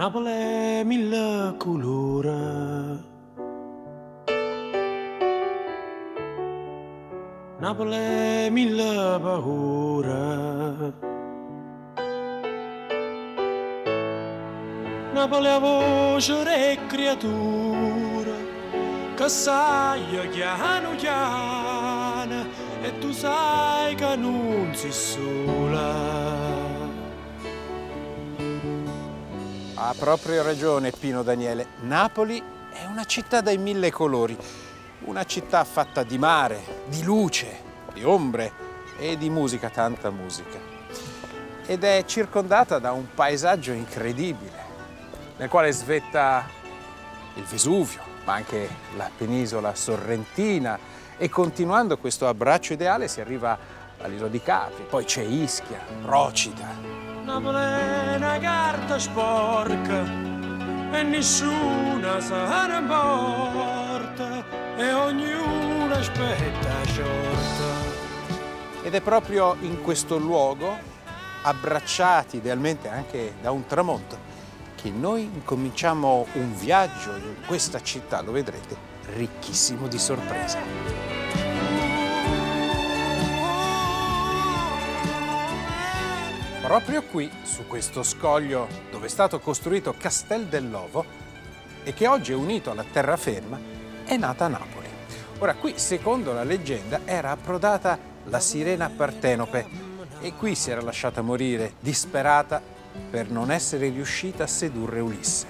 Napoli mille colori, Napoli mille paure, Napoli a voce e creatura, che sai chiano chiano e tu sai che non sei sola. Ha proprio ragione Pino Daniele. Napoli è una città dai mille colori, una città fatta di mare, di luce, di ombre e di musica, tanta musica. Ed è circondata da un paesaggio incredibile, nel quale svetta il Vesuvio, ma anche la penisola sorrentina, e continuando questo abbraccio ideale si arriva all'isola di Capri, poi c'è Ischia, Procida. Napoli è una carta sporca e nessuna se ne importa e ognuno aspetta sciorta. Ed è proprio in questo luogo, abbracciati idealmente anche da un tramonto, che noi incominciamo un viaggio in questa città, lo vedrete, ricchissimo di sorprese. Proprio qui, su questo scoglio dove è stato costruito Castel dell'Ovo e che oggi è unito alla terraferma, è nata Napoli. Ora, qui, secondo la leggenda, era approdata la sirena Partenope e qui si era lasciata morire, disperata, per non essere riuscita a sedurre Ulisse.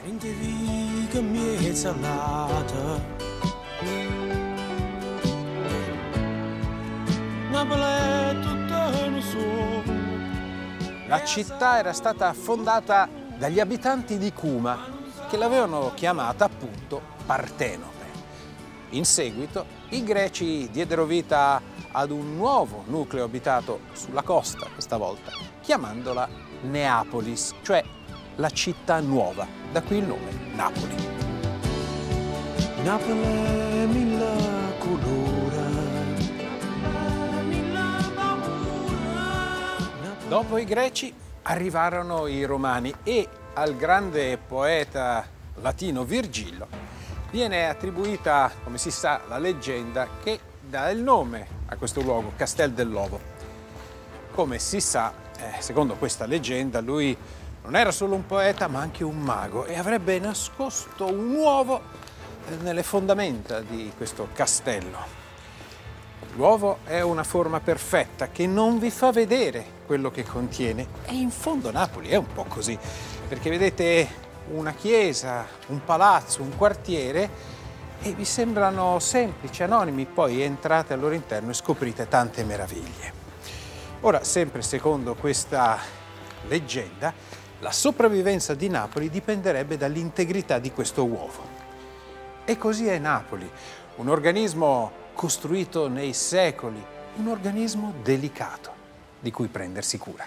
La città era stata fondata dagli abitanti di Cuma, che l'avevano chiamata appunto Partenope. In seguito i greci diedero vita ad un nuovo nucleo abitato sulla costa, questa volta, chiamandola Neapolis, cioè la città nuova, da qui il nome Napoli. Napoli mille colori. Dopo i greci arrivarono i romani e al grande poeta latino Virgilio viene attribuita, come si sa, la leggenda che dà il nome a questo luogo, Castel dell'Ovo. Come si sa, secondo questa leggenda, lui non era solo un poeta ma anche un mago e avrebbe nascosto un uovo nelle fondamenta di questo castello. L'uovo è una forma perfetta che non vi fa vedere quello che contiene e in fondo Napoli è un po' così, perché vedete una chiesa, un palazzo, un quartiere e vi sembrano semplici, anonimi, poi entrate al loro interno e scoprite tante meraviglie. Ora, sempre secondo questa leggenda, la sopravvivenza di Napoli dipenderebbe dall'integrità di questo uovo. E così è Napoli, un organismo costruito nei secoli, un organismo delicato di cui prendersi cura.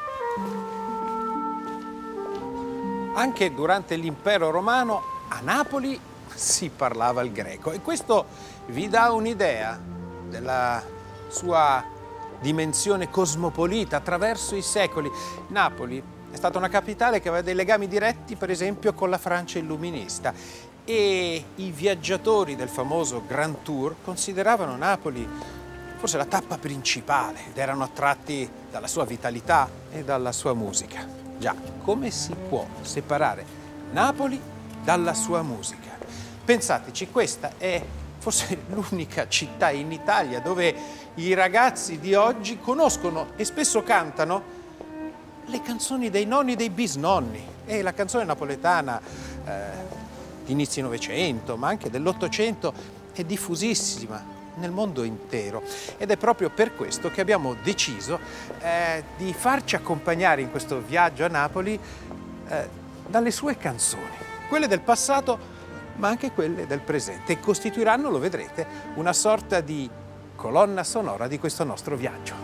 Anche durante l'impero romano a Napoli si parlava il greco e questo vi dà un'idea della sua dimensione cosmopolita attraverso i secoli. Napoli è stata una capitale che aveva dei legami diretti, per esempio, con la Francia illuminista e i viaggiatori del famoso Grand Tour consideravano Napoli forse la tappa principale ed erano attratti dalla sua vitalità e dalla sua musica. Già, come si può separare Napoli dalla sua musica? Pensateci, questa è forse l'unica città in Italia dove i ragazzi di oggi conoscono e spesso cantano le canzoni dei nonni e dei bisnonni. E la canzone napoletana di inizi Novecento, ma anche dell'Ottocento, è diffusissima nel mondo intero ed è proprio per questo che abbiamo deciso di farci accompagnare in questo viaggio a Napoli dalle sue canzoni, quelle del passato ma anche quelle del presente, e costituiranno, lo vedrete, una sorta di colonna sonora di questo nostro viaggio.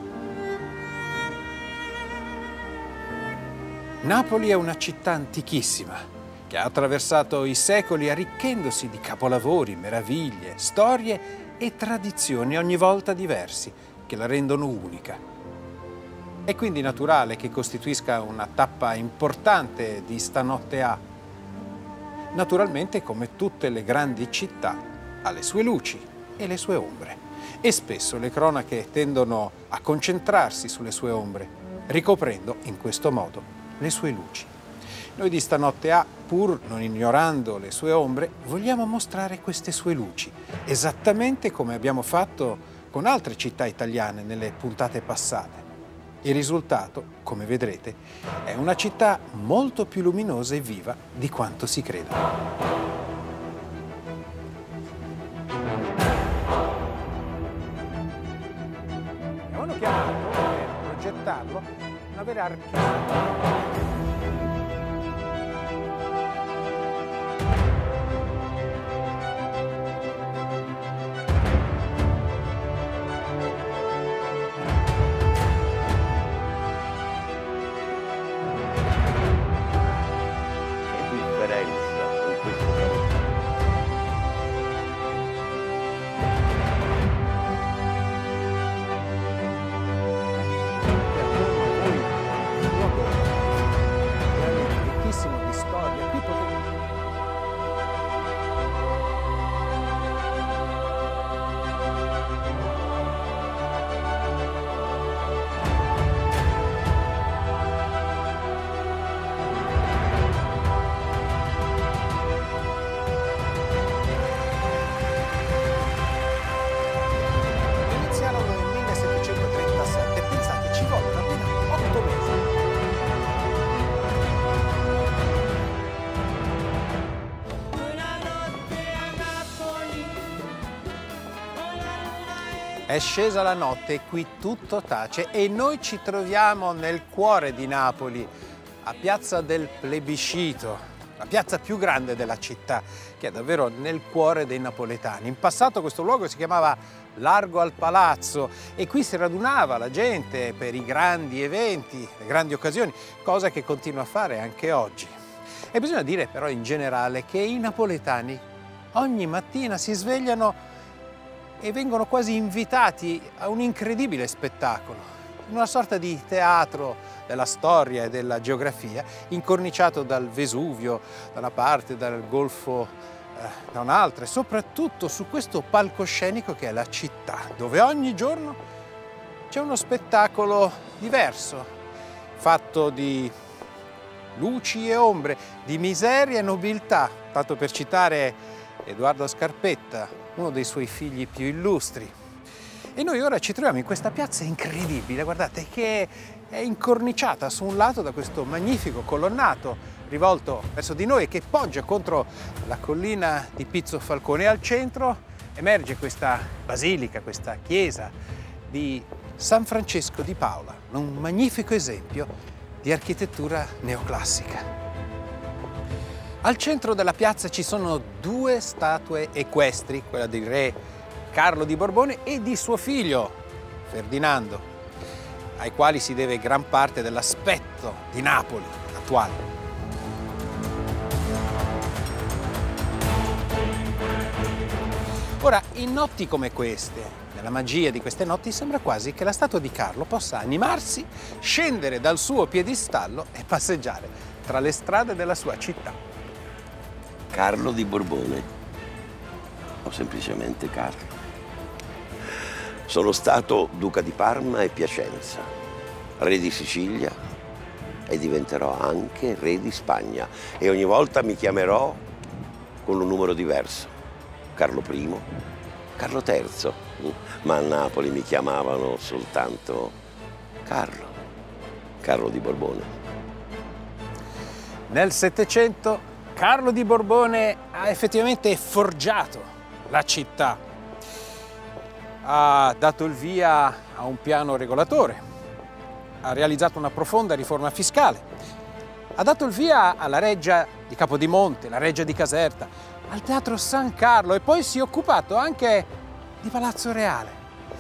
Napoli è una città antichissima che ha attraversato i secoli arricchendosi di capolavori, meraviglie, storie e tradizioni ogni volta diversi che la rendono unica. È quindi naturale che costituisca una tappa importante di Stanotte A. Naturalmente, come tutte le grandi città, ha le sue luci e le sue ombre. E spesso le cronache tendono a concentrarsi sulle sue ombre, ricoprendo in questo modo le sue luci. Noi di Stanotte A, pur non ignorando le sue ombre, vogliamo mostrare queste sue luci, esattamente come abbiamo fatto con altre città italiane nelle puntate passate. Il risultato, come vedrete, è una città molto più luminosa e viva di quanto si creda. Avevano chiamato per progettarlo una vera architetta. È scesa la notte e qui tutto tace e noi ci troviamo nel cuore di Napoli, a Piazza del Plebiscito, la piazza più grande della città, che è davvero nel cuore dei napoletani. In passato questo luogo si chiamava Largo al Palazzo e qui si radunava la gente per i grandi eventi, le grandi occasioni, cosa che continua a fare anche oggi. E bisogna dire però in generale che i napoletani ogni mattina si svegliano e vengono quasi invitati a un incredibile spettacolo, in una sorta di teatro della storia e della geografia, incorniciato dal Vesuvio da una parte, dal Golfo da un'altra, e soprattutto su questo palcoscenico che è la città, dove ogni giorno c'è uno spettacolo diverso, fatto di luci e ombre, di miseria e nobiltà, tanto per citare Edoardo Scarpetta, uno dei suoi figli più illustri. E noi ora ci troviamo in questa piazza incredibile, guardate, che è incorniciata su un lato da questo magnifico colonnato rivolto verso di noi che poggia contro la collina di Pizzo Falcone. E al centro emerge questa basilica, questa chiesa di San Francesco di Paola, un magnifico esempio di architettura neoclassica. Al centro della piazza ci sono due statue equestri, quella del re Carlo di Borbone e di suo figlio Ferdinando, ai quali si deve gran parte dell'aspetto di Napoli attuale. Ora, in notti come queste, nella magia di queste notti, sembra quasi che la statua di Carlo possa animarsi, scendere dal suo piedistallo e passeggiare tra le strade della sua città. Carlo di Borbone, o semplicemente Carlo. Sono stato duca di Parma e Piacenza, re di Sicilia e diventerò anche re di Spagna. E ogni volta mi chiamerò con un numero diverso. Carlo I, Carlo III, ma a Napoli mi chiamavano soltanto Carlo, Carlo di Borbone. Nel Settecento Carlo di Borbone ha effettivamente forgiato la città, ha dato il via a un piano regolatore, ha realizzato una profonda riforma fiscale, ha dato il via alla Reggia di Capodimonte, la Reggia di Caserta, al Teatro San Carlo e poi si è occupato anche di Palazzo Reale.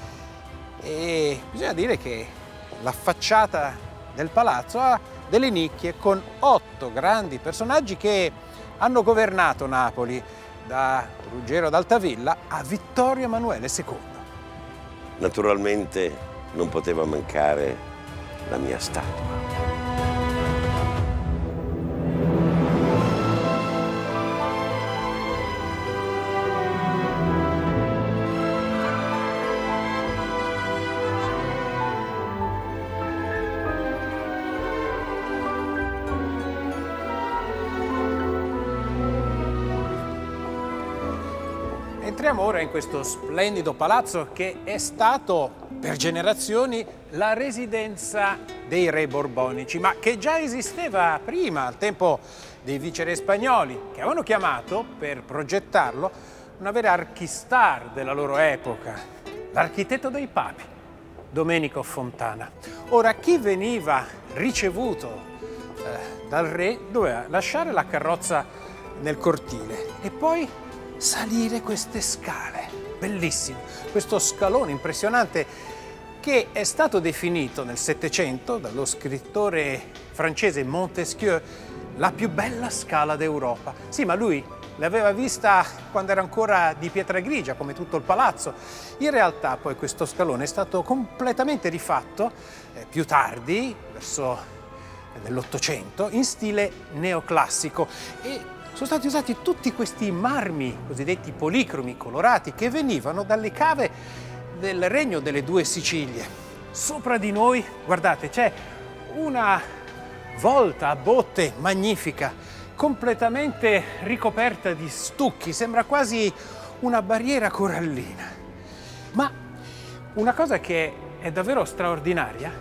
E bisogna dire che la facciata del palazzo ha delle nicchie con 8 grandi personaggi che hanno governato Napoli, da Ruggero d'Altavilla a Vittorio Emanuele II. Naturalmente non poteva mancare la mia statua. Entriamo ora in questo splendido palazzo che è stato per generazioni la residenza dei re borbonici, ma che già esisteva prima, al tempo dei viceré spagnoli, che avevano chiamato per progettarlo una vera archistar della loro epoca, l'architetto dei papi, Domenico Fontana. Ora, chi veniva ricevuto dal re doveva lasciare la carrozza nel cortile e poi salire queste scale, bellissimo, questo scalone impressionante che è stato definito nel Settecento dallo scrittore francese Montesquieu la più bella scala d'Europa. Sì, ma lui l'aveva vista quando era ancora di pietra grigia, come tutto il palazzo. In realtà poi questo scalone è stato completamente rifatto più tardi, verso l'Ottocento, in stile neoclassico e sono stati usati tutti questi marmi cosiddetti policromi colorati che venivano dalle cave del Regno delle Due Sicilie. Sopra di noi, guardate, c'è una volta a botte magnifica, completamente ricoperta di stucchi, sembra quasi una barriera corallina. Ma una cosa che è davvero straordinaria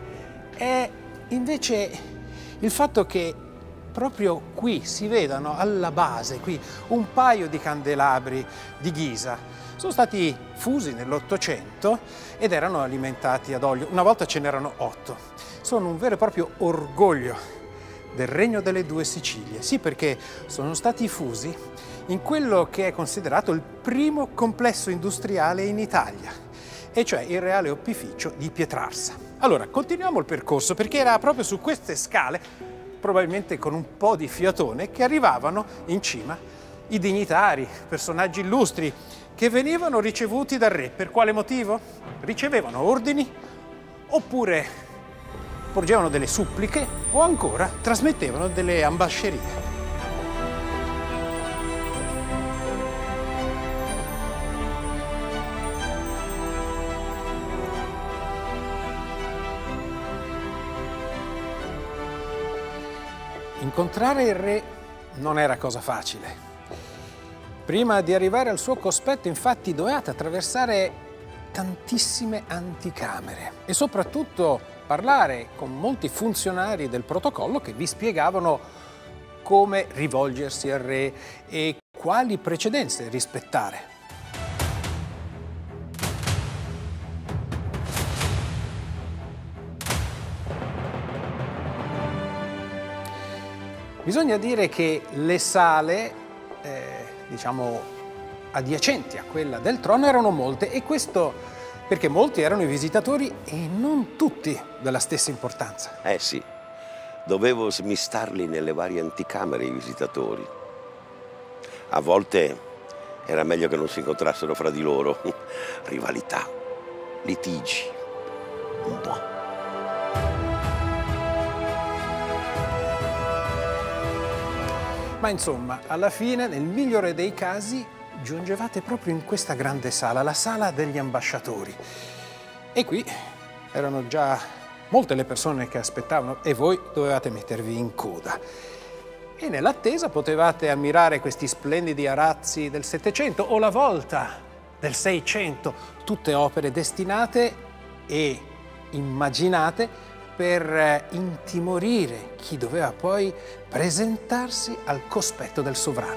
è invece il fatto che proprio qui si vedano alla base, qui, un paio di candelabri di ghisa. Sono stati fusi nell'Ottocento ed erano alimentati ad olio. Una volta ce n'erano 8. Sono un vero e proprio orgoglio del Regno delle Due Sicilie. Sì, perché sono stati fusi in quello che è considerato il primo complesso industriale in Italia, e cioè il Reale Opificio di Pietrarsa. Allora, continuiamo il percorso, perché era proprio su queste scale, probabilmente con un po' di fiatone, che arrivavano in cima i dignitari, personaggi illustri, che venivano ricevuti dal re. Per quale motivo? Ricevevano ordini, oppure porgevano delle suppliche, o ancora trasmettevano delle ambascerie. Incontrare il re non era cosa facile. Prima di arrivare al suo cospetto, infatti, dovevate attraversare tantissime anticamere e soprattutto parlare con molti funzionari del protocollo che vi spiegavano come rivolgersi al re e quali precedenze rispettare. Bisogna dire che le sale, diciamo, adiacenti a quella del trono erano molte, e questo perché molti erano i visitatori e non tutti della stessa importanza. Eh sì, dovevo smistarli nelle varie anticamere i visitatori. A volte era meglio che non si incontrassero fra di loro. Rivalità, litigi, un po'. Ma insomma, alla fine, nel migliore dei casi, giungevate proprio in questa grande sala, la sala degli ambasciatori. E qui erano già molte le persone che aspettavano e voi dovevate mettervi in coda. E nell'attesa potevate ammirare questi splendidi arazzi del Settecento o la volta del Seicento, tutte opere destinate e immaginate per intimorire chi doveva poi presentarsi al cospetto del sovrano.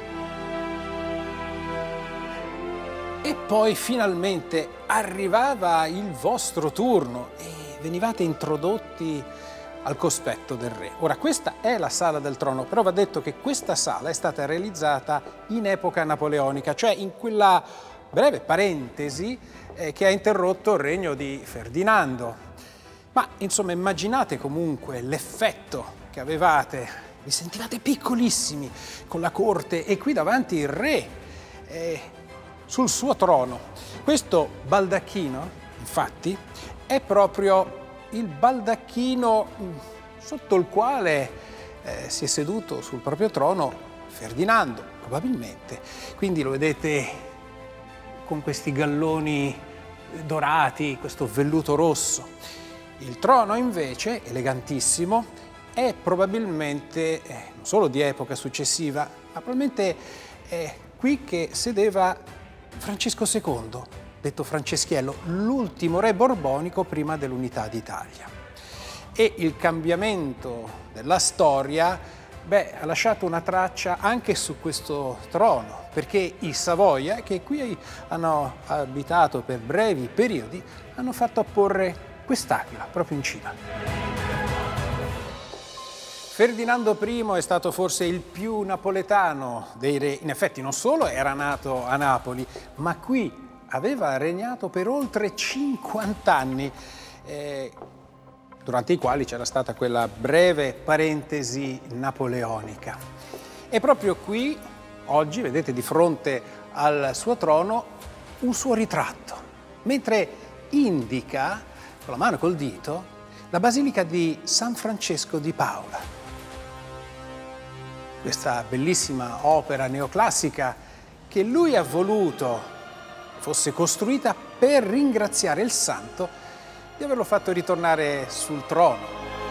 E poi finalmente arrivava il vostro turno e venivate introdotti al cospetto del re. Ora, questa è la sala del trono, però va detto che questa sala è stata realizzata in epoca napoleonica, cioè in quella breve parentesi che ha interrotto il regno di Ferdinando. Ma insomma, immaginate comunque l'effetto che avevate, vi sentivate piccolissimi con la corte e qui davanti il re sul suo trono. Questo baldacchino, infatti, è proprio il baldacchino sotto il quale si è seduto sul proprio trono Ferdinando, probabilmente. Quindi lo vedete con questi galloni dorati, questo velluto rosso. Il trono invece, elegantissimo, è probabilmente non solo di epoca successiva, ma probabilmente è qui che sedeva Francesco II, detto Franceschiello, l'ultimo re borbonico prima dell'unità d'Italia. E il cambiamento della storia, ha lasciato una traccia anche su questo trono, perché i Savoia, che qui hanno abitato per brevi periodi, hanno fatto apporre quest'aquila proprio in cima. Ferdinando I è stato forse il più napoletano dei re. In effetti non solo era nato a Napoli, ma qui aveva regnato per oltre 50 anni, durante i quali c'era stata quella breve parentesi napoleonica. E proprio qui, oggi, vedete di fronte al suo trono un suo ritratto, mentre indica, con la mano e col dito, la Basilica di San Francesco di Paola. Questa bellissima opera neoclassica che lui ha voluto fosse costruita per ringraziare il santo di averlo fatto ritornare sul trono.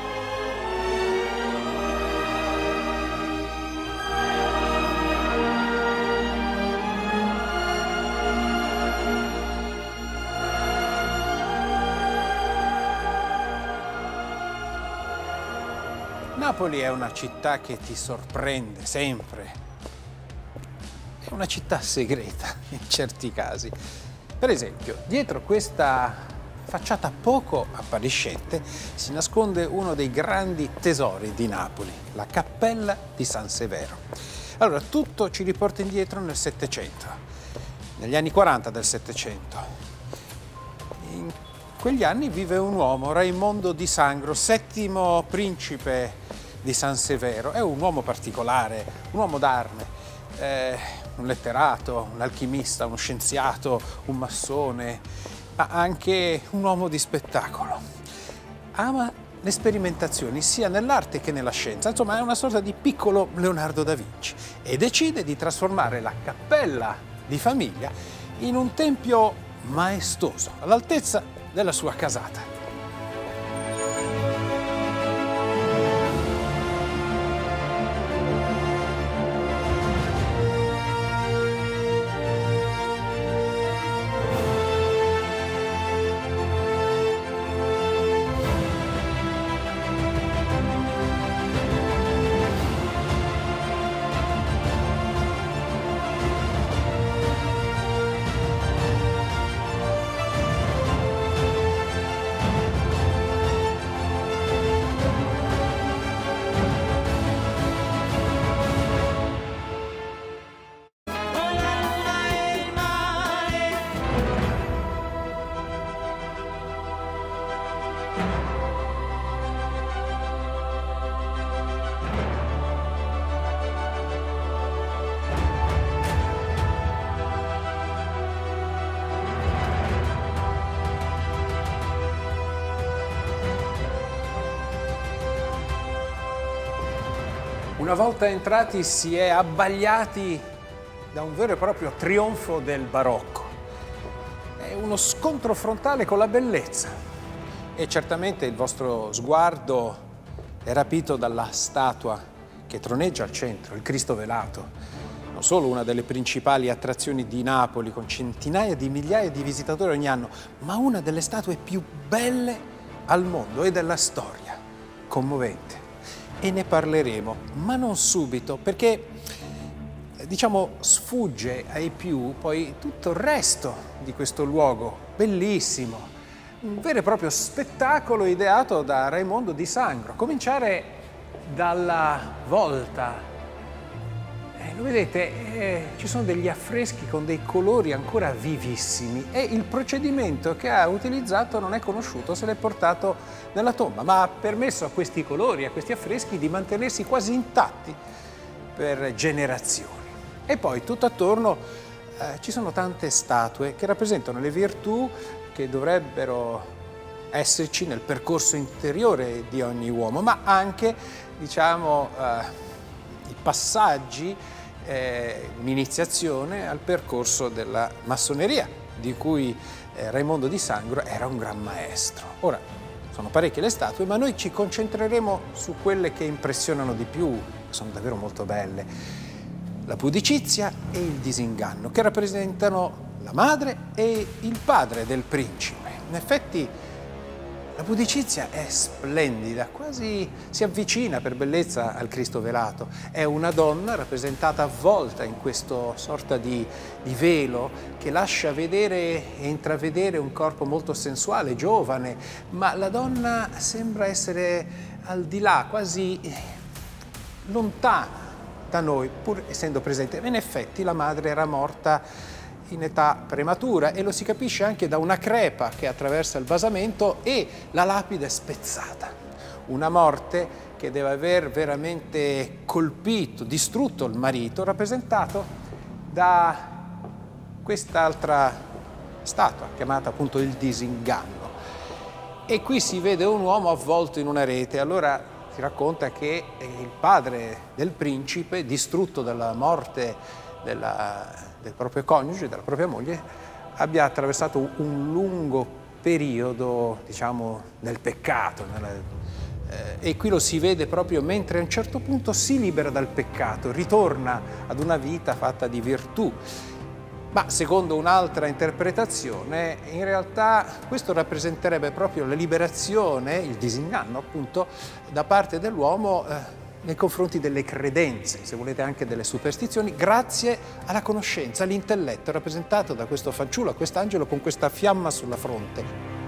Napoli è una città che ti sorprende sempre. È una città segreta in certi casi. Per esempio, dietro questa facciata poco appariscente si nasconde uno dei grandi tesori di Napoli, la Cappella di San Severo. Allora, tutto ci riporta indietro nel Settecento, negli anni 40 del Settecento. In quegli anni vive un uomo, Raimondo di Sangro, settimo principe di San Severo. È un uomo particolare, un uomo d'arme, un letterato, un alchimista, uno scienziato, un massone, ma anche un uomo di spettacolo. Ama le sperimentazioni sia nell'arte che nella scienza, insomma è una sorta di piccolo Leonardo da Vinci e decide di trasformare la cappella di famiglia in un tempio maestoso, all'altezza della sua casata. Una volta entrati si è abbagliati da un vero e proprio trionfo del barocco. È uno scontro frontale con la bellezza e certamente il vostro sguardo è rapito dalla statua che troneggia al centro, il Cristo velato. Non solo una delle principali attrazioni di Napoli, con centinaia di migliaia di visitatori ogni anno, ma una delle statue più belle al mondo e della storia. Commovente. E ne parleremo, ma non subito, perché diciamo sfugge ai più poi tutto il resto di questo luogo bellissimo, un vero e proprio spettacolo ideato da Raimondo di Sangro. Cominciare dalla volta. Lo vedete, ci sono degli affreschi con dei colori ancora vivissimi e il procedimento che ha utilizzato non è conosciuto, se l'è portato nella tomba, ma ha permesso a questi colori, a questi affreschi di mantenersi quasi intatti per generazioni. E poi tutto attorno ci sono tante statue che rappresentano le virtù che dovrebbero esserci nel percorso interiore di ogni uomo, ma anche, diciamo, i passaggi, l'iniziazione al percorso della massoneria, di cui Raimondo di Sangro era un gran maestro. Ora, sono parecchie le statue, ma noi ci concentreremo su quelle che impressionano di più, sono davvero molto belle. La pudicizia e il disinganno, che rappresentano la madre e il padre del principe. In effetti la pudicizia è splendida, quasi si avvicina per bellezza al Cristo velato. È una donna rappresentata avvolta in questo sorta di velo che lascia vedere e intravedere un corpo molto sensuale, giovane, ma la donna sembra essere al di là, quasi lontana da noi, pur essendo presente. In effetti la madre era morta in età prematura e lo si capisce anche da una crepa che attraversa il basamento e la lapide spezzata. Una morte che deve aver veramente colpito, distrutto il marito, rappresentato da quest'altra statua chiamata appunto il disinganno. E qui si vede un uomo avvolto in una rete. Allora si racconta che il padre del principe, distrutto dalla morte del proprio coniuge, della propria moglie, abbia attraversato un lungo periodo, diciamo, nel peccato. E qui lo si vede proprio mentre a un certo punto si libera dal peccato, ritorna ad una vita fatta di virtù. Ma secondo un'altra interpretazione, in realtà questo rappresenterebbe proprio la liberazione, il disinganno appunto, da parte dell'uomo nei confronti delle credenze, se volete anche delle superstizioni, grazie alla conoscenza, all'intelletto rappresentato da questo fanciullo, a quest'angelo con questa fiamma sulla fronte.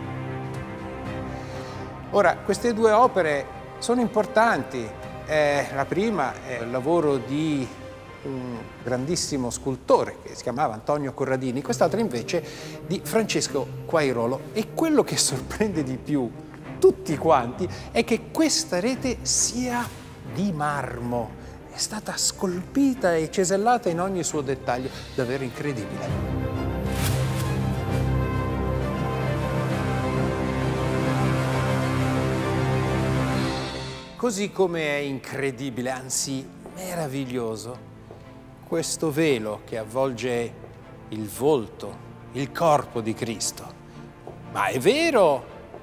Ora, queste due opere sono importanti. La prima è il lavoro di un grandissimo scultore che si chiamava Antonio Corradini, quest'altra invece di Francesco Quairolo. E quello che sorprende di più tutti quanti è che questa rete sia di marmo, è stata scolpita e cesellata in ogni suo dettaglio, davvero incredibile. Così come è incredibile, anzi meraviglioso, questo velo che avvolge il volto, il corpo di Cristo. Ma è vero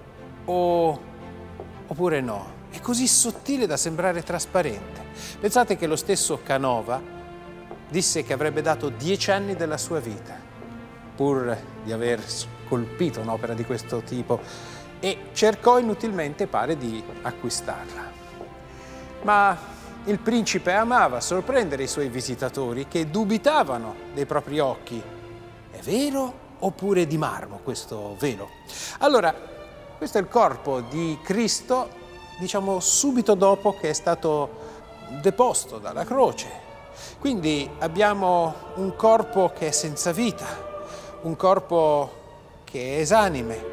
oppure no? È così sottile da sembrare trasparente. Pensate che lo stesso Canova disse che avrebbe dato 10 anni della sua vita pur di aver scolpito un'opera di questo tipo e cercò inutilmente, pare, di acquistarla. Ma il principe amava sorprendere i suoi visitatori che dubitavano dei propri occhi. È vero oppure di marmo questo velo? Allora, questo è il corpo di Cristo, diciamo subito dopo che è stato deposto dalla croce. Quindi abbiamo un corpo che è senza vita, un corpo che è esanime.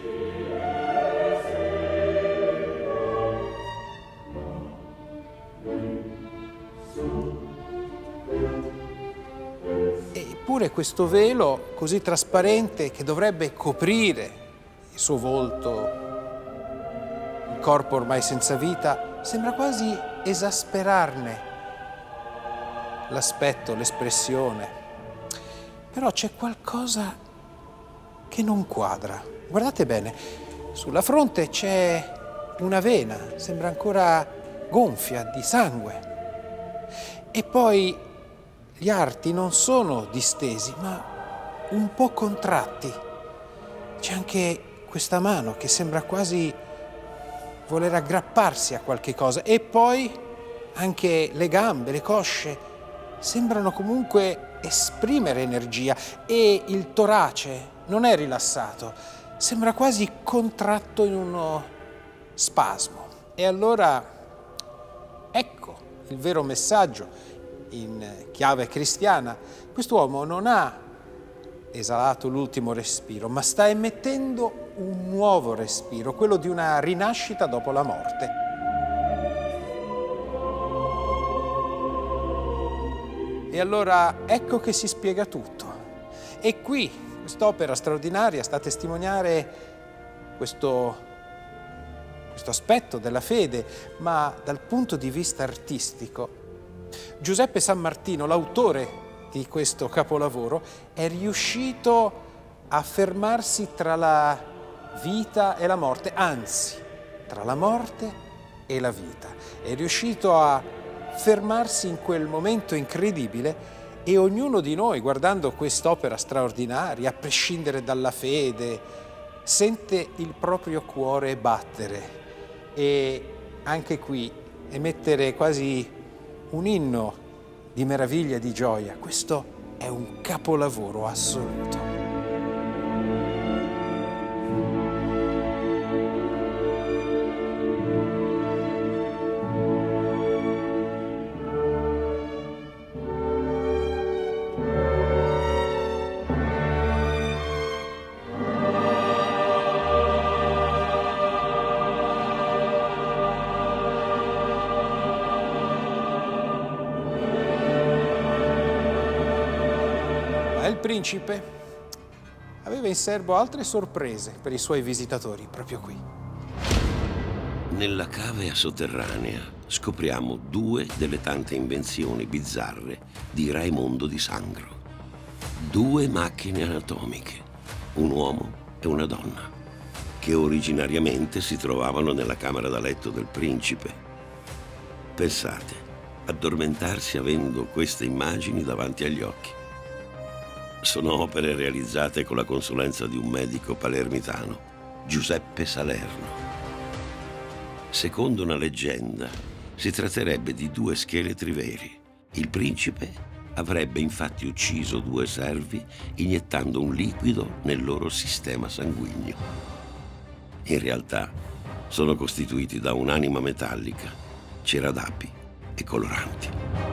Eppure questo velo così trasparente che dovrebbe coprire il suo volto, corpo ormai senza vita, sembra quasi esasperarne l'aspetto, l'espressione. Però c'è qualcosa che non quadra. Guardate bene, sulla fronte c'è una vena, sembra ancora gonfia di sangue. E poi gli arti non sono distesi, ma un po' contratti. C'è anche questa mano che sembra quasi voler aggrapparsi a qualche cosa, e poi anche le gambe, le cosce sembrano comunque esprimere energia e il torace non è rilassato, sembra quasi contratto in uno spasmo. E allora ecco il vero messaggio in chiave cristiana: quest'uomo non ha esalato l'ultimo respiro, ma sta emettendo un nuovo respiro, quello di una rinascita dopo la morte. E allora ecco che si spiega tutto. E qui quest'opera straordinaria sta a testimoniare questo aspetto della fede, ma dal punto di vista artistico, Giuseppe Sammartino, l'autore di questo capolavoro, è riuscito a fermarsi tra la vita e la morte, anzi, tra la morte e la vita. È riuscito a fermarsi in quel momento incredibile e ognuno di noi, guardando quest'opera straordinaria, a prescindere dalla fede, sente il proprio cuore battere e anche qui emettere quasi un inno di meraviglia e di gioia. Questo è un capolavoro assoluto. Il principe aveva in serbo altre sorprese per i suoi visitatori proprio qui. Nella cavea sotterranea scopriamo due delle tante invenzioni bizzarre di Raimondo di Sangro. Due macchine anatomiche, un uomo e una donna, che originariamente si trovavano nella camera da letto del principe. Pensate, addormentarsi avendo queste immagini davanti agli occhi. Sono opere realizzate con la consulenza di un medico palermitano, Giuseppe Salerno. Secondo una leggenda, si tratterebbe di due scheletri veri. Il principe avrebbe infatti ucciso due servi iniettando un liquido nel loro sistema sanguigno. In realtà sono costituiti da un'anima metallica, cera d'api e coloranti.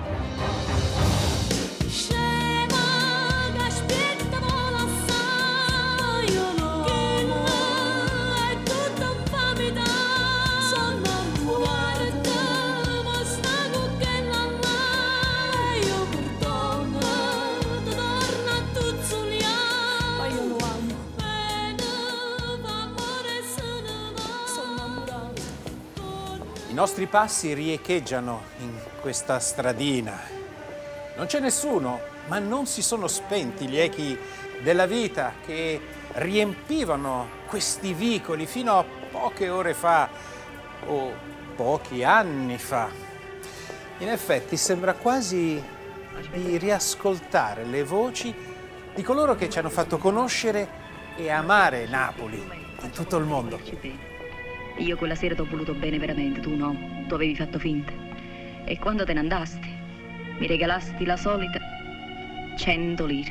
I nostri passi riecheggiano in questa stradina. Non c'è nessuno, ma non si sono spenti gli echi della vita che riempivano questi vicoli fino a poche ore fa o pochi anni fa. In effetti sembra quasi di riascoltare le voci di coloro che ci hanno fatto conoscere e amare Napoli in tutto il mondo. Io quella sera t'ho voluto bene veramente, tu no, tu avevi fatto finta. E quando te ne andasti, mi regalasti la solita 100 lire.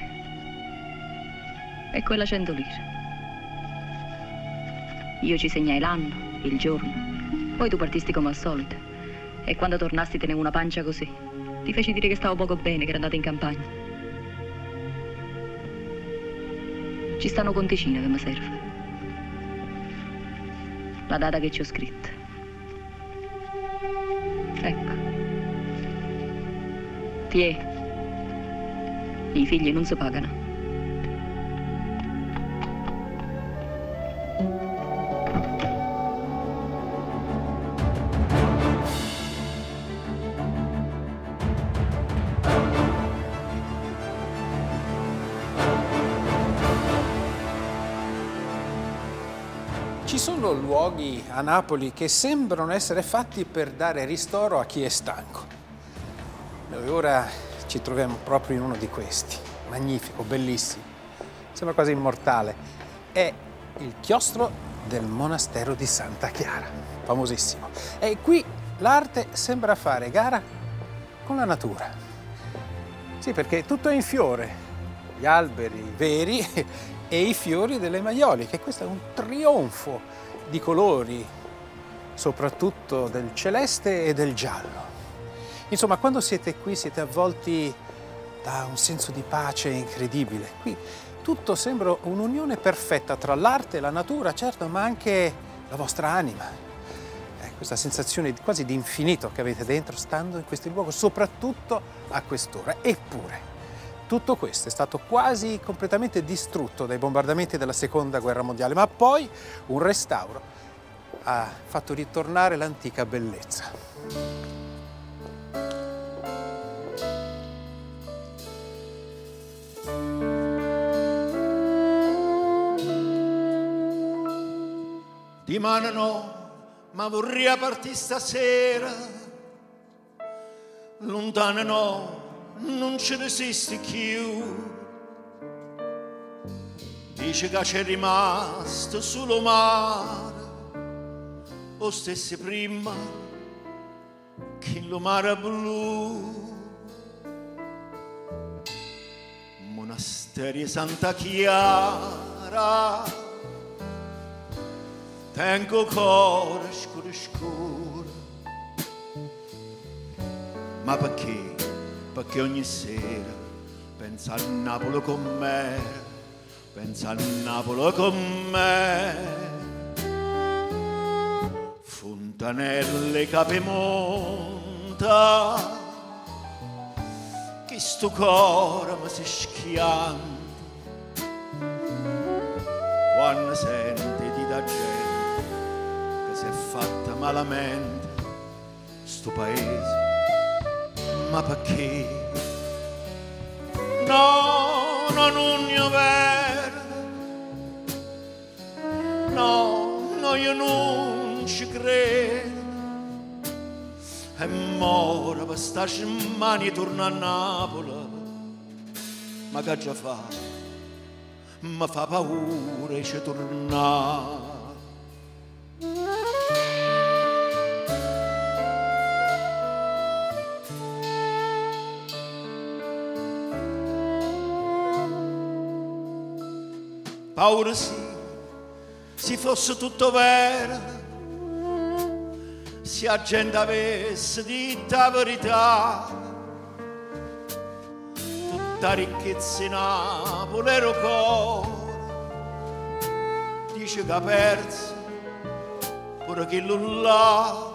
E quella 100 lire. Io ci segnai l'anno, il giorno, poi tu partisti come al solito. E quando tornasti tenevo una pancia così. Ti feci dire che stavo poco bene, che ero andata in campagna. Ci stanno conticine che mi serve. La data che ci ho scritto. Ecco. I figli non si pagano. Ci sono luoghi a Napoli che sembrano essere fatti per dare ristoro a chi è stanco. Noi ora ci troviamo proprio in uno di questi, magnifico, bellissimo, sembra quasi immortale. È il chiostro del monastero di Santa Chiara, famosissimo. E qui l'arte sembra fare gara con la natura. Sì, perché tutto è in fiore, gli alberi veri e i fiori delle maioliche. Questo è un trionfo di colori, soprattutto del celeste e del giallo. Insomma, quando siete qui siete avvolti da un senso di pace incredibile. Qui tutto sembra un'unione perfetta tra l'arte e la natura, certo, ma anche la vostra anima. Questa sensazione quasi di infinito che avete dentro stando in questi luoghi, soprattutto a quest'ora. Eppure, Tutto questo è stato quasi completamente distrutto dai bombardamenti della Seconda Guerra Mondiale, ma poi un restauro ha fatto ritornare l'antica bellezza. Di mano no, ma vorrei partire stasera. Lontano no, non ci resisti più. Dice che c'è rimasto solo mare, o stessi prima che lo mare blu. Monasteri Santa Chiara, tengo cuore scuro scuro. Ma perché? Perché ogni sera pensa a Napoli con me, pensa a Napoli con me. Fontanelle Capemonta, che sto cuore mi si schianta quando sente di da gente che si è fatta malamente sto paese. Ma perché? No, non è vero. No, io non ci credo. E mora per starci in mani e torna a Napoli. Ma che già fa? Mi fa paura e ci torna. Paura sì, se fosse tutto vero, se la gente avesse detto la verità, tutta ricchezza in Napoli era cuore, dice che ha perso pure quello là.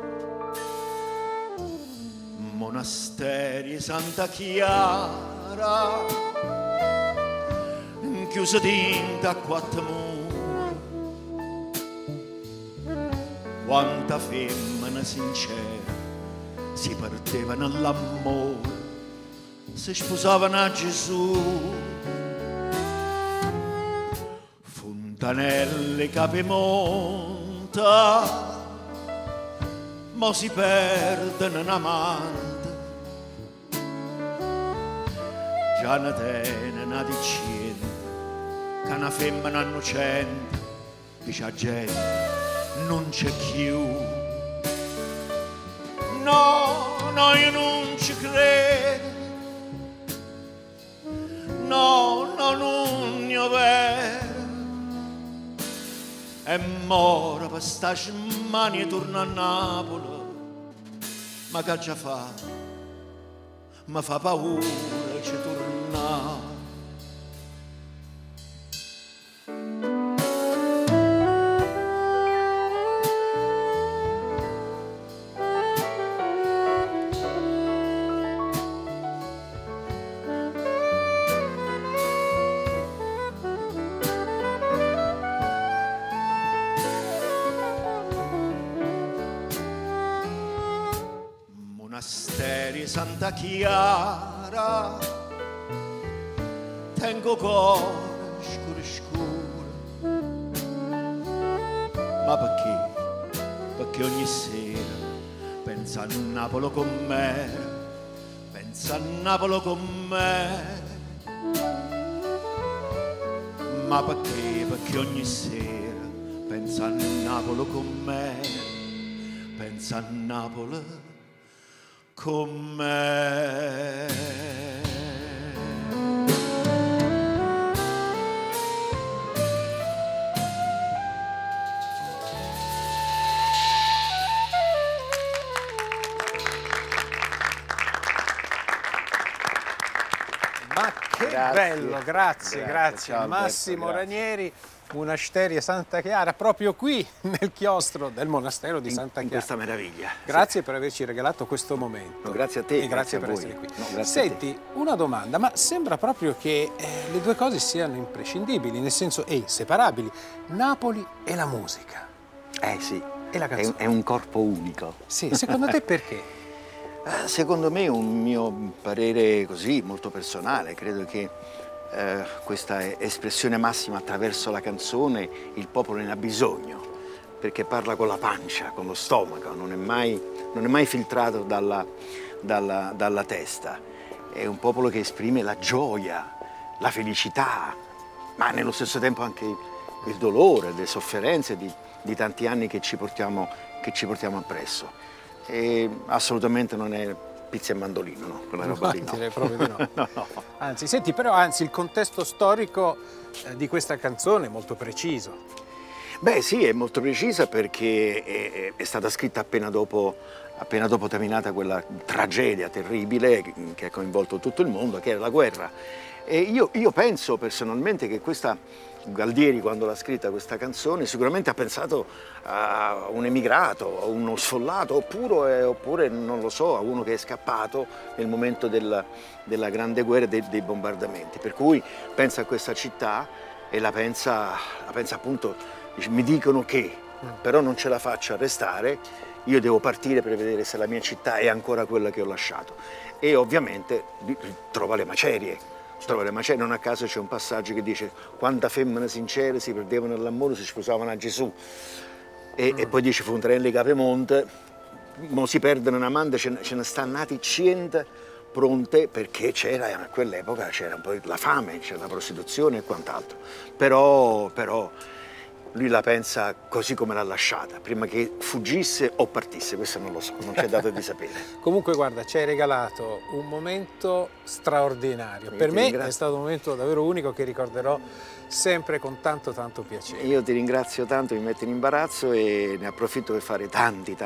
Monasteri Santa Chiara, chiuso tinta a quattro mura, quanta femmina sincera si perdevano all'amore, si sposavano a Gesù. Fontanelle Capemonta, mo si perdono un amante, già ne tene una decina, che una femmina innocente dice a gente non c'è più. No, io non ci credo. No, non è vero. E mora per starci in mani e torna a Napoli. Ma che già fa? Mi fa paura e ci torna. Monasteri Santa Chiara, tengo cuore scuro scuro. Ma perché? Perché ogni sera pensa a Napoli con me, pensa a Napoli con me. Ma perché? Perché ogni sera pensa a Napoli con me, pensa a Napoli con me. Ma che bello, grazie. Ciao, Massimo Alberto, Ranieri. una Steria Santa Chiara proprio qui nel chiostro del monastero di Santa Chiara. In questa meraviglia. Grazie per averci regalato questo momento. No, grazie a te. E grazie a per voi. essere qui. No, grazie Senti, una domanda, ma sembra proprio che le due cose siano imprescindibili, nel senso inseparabili. Napoli e la musica. Sì, E la canzone. è un corpo unico. Sì, secondo te perché? Secondo me è un mio parere così, molto personale. Credo che questa espressione massima attraverso la canzone il popolo ne ha bisogno, perché parla con la pancia, con lo stomaco, non è mai filtrato dalla testa. È un popolo che esprime la gioia, la felicità, ma nello stesso tempo anche il dolore, le sofferenze di tanti anni che ci portiamo appresso. E assolutamente non è pizza e mandolino, no? Quella roba lì, no. Direi proprio di no. No. Anzi, senti, il contesto storico di questa canzone è molto preciso. Beh sì, è molto precisa perché è stata scritta appena dopo terminata quella tragedia terribile che ha coinvolto tutto il mondo, che era la guerra. E io penso personalmente che Galdieri, quando l'ha scritta questa canzone, sicuramente ha pensato a un emigrato, a uno sfollato, oppure non lo so, a uno che è scappato nel momento della grande guerra e dei bombardamenti. Per cui pensa a questa città e la pensa appunto, dice, mi dicono che, però non ce la faccio a restare, io devo partire per vedere se la mia città è ancora quella che ho lasciato. E ovviamente trova le macerie. Non a caso c'è un passaggio che dice: quante femmine sincere si perdevano nell'amore, si sposavano a Gesù. E poi dice: fu un treno di Capemonte, mo si perdono un amante, ce ne stanno nati 100 pronte, perché a quell'epoca c'era un po' la fame, c'era la prostituzione e quant'altro. Però lui la pensa così come l'ha lasciata, prima che fuggisse o partisse, questo non lo so, non c'è dato di sapere. Comunque guarda, ci hai regalato un momento straordinario. Per me è stato un momento davvero unico che ricorderò sempre con tanto piacere. Io ti ringrazio tanto, mi metto in imbarazzo e ne approfitto per fare tanti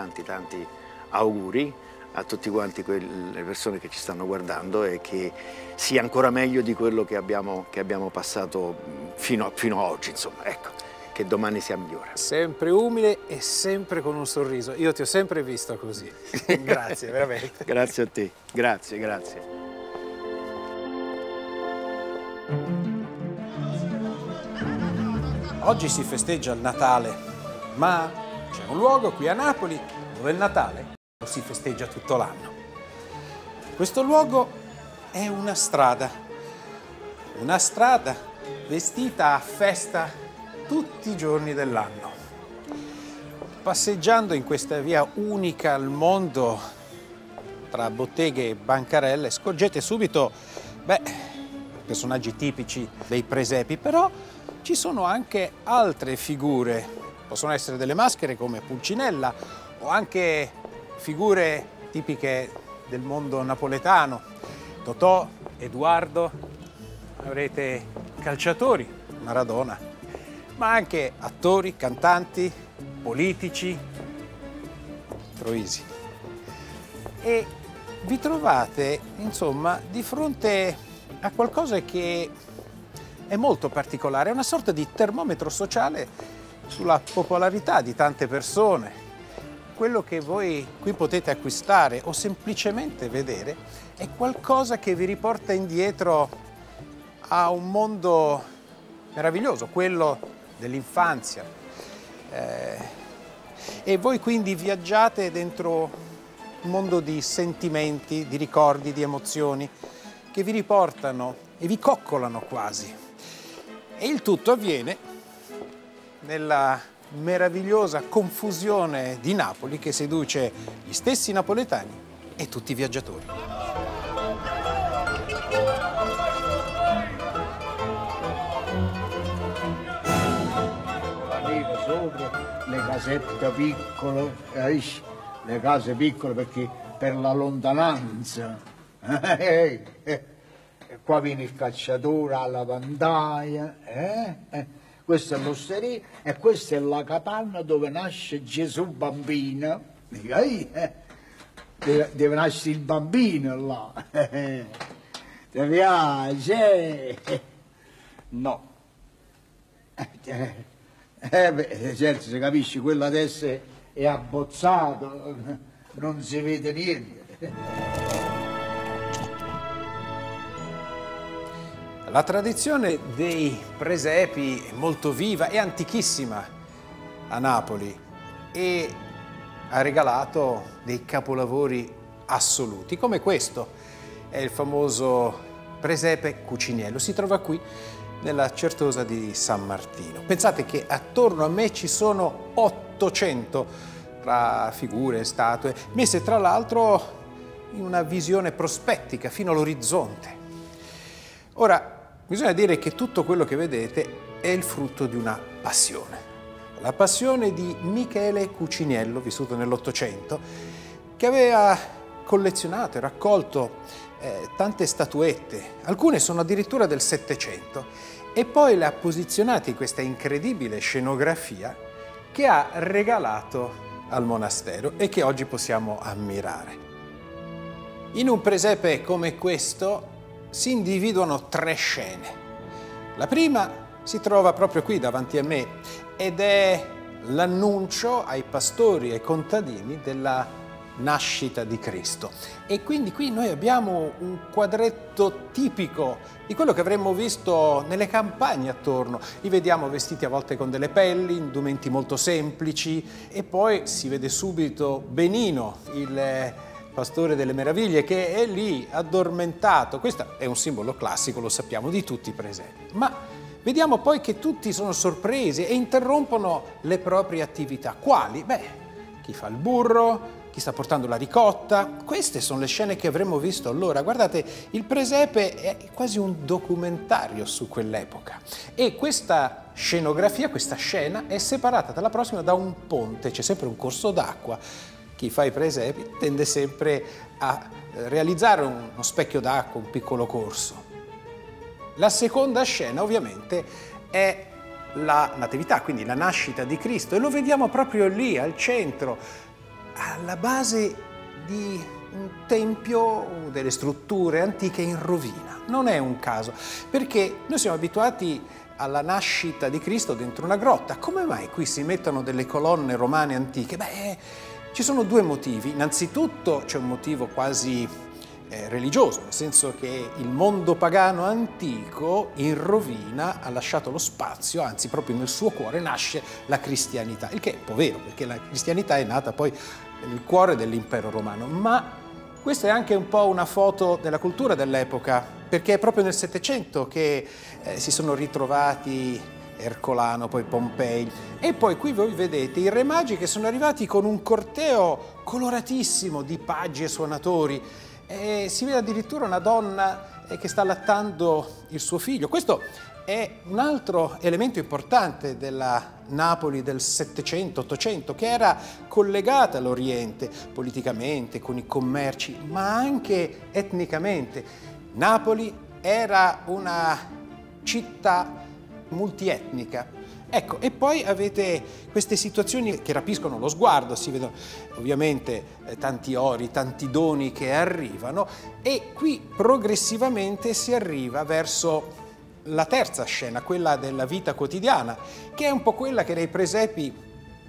auguri a tutti quanti le persone che ci stanno guardando e che sia ancora meglio di quello che abbiamo passato fino a oggi, insomma, ecco. Che domani sia migliore. Sempre umile e sempre con un sorriso. Io ti ho sempre visto così. Grazie, veramente. Grazie a te. Grazie. Oggi si festeggia il Natale, ma c'è un luogo qui a Napoli dove il Natale lo si festeggia tutto l'anno. Questo luogo è una strada vestita a festa tutti i giorni dell'anno. Passeggiando in questa via unica al mondo tra botteghe e bancarelle scorgete subito personaggi tipici dei presepi, però ci sono anche altre figure. Possono essere delle maschere come Pulcinella o anche figure tipiche del mondo napoletano. Totò, Edoardo, avrete calciatori, Maradona, ma anche attori, cantanti, politici, Troisi. E vi trovate, insomma, di fronte a qualcosa che è molto particolare, è una sorta di termometro sociale sulla popolarità di tante persone. Quello che voi qui potete acquistare o semplicemente vedere è qualcosa che vi riporta indietro a un mondo meraviglioso, quello dell'infanzia. E voi quindi viaggiate dentro un mondo di sentimenti, di ricordi, di emozioni che vi riportano e vi coccolano quasi. E il tutto avviene nella meravigliosa confusione di Napoli che seduce gli stessi napoletani e tutti i viaggiatori. Sopra le casette piccole, le case piccole perché per la lontananza. Qua viene il cacciatore alla vandaia, questa è l'osteria e questa è la capanna dove nasce Gesù bambino. Deve nascere il bambino là. Ti piace? No. Beh, certo, si capisce, quello adesso è abbozzato, non si vede niente. La tradizione dei presepi è molto viva, è antichissima a Napoli e ha regalato dei capolavori assoluti, come questo. È il famoso presepe Cuciniello, si trova qui nella Certosa di San Martino. Pensate che attorno a me ci sono 800 tra figure e statue, messe tra l'altro in una visione prospettica fino all'orizzonte. Ora, bisogna dire che tutto quello che vedete è il frutto di una passione. La passione di Michele Cuciniello, vissuto nell'Ottocento, che aveva collezionato e raccolto tante statuette, alcune sono addirittura del Settecento, e poi le ha posizionate in questa incredibile scenografia che ha regalato al monastero e che oggi possiamo ammirare. In un presepe come questo si individuano 3 scene. La prima si trova proprio qui davanti a me ed è l'annuncio ai pastori e ai contadini della nascita di Cristo. E quindi qui noi abbiamo un quadretto tipico di quello che avremmo visto nelle campagne attorno. Li vediamo vestiti a volte con delle pelli, indumenti molto semplici, e poi si vede subito Benino, il pastore delle meraviglie, che è lì addormentato. Questo è un simbolo classico, lo sappiamo, di tutti i presepi. Ma vediamo poi che tutti sono sorpresi e interrompono le proprie attività. Quali? Beh, chi fa il burro, chi sta portando la ricotta. Queste sono le scene che avremmo visto allora. Guardate, il presepe è quasi un documentario su quell'epoca. E questa scenografia, questa scena, è separata dalla prossima da un ponte, c'è sempre un corso d'acqua. Chi fa i presepi tende sempre a realizzare uno specchio d'acqua, un piccolo corso. La seconda scena ovviamente è la Natività, quindi la nascita di Cristo, e lo vediamo proprio lì, al centro, alla base di un tempio, delle strutture antiche in rovina. Non è un caso, perché noi siamo abituati alla nascita di Cristo dentro una grotta. Come mai qui si mettono delle colonne romane antiche? Beh, ci sono 2 motivi. Innanzitutto c'è un motivo quasi religioso, nel senso che il mondo pagano antico in rovina ha lasciato lo spazio, anzi proprio nel suo cuore nasce la cristianità, il che è un po' vero, perché la cristianità è nata poi nel cuore dell'impero romano. Ma questa è anche un po' una foto della cultura dell'epoca, perché è proprio nel Settecento che si sono ritrovati Ercolano, poi Pompei, e poi qui voi vedete i Re Magi che sono arrivati con un corteo coloratissimo di paggi e suonatori. Si vede addirittura una donna che sta allattando il suo figlio. Questo è un altro elemento importante della Napoli del Settecento-Ottocento, che era collegata all'Oriente politicamente, con i commerci, ma anche etnicamente. Napoli era una città multietnica. Ecco, e poi avete queste situazioni che rapiscono lo sguardo, si vedono ovviamente tanti ori, tanti doni che arrivano, e qui progressivamente si arriva verso la terza scena, quella della vita quotidiana, che è un po' quella che nei presepi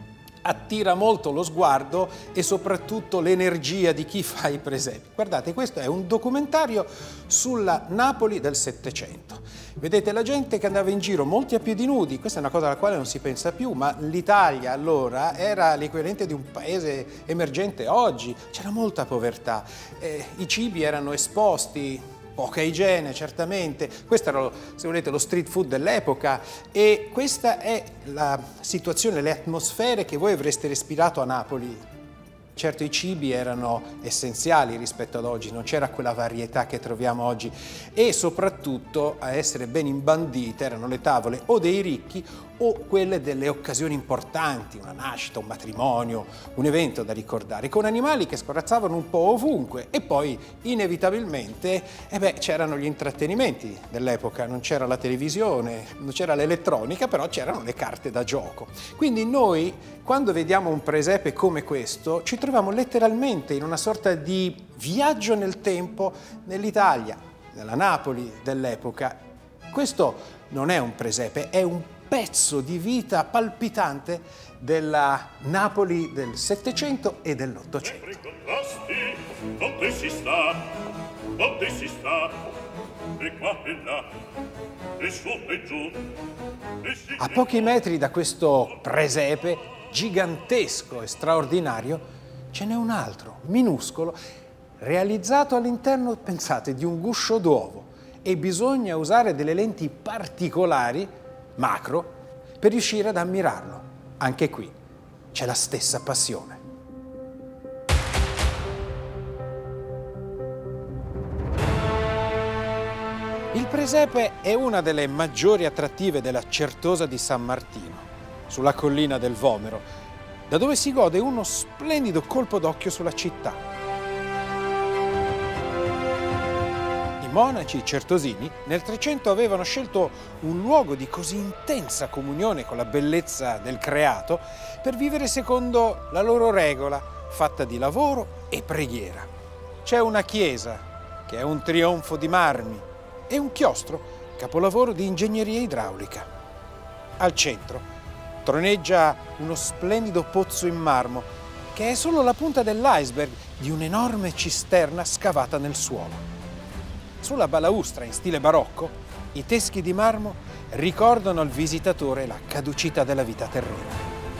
attira molto lo sguardo e soprattutto l'energia di chi fa i presepi. Guardate, questo è un documentario sulla Napoli del Settecento. Vedete la gente che andava in giro, molti a piedi nudi, questa è una cosa alla quale non si pensa più, ma l'Italia allora era l'equivalente di un paese emergente oggi, c'era molta povertà, i cibi erano esposti, poca igiene certamente, questo era, se volete, lo street food dell'epoca, e questa è la situazione, le atmosfere che voi avreste respirato a Napoli. Certo, i cibi erano essenziali rispetto ad oggi, non c'era quella varietà che troviamo oggi, e soprattutto a essere ben imbandite erano le tavole o dei ricchi o quelle delle occasioni importanti, una nascita, un matrimonio, un evento da ricordare, con animali che scorazzavano un po' ovunque. E poi inevitabilmente c'erano gli intrattenimenti dell'epoca, non c'era la televisione, non c'era l'elettronica, però c'erano le carte da gioco. Quindi noi, quando vediamo un presepe come questo, ci troviamo letteralmente in una sorta di viaggio nel tempo nell'Italia, nella Napoli dell'epoca. Questo non è un presepe, è un pezzo di vita palpitante della Napoli del Settecento e dell'Ottocento. Dove si sta, e qua e là, e su e giù. A pochi metri da questo presepe gigantesco e straordinario ce n'è un altro, minuscolo, realizzato all'interno, pensate, di un guscio d'uovo, e bisogna usare delle lenti particolari, macro, per riuscire ad ammirarlo. Anche qui c'è la stessa passione. Il presepe è una delle maggiori attrattive della Certosa di San Martino, sulla collina del Vomero, da dove si gode uno splendido colpo d'occhio sulla città. I monaci certosini nel 300 avevano scelto un luogo di così intensa comunione con la bellezza del creato per vivere secondo la loro regola, fatta di lavoro e preghiera. C'è una chiesa, che è un trionfo di marmi, e un chiostro, capolavoro di ingegneria idraulica. Al centro troneggia uno splendido pozzo in marmo, che è solo la punta dell'iceberg di un'enorme cisterna scavata nel suolo. Sulla balaustra in stile barocco, i teschi di marmo ricordano al visitatore la caducità della vita terrena.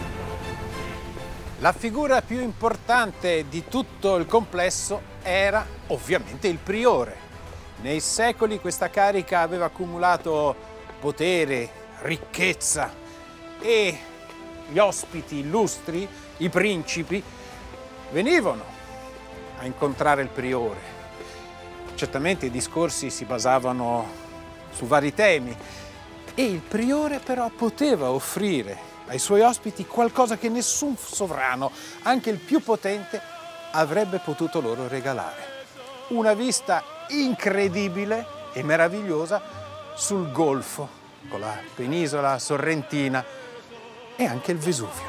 La figura più importante di tutto il complesso era ovviamente il priore. Nei secoli questa carica aveva accumulato potere, ricchezza, e gli ospiti illustri, i principi, venivano a incontrare il priore. Certamente i discorsi si basavano su vari temi e il priore però poteva offrire ai suoi ospiti qualcosa che nessun sovrano, anche il più potente, avrebbe potuto loro regalare. Una vista incredibile e meravigliosa sul golfo, con la penisola sorrentina e anche il Vesuvio.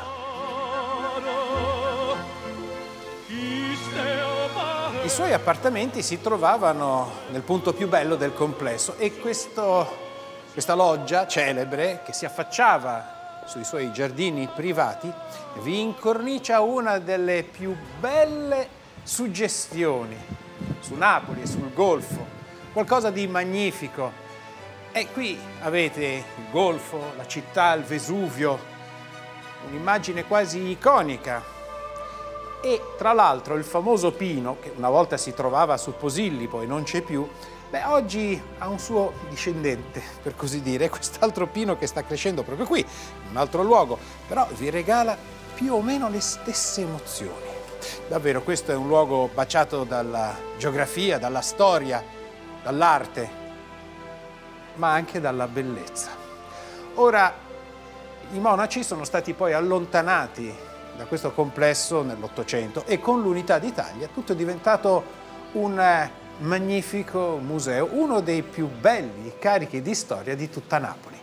I suoi appartamenti si trovavano nel punto più bello del complesso e questa loggia celebre, che si affacciava sui suoi giardini privati, vi incornicia una delle più belle suggestioni su Napoli e sul Golfo, qualcosa di magnifico. E qui avete il Golfo, la città, il Vesuvio, un'immagine quasi iconica. E tra l'altro il famoso pino, che una volta si trovava su Posillipo e non c'è più, oggi ha un suo discendente, per così dire, quest'altro pino che sta crescendo proprio qui, in un altro luogo, però vi regala più o meno le stesse emozioni. Davvero, questo è un luogo baciato dalla geografia, dalla storia, dall'arte, ma anche dalla bellezza. Ora, i monaci sono stati poi allontanati da questo complesso nell'Ottocento e con l'Unità d'Italia tutto è diventato un magnifico museo, uno dei più belli carichi di storia di tutta Napoli.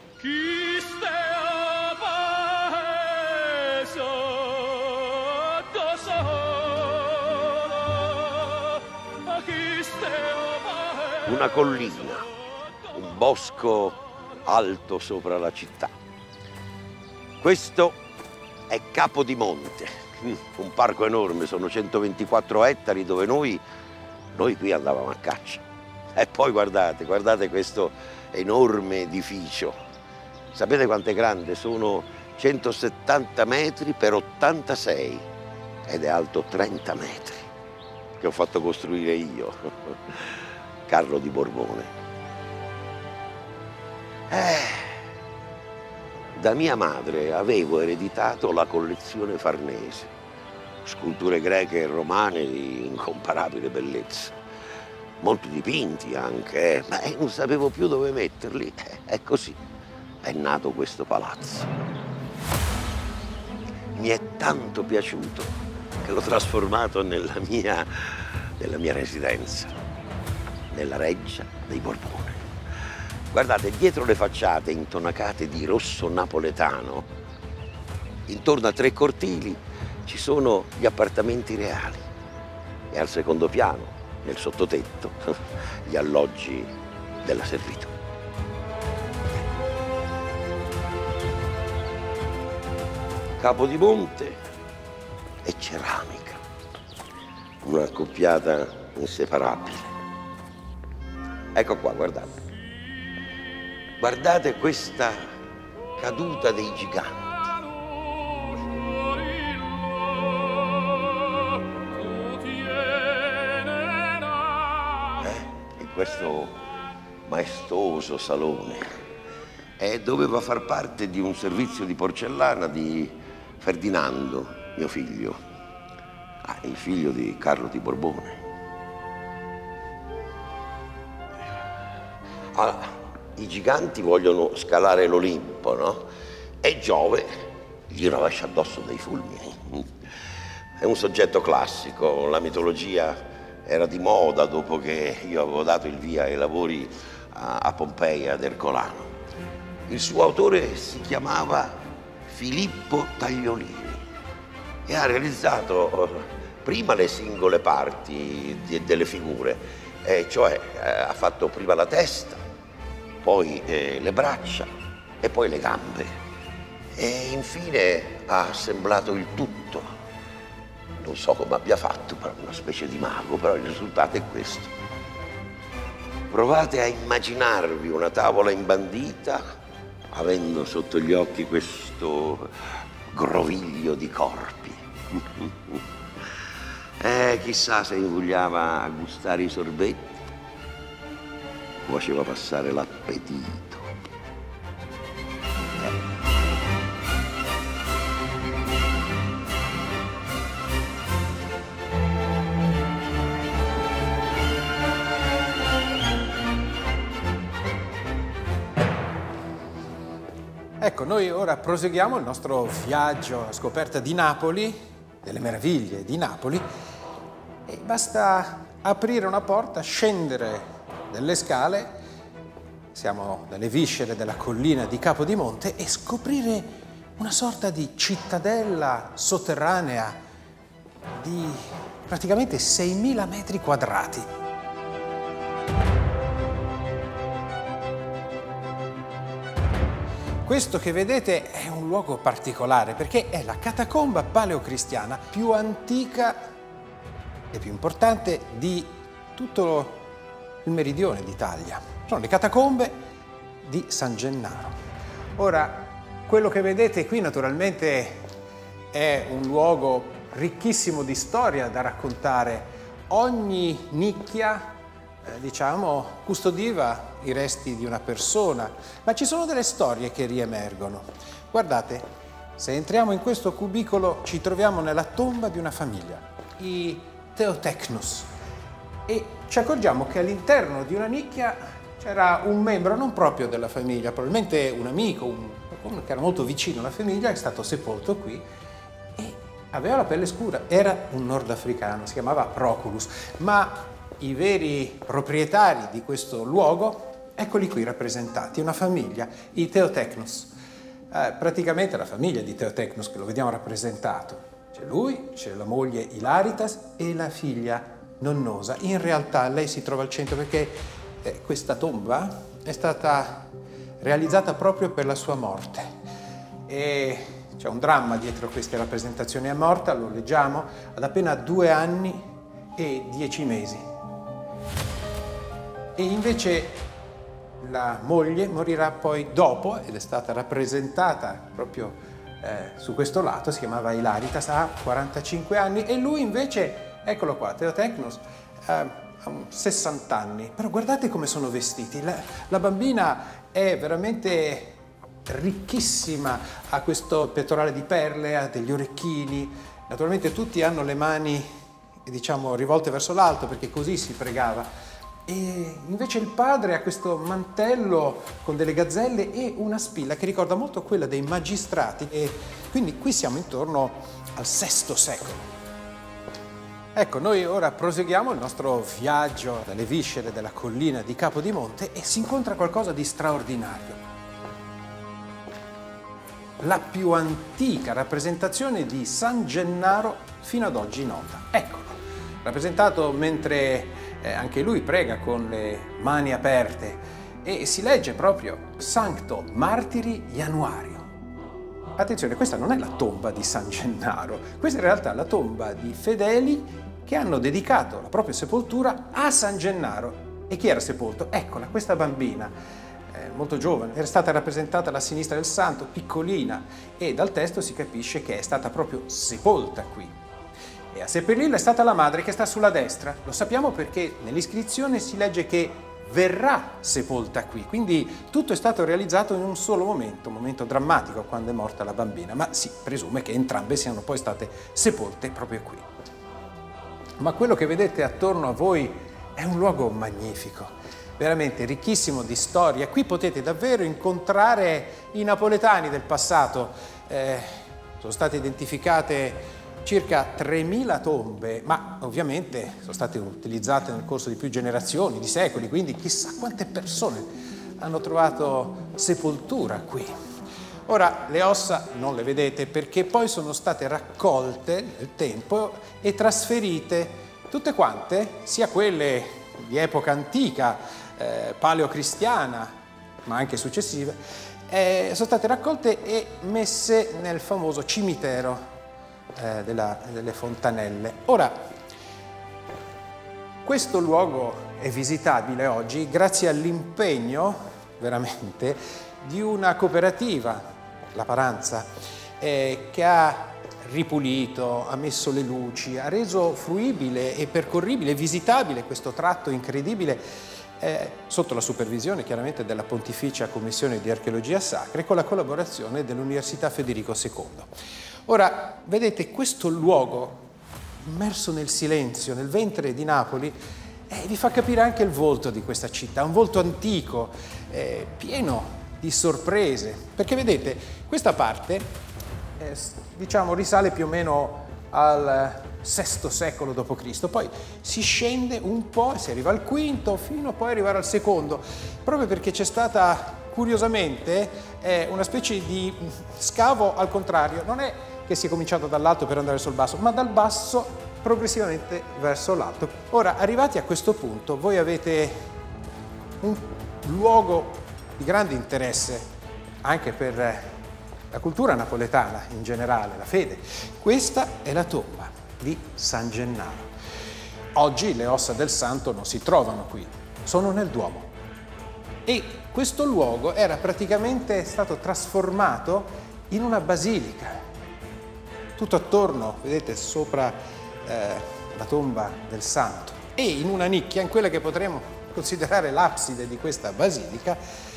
Una collina, un bosco alto sopra la città. Questo è Capodimonte, un parco enorme, sono 124 ettari dove noi qui andavamo a caccia. E poi guardate questo enorme edificio. Sapete quanto è grande? Sono 170 metri per 86 ed è alto 30 metri, che ho fatto costruire io. Carlo di Borbone. Da mia madre avevo ereditato la collezione Farnese, sculture greche e romane di incomparabile bellezza, molti dipinti anche, ma non sapevo più dove metterli. E così è nato questo palazzo. Mi è tanto piaciuto che l'ho trasformato nella mia residenza, nella Reggia dei Borbone. Guardate, dietro le facciate intonacate di rosso napoletano, intorno a 3 cortili, ci sono gli appartamenti reali e al secondo piano, nel sottotetto, gli alloggi della servitù. Capodimonte e ceramica, una accoppiata inseparabile. Ecco qua, guardate. Guardate questa caduta dei giganti. E questo maestoso salone doveva far parte di un servizio di porcellana di Ferdinando, mio figlio, il figlio di Carlo di Borbone. Allora, i giganti vogliono scalare l'Olimpo, no? E Giove gli rovescia addosso dei fulmini. È un soggetto classico, la mitologia era di moda dopo che io avevo dato il via ai lavori a Pompei, ad Ercolano. Il suo autore si chiamava Filippo Tagliolini e ha realizzato prima le singole parti delle figure, cioè ha fatto prima la testa, poi le braccia e poi le gambe e infine ha assemblato il tutto. Non so come abbia fatto, però una specie di mago, però il risultato è questo. Provate a immaginarvi una tavola imbandita avendo sotto gli occhi questo groviglio di corpi. Chissà se invogliava a gustare i sorbetti o faceva passare l'appetito. Ecco, noi ora proseguiamo il nostro viaggio a scoperta di Napoli, delle meraviglie di Napoli, e basta aprire una porta, scendere delle scale, siamo nelle viscere della collina di Capodimonte, e scoprire una sorta di cittadella sotterranea di praticamente 6.000 metri quadrati. Questo che vedete è un luogo particolare perché è la catacomba paleocristiana più antica e più importante di tutto il meridione d'Italia. Sono le catacombe di San Gennaro. Ora, quello che vedete qui naturalmente è un luogo ricchissimo di storia da raccontare. Ogni nicchia diciamo, custodiva i resti di una persona, ma ci sono delle storie che riemergono. Guardate, se entriamo in questo cubicolo ci troviamo nella tomba di una famiglia, i Theotechnus, e ci accorgiamo che all'interno di una nicchia c'era un membro non proprio della famiglia, probabilmente un amico, qualcuno che era molto vicino alla famiglia, è stato sepolto qui e aveva la pelle scura, era un nordafricano, si chiamava Proculus, ma i veri proprietari di questo luogo, eccoli qui rappresentati, una famiglia, i Theotechnus. Praticamente la famiglia di Theotechnus che lo vediamo rappresentato. C'è lui, c'è la moglie Ilaritas e la figlia Nonnosa. In realtà lei si trova al centro perché questa tomba è stata realizzata proprio per la sua morte. E c'è un dramma dietro queste rappresentazioni. È morta, lo leggiamo, ad appena 2 anni e 10 mesi. E invece la moglie morirà poi dopo, ed è stata rappresentata proprio su questo lato, si chiamava Ilaritas, ha 45 anni, e lui invece, eccolo qua, Theotechnus, ha 60 anni. Però guardate come sono vestiti, la bambina è veramente ricchissima, ha questo pettorale di perle, ha degli orecchini, naturalmente tutti hanno le mani, diciamo, rivolte verso l'alto perché così si pregava. E invece il padre ha questo mantello con delle gazzelle e una spilla che ricorda molto quella dei magistrati, e quindi qui siamo intorno al VI secolo. Ecco, noi ora proseguiamo il nostro viaggio dalle viscere della collina di Capodimonte e si incontra qualcosa di straordinario. La più antica rappresentazione di San Gennaro fino ad oggi nota. Eccolo, rappresentato mentre anche lui prega con le mani aperte, e si legge proprio Sancto Martiri Januario. attenzione, questa non è la tomba di San Gennaro, questa è in realtà la tomba di fedeli che hanno dedicato la propria sepoltura a San Gennaro. E chi era sepolto? Eccola, questa bambina, molto giovane, era stata rappresentata alla sinistra del santo, piccolina, e dal testo si capisce che è stata proprio sepolta qui. E a seppellirla è stata la madre che sta sulla destra. Lo sappiamo perché nell'iscrizione si legge che verrà sepolta qui, quindi tutto è stato realizzato in un solo momento, un momento drammatico quando è morta la bambina, ma si presume che entrambe siano poi state sepolte proprio qui. Ma quello che vedete attorno a voi è un luogo magnifico, veramente ricchissimo di storia. Qui potete davvero incontrare i napoletani del passato. Sono state identificate circa 3.000 tombe, ma ovviamente sono state utilizzate nel corso di più generazioni, di secoli, quindi chissà quante persone hanno trovato sepoltura qui. Ora, le ossa non le vedete perché poi sono state raccolte nel tempo e trasferite, tutte quante, sia quelle di epoca antica, paleocristiana, ma anche successive, sono state raccolte e messe nel famoso cimitero delle Fontanelle. Ora, questo luogo è visitabile oggi grazie all'impegno, veramente, di una cooperativa, la Paranza, che ha ripulito, ha messo le luci, ha reso fruibile e percorribile, visitabile questo tratto incredibile, sotto la supervisione chiaramente della Pontificia Commissione di Archeologia Sacra e con la collaborazione dell'Università Federico II. Ora, vedete, questo luogo, immerso nel silenzio, nel ventre di Napoli, vi fa capire anche il volto di questa città, un volto antico, pieno di sorprese, perché vedete, questa parte, diciamo, risale più o meno al VI secolo d.C., poi si scende un po' e si arriva al V, fino a poi arrivare al II, proprio perché c'è stata, curiosamente, una specie di scavo al contrario, non è che si è cominciato dall'alto per andare sul basso, ma dal basso progressivamente verso l'alto. Ora, arrivati a questo punto, voi avete un luogo di grande interesse anche per la cultura napoletana in generale, la fede. Questa è la tomba di San Gennaro. Oggi le ossa del santo non si trovano qui, sono nel Duomo. E questo luogo era praticamente stato trasformato in una basilica. Tutto attorno, vedete, sopra la tomba del santo e in una nicchia, in quella che potremmo considerare l'abside di questa basilica,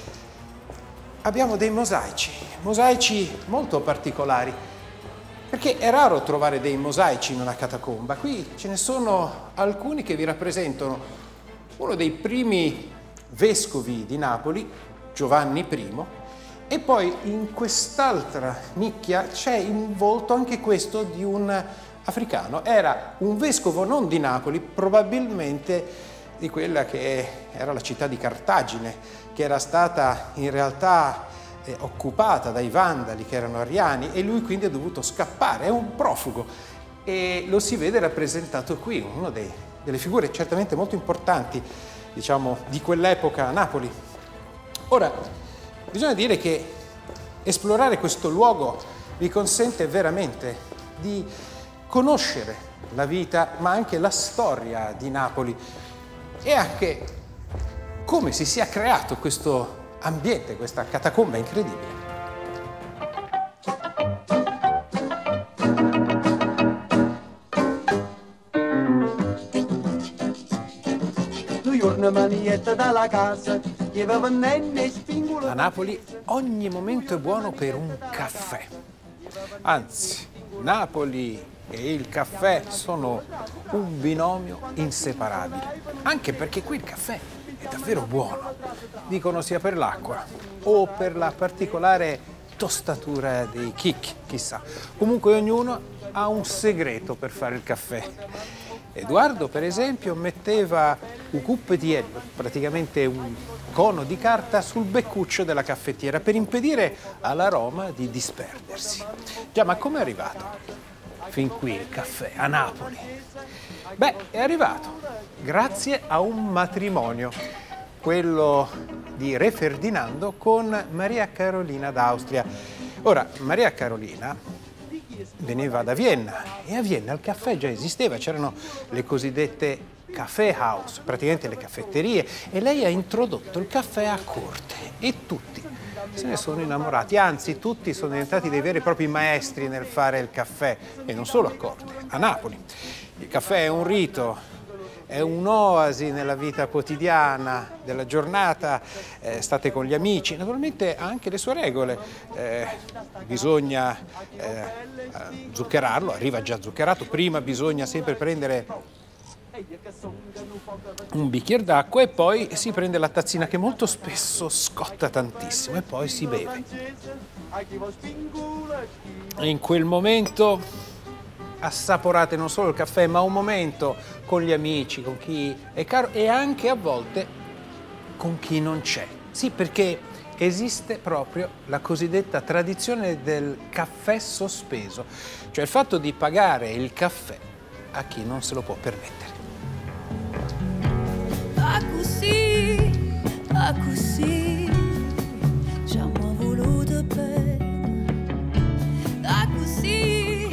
abbiamo dei mosaici molto particolari, perché è raro trovare dei mosaici in una catacomba. Qui ce ne sono alcuni che vi rappresentano uno dei primi vescovi di Napoli, Giovanni I, e poi in quest'altra nicchia c'è il volto anche questo di un africano. Era un vescovo non di Napoli, probabilmente di quella che era la città di Cartagine, che era stata in realtà occupata dai Vandali, che erano ariani, e lui quindi è dovuto scappare, è un profugo, e lo si vede rappresentato qui, una delle figure certamente molto importanti, diciamo, di quell'epoca a Napoli. Ora, bisogna dire che esplorare questo luogo vi consente veramente di conoscere la vita, ma anche la storia di Napoli e anche come si sia creato questo ambiente, questa catacomba incredibile. A Napoli ogni momento è buono per un caffè. Anzi, Napoli e il caffè sono un binomio inseparabile. Anche perché qui il caffè è davvero buono. Dicono sia per l'acqua o per la particolare tostatura dei chicchi, chissà. Comunque ognuno ha un segreto per fare il caffè. Edoardo, per esempio, metteva un cuppetiello, praticamente un cono di carta, sul beccuccio della caffettiera per impedire all'aroma di disperdersi. Già, ma come è arrivato fin qui il caffè a Napoli? Beh, è arrivato grazie a un matrimonio, quello di Re Ferdinando con Maria Carolina d'Austria. Ora, Maria Carolina veniva da Vienna e a Vienna il caffè già esisteva, c'erano le cosiddette Kaffeehaus, praticamente le caffetterie, e lei ha introdotto il caffè a corte e tutti se ne sono innamorati, anzi tutti sono diventati dei veri e propri maestri nel fare il caffè, e non solo a corte, a Napoli. Il caffè è un rito, è un'oasi nella vita quotidiana della giornata, state con gli amici, naturalmente ha anche le sue regole, bisogna zuccherarlo, arriva già zuccherato, prima bisogna sempre prendere un bicchiere d'acqua e poi si prende la tazzina che molto spesso scotta tantissimo e poi si beve. E in quel momento assaporate non solo il caffè ma un momento con gli amici, con chi è caro e anche a volte con chi non c'è. Sì, perché esiste proprio la cosiddetta tradizione del caffè sospeso, cioè il fatto di pagare il caffè a chi non se lo può permettere. A così ci hanno voluto bene, a così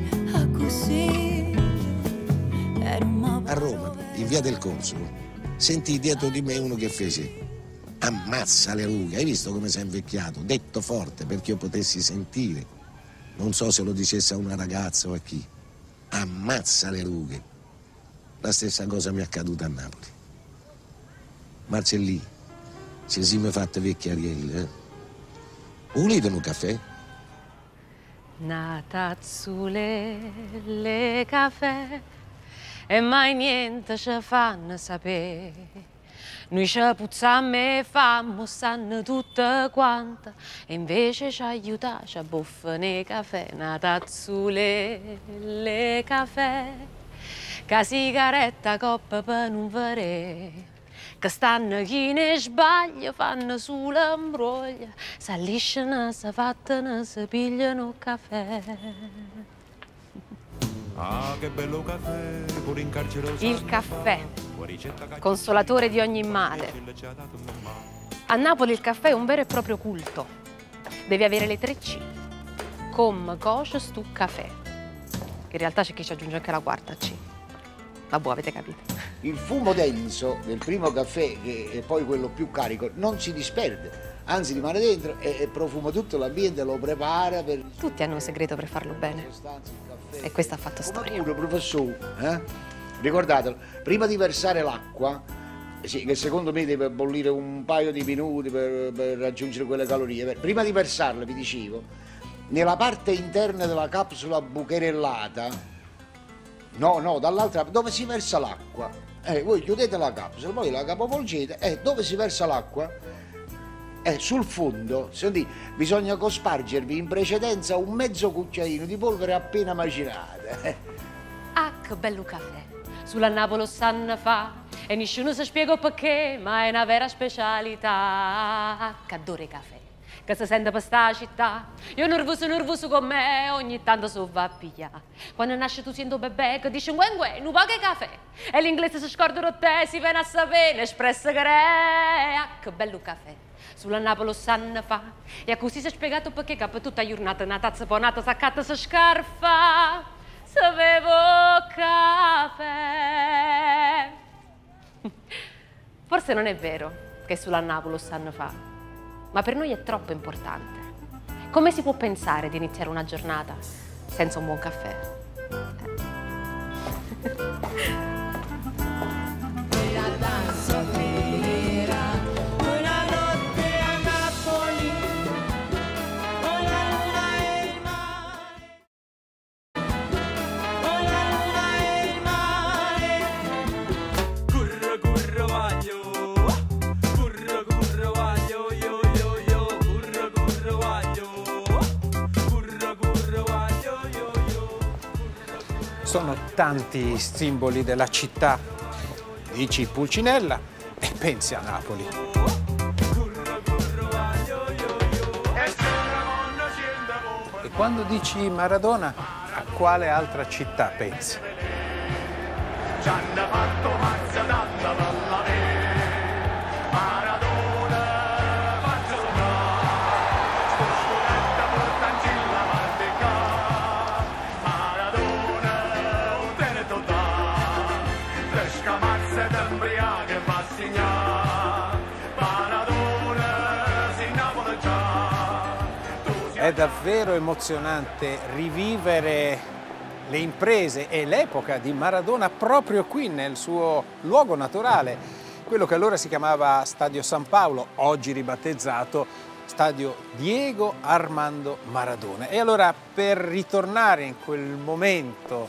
a Roma, in via del Consolo, sentii dietro di me uno che fece: ammazza le rughe, hai visto come sei invecchiato? Detto forte perché io potessi sentire, non so se lo dicesse a una ragazza o a chi. Ammazza le rughe. La stessa cosa mi è accaduta a Napoli. Marcellì, ci siamo fatte vecchiarielle, eh? Volete un caffè? Una tazzule caffè e mai niente ci fanno sapere. Noi ci puzziamo e fammo, sanno tutte quante, e invece ci aiuta, ci buffano i caffè. Una tazzule caffè, che sigaretta coppa per non vedere. Che stanno chi ne sbaglia, fanno sull'ambroglia, s'allisciano, si fattano, si pigliano caffè. Ah, che bello caffè, pure in carcere. Il caffè, consolatore di ogni male. A Napoli il caffè è un vero e proprio culto. Devi avere le 3 C. Com, coce, stu, caffè. In realtà c'è chi ci aggiunge anche la quarta C. Vabbè, avete capito. Il fumo denso del primo caffè, che è poi quello più carico, non si disperde, anzi rimane dentro e profuma tutto l'ambiente, lo prepara per... Tutti hanno un segreto per farlo bene. E questo ha fatto storia. Pure, professore, ricordatelo, prima di versare l'acqua, sì, che secondo me deve bollire un paio di minuti per raggiungere quelle calorie, prima di versarla, vi dicevo, nella parte interna della capsula bucherellata, no, dall'altra, dove si versa l'acqua, voi chiudete la capsula, poi la capovolgete, dove si versa l'acqua, sul fondo, senti, bisogna cospargervi in precedenza un mezzo cucchiaino di polvere appena macinata. Ah, che bello caffè! Sulla Napoli sanno fa, e nessuno si spiega perché, ma è una vera specialità. Che adoro caffè, che si sente per sta città. Io nervoso con me, ogni tanto so va a pigliare. Quando nasce tu sento bebè che dice nguen, non paga caffè. E l'inglese si scorda di te, si viene a sapere, espresso che re. Ah, che bello caffè! Sulla Napoli sanno fa, e così si è spiegato perché capo tutta la giornata una tazza ponata, saccata, si scarfa. Sapevo caffè. Forse non è vero che sulla Napoli sanno fa, ma per noi è troppo importante. Come si può pensare di iniziare una giornata senza un buon caffè? Sono tanti simboli della città. Dici Pulcinella e pensi a Napoli. E quando dici Maradona, a quale altra città pensi? scamazza d'embriache va a segnare, Maradona si innamora già. È davvero emozionante rivivere le imprese e l'epoca di Maradona proprio qui nel suo luogo naturale, quello che allora si chiamava Stadio San Paolo, oggi ribattezzato Stadio Diego Armando Maradona. E allora, per ritornare in quel momento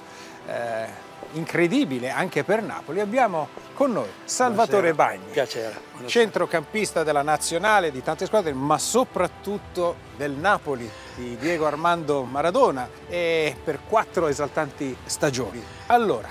incredibile anche per Napoli, abbiamo con noi Salvatore Bagni, Piacere. centrocampista della nazionale, di tante squadre, ma soprattutto del Napoli di Diego Armando Maradona, e per 4 esaltanti stagioni. Allora,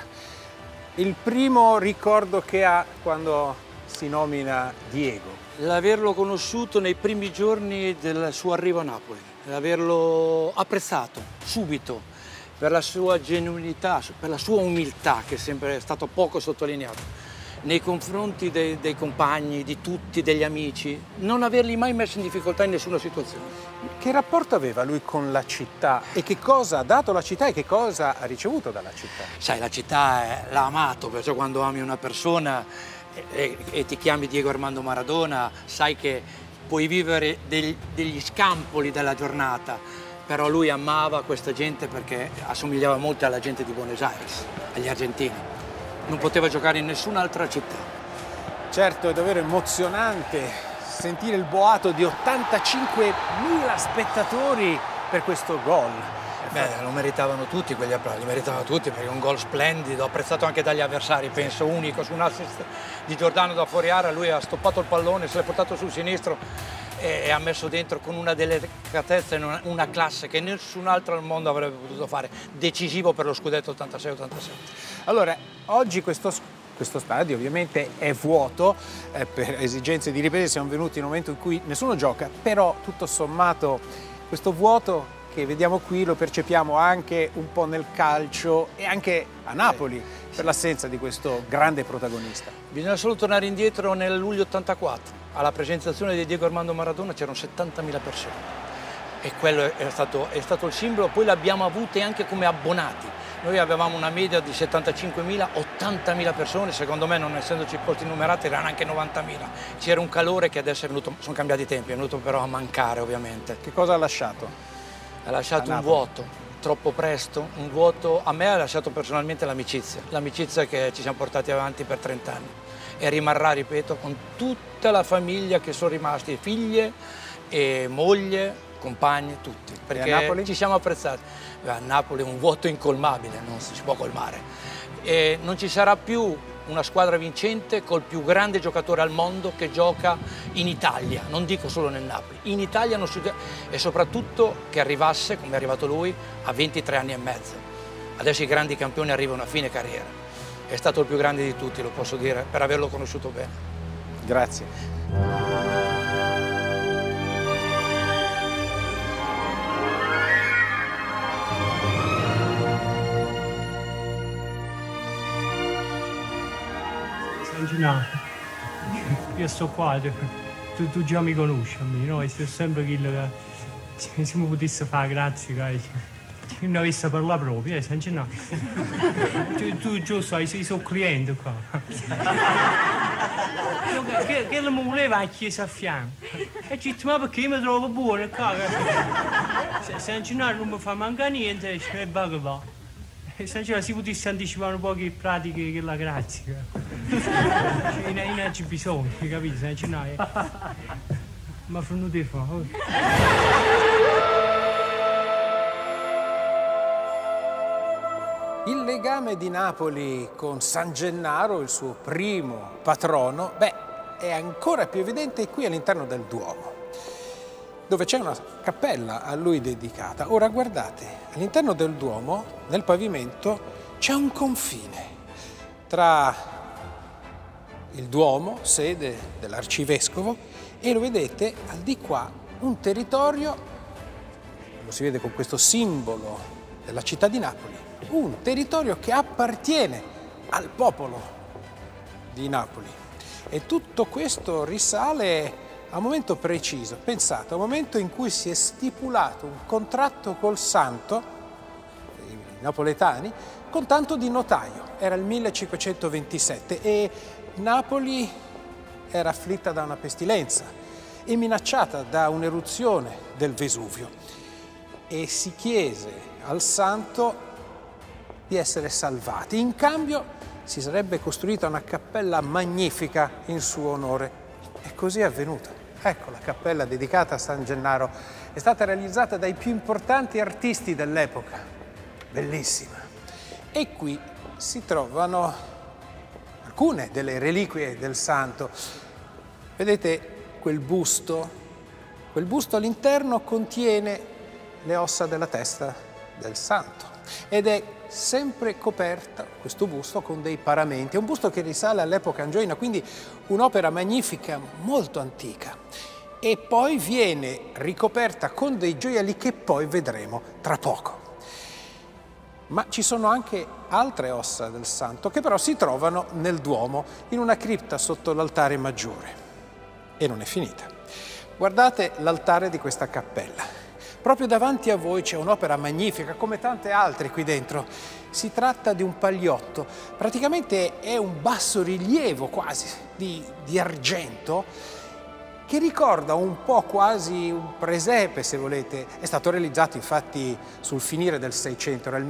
il primo ricordo che ha quando si nomina Diego? L'averlo conosciuto nei primi giorni del suo arrivo a Napoli, l'averlo apprezzato subito per la sua genuinità, per la sua umiltà, che è sempre stato poco sottolineato nei confronti dei compagni, di tutti, degli amici, non averli mai messo in difficoltà in nessuna situazione. Che rapporto aveva lui con la città e che cosa ha dato la città e che cosa ha ricevuto dalla città? Sai, la città l'ha amato, perciò quando ami una persona e ti chiami Diego Armando Maradona, sai che puoi vivere degli scampoli della giornata, però lui amava questa gente perché assomigliava molto alla gente di Buenos Aires, agli argentini. Non poteva giocare in nessun'altra città. Certo, è davvero emozionante sentire il boato di 85.000 spettatori per questo gol. Beh, lo meritavano tutti quegli applausi, li meritavano tutti perché è un gol splendido, apprezzato anche dagli avversari, penso, unico, su un assist di Giordano da fuori area. Lui ha stoppato il pallone, se l'è portato sul sinistro e ha messo dentro con una delicatezza e una classe che nessun altro al mondo avrebbe potuto fare, decisivo per lo scudetto 86-87. Allora, oggi questo stadio ovviamente è vuoto, per esigenze di ripresa siamo venuti in un momento in cui nessuno gioca, però tutto sommato questo vuoto che vediamo qui lo percepiamo anche un po' nel calcio e anche a Napoli per l'assenza di questo grande protagonista. Bisogna solo tornare indietro nel luglio 84, alla presentazione di Diego Armando Maradona c'erano 70.000 persone e quello è stato il simbolo. Poi l'abbiamo avute anche come abbonati. Noi avevamo una media di 75.000, 80.000 persone, secondo me non essendoci posti numerati erano anche 90.000. C'era un calore che adesso è venuto, sono cambiati i tempi, è venuto però a mancare ovviamente. Che cosa ha lasciato? Ha lasciato un vuoto, troppo presto, un vuoto. A me ha lasciato personalmente l'amicizia che ci siamo portati avanti per 30 anni e rimarrà, ripeto, con tutta la famiglia che sono rimasti, figlie e moglie, compagni, tutti, perché a Napoli? Ci siamo apprezzati. A Napoli è un vuoto incolmabile, non si può colmare. E non ci sarà più una squadra vincente col più grande giocatore al mondo che gioca in Italia, non dico solo nel Napoli, in Italia non si... e soprattutto che arrivasse, come è arrivato lui, a 23 anni e mezzo. Adesso i grandi campioni arrivano a fine carriera. È stato il più grande di tutti, lo posso dire, per averlo conosciuto bene. Grazie. Io sto qua, tu già mi conosci a me, no? E sei sempre quello che se mi potesse fare grazie, che non avesse parlato proprio, no? Tu giusto, sei suo cliente qua. Che mi voleva a chiesa a fianco. E ho detto, ma perché mi trovo buono qua? Se non mi fa mancare niente, e va che va. E se si potesse anticipare un po' che pratiche che la grazia. Non c'è bisogno, capito? Se non c'è ma non ti fa. Il legame di Napoli con San Gennaro, il suo primo patrono, è ancora più evidente qui all'interno del Duomo, dove c'è una cappella a lui dedicata. Ora guardate, all'interno del Duomo, nel pavimento, c'è un confine tra il Duomo, sede dell'arcivescovo, e lo vedete al di qua, un territorio, lo si vede con questo simbolo della città di Napoli, un territorio che appartiene al popolo di Napoli. E tutto questo risale a un momento preciso, pensate, a un momento in cui si è stipulato un contratto col santo, i napoletani, con tanto di notaio. Era il 1527 e Napoli era afflitta da una pestilenza e minacciata da un'eruzione del Vesuvio. E si chiese al santo di essere salvati. In cambio si sarebbe costruita una cappella magnifica in suo onore. E così è avvenuto. Ecco, la cappella dedicata a San Gennaro è stata realizzata dai più importanti artisti dell'epoca. Bellissima. E qui si trovano alcune delle reliquie del santo. Vedete quel busto? Quel busto all'interno contiene le ossa della testa del santo ed è sempre coperta, questo busto, con dei paramenti. È un busto che risale all'epoca angioina, quindi un'opera magnifica, molto antica. E poi viene ricoperta con dei gioielli che poi vedremo tra poco. Ma ci sono anche altre ossa del santo che però si trovano nel Duomo, in una cripta sotto l'altare maggiore. E non è finita. Guardate l'altare di questa cappella. Proprio davanti a voi c'è un'opera magnifica, come tante altre qui dentro. Si tratta di un pagliotto, praticamente è un bassorilievo quasi di argento, che ricorda un po' quasi un presepe, se volete. È stato realizzato infatti sul finire del 600, era il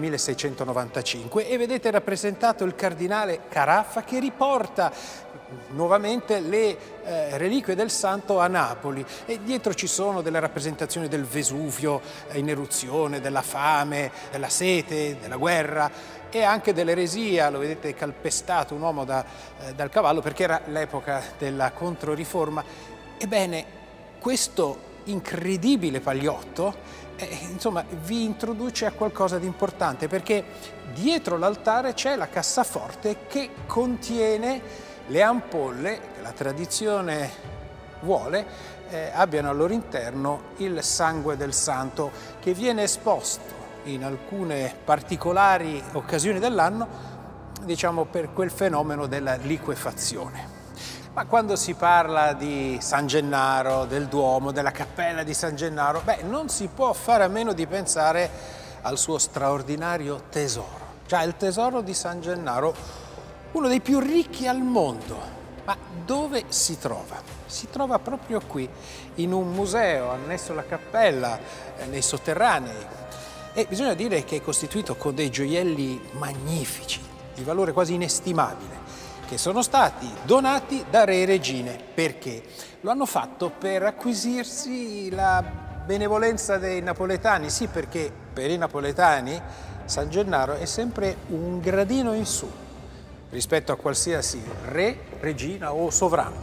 1695, e vedete rappresentato il cardinale Caraffa che riporta nuovamente le reliquie del santo a Napoli, e dietro ci sono delle rappresentazioni del Vesuvio in eruzione, della fame, della sete, della guerra e anche dell'eresia. Lo vedete calpestato un uomo dal cavallo perché era l'epoca della Controriforma. Ebbene, questo incredibile pagliotto insomma, vi introduce a qualcosa di importante, perché dietro l'altare c'è la cassaforte che contiene le ampolle che la tradizione vuole abbiano al loro interno il sangue del santo, che viene esposto in alcune particolari occasioni dell'anno, diciamo per quel fenomeno della liquefazione. Ma quando si parla di San Gennaro, del Duomo, della cappella di San Gennaro, non si può fare a meno di pensare al suo straordinario tesoro. Già, il tesoro di San Gennaro, uno dei più ricchi al mondo. Ma dove si trova? Si trova proprio qui, in un museo annesso alla cappella, nei sotterranei. E bisogna dire che è costituito con dei gioielli magnifici, di valore quasi inestimabile, che sono stati donati da re e regine. Perché? Lo hanno fatto per acquisirsi la benevolenza dei napoletani. Sì, perché per i napoletani San Gennaro è sempre un gradino in su rispetto a qualsiasi re, regina o sovrano.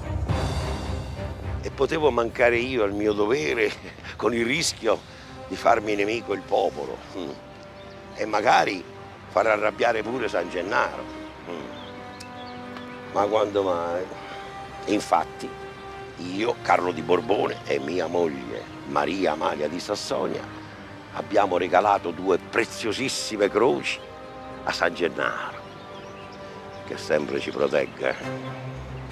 E potevo mancare io al mio dovere con il rischio di farmi nemico il popolo e magari far arrabbiare pure San Gennaro. Ma quando mai? Infatti, io, Carlo di Borbone e mia moglie Maria Amalia di Sassonia abbiamo regalato 2 preziosissime croci a San Gennaro, che sempre ci protegga.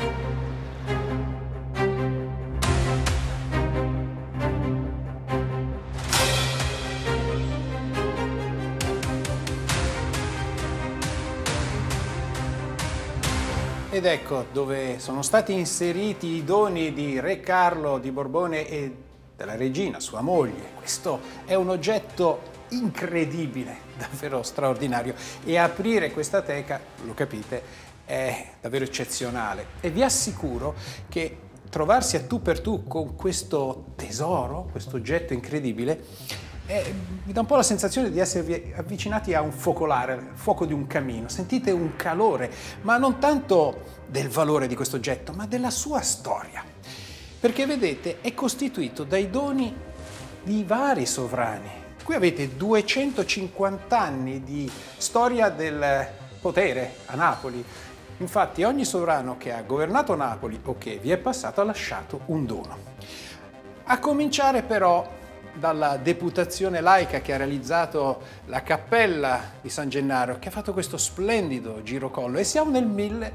Ed ecco dove sono stati inseriti i doni di Re Carlo di Borbone e della regina, sua moglie. Questo è un oggetto incredibile, davvero straordinario, e aprire questa teca, lo capite, è davvero eccezionale. E vi assicuro che trovarsi a tu per tu con questo tesoro, questo oggetto incredibile, mi dà un po' la sensazione di esservi avvicinati a un focolare, al fuoco di un camino. Sentite un calore, ma non tanto del valore di questo oggetto, ma della sua storia. Perché vedete, è costituito dai doni di vari sovrani. Qui avete 250 anni di storia del potere a Napoli. Infatti ogni sovrano che ha governato Napoli o che vi è passato ha lasciato un dono. A cominciare però dalla deputazione laica che ha realizzato la cappella di San Gennaro, che ha fatto questo splendido girocollo, e siamo nel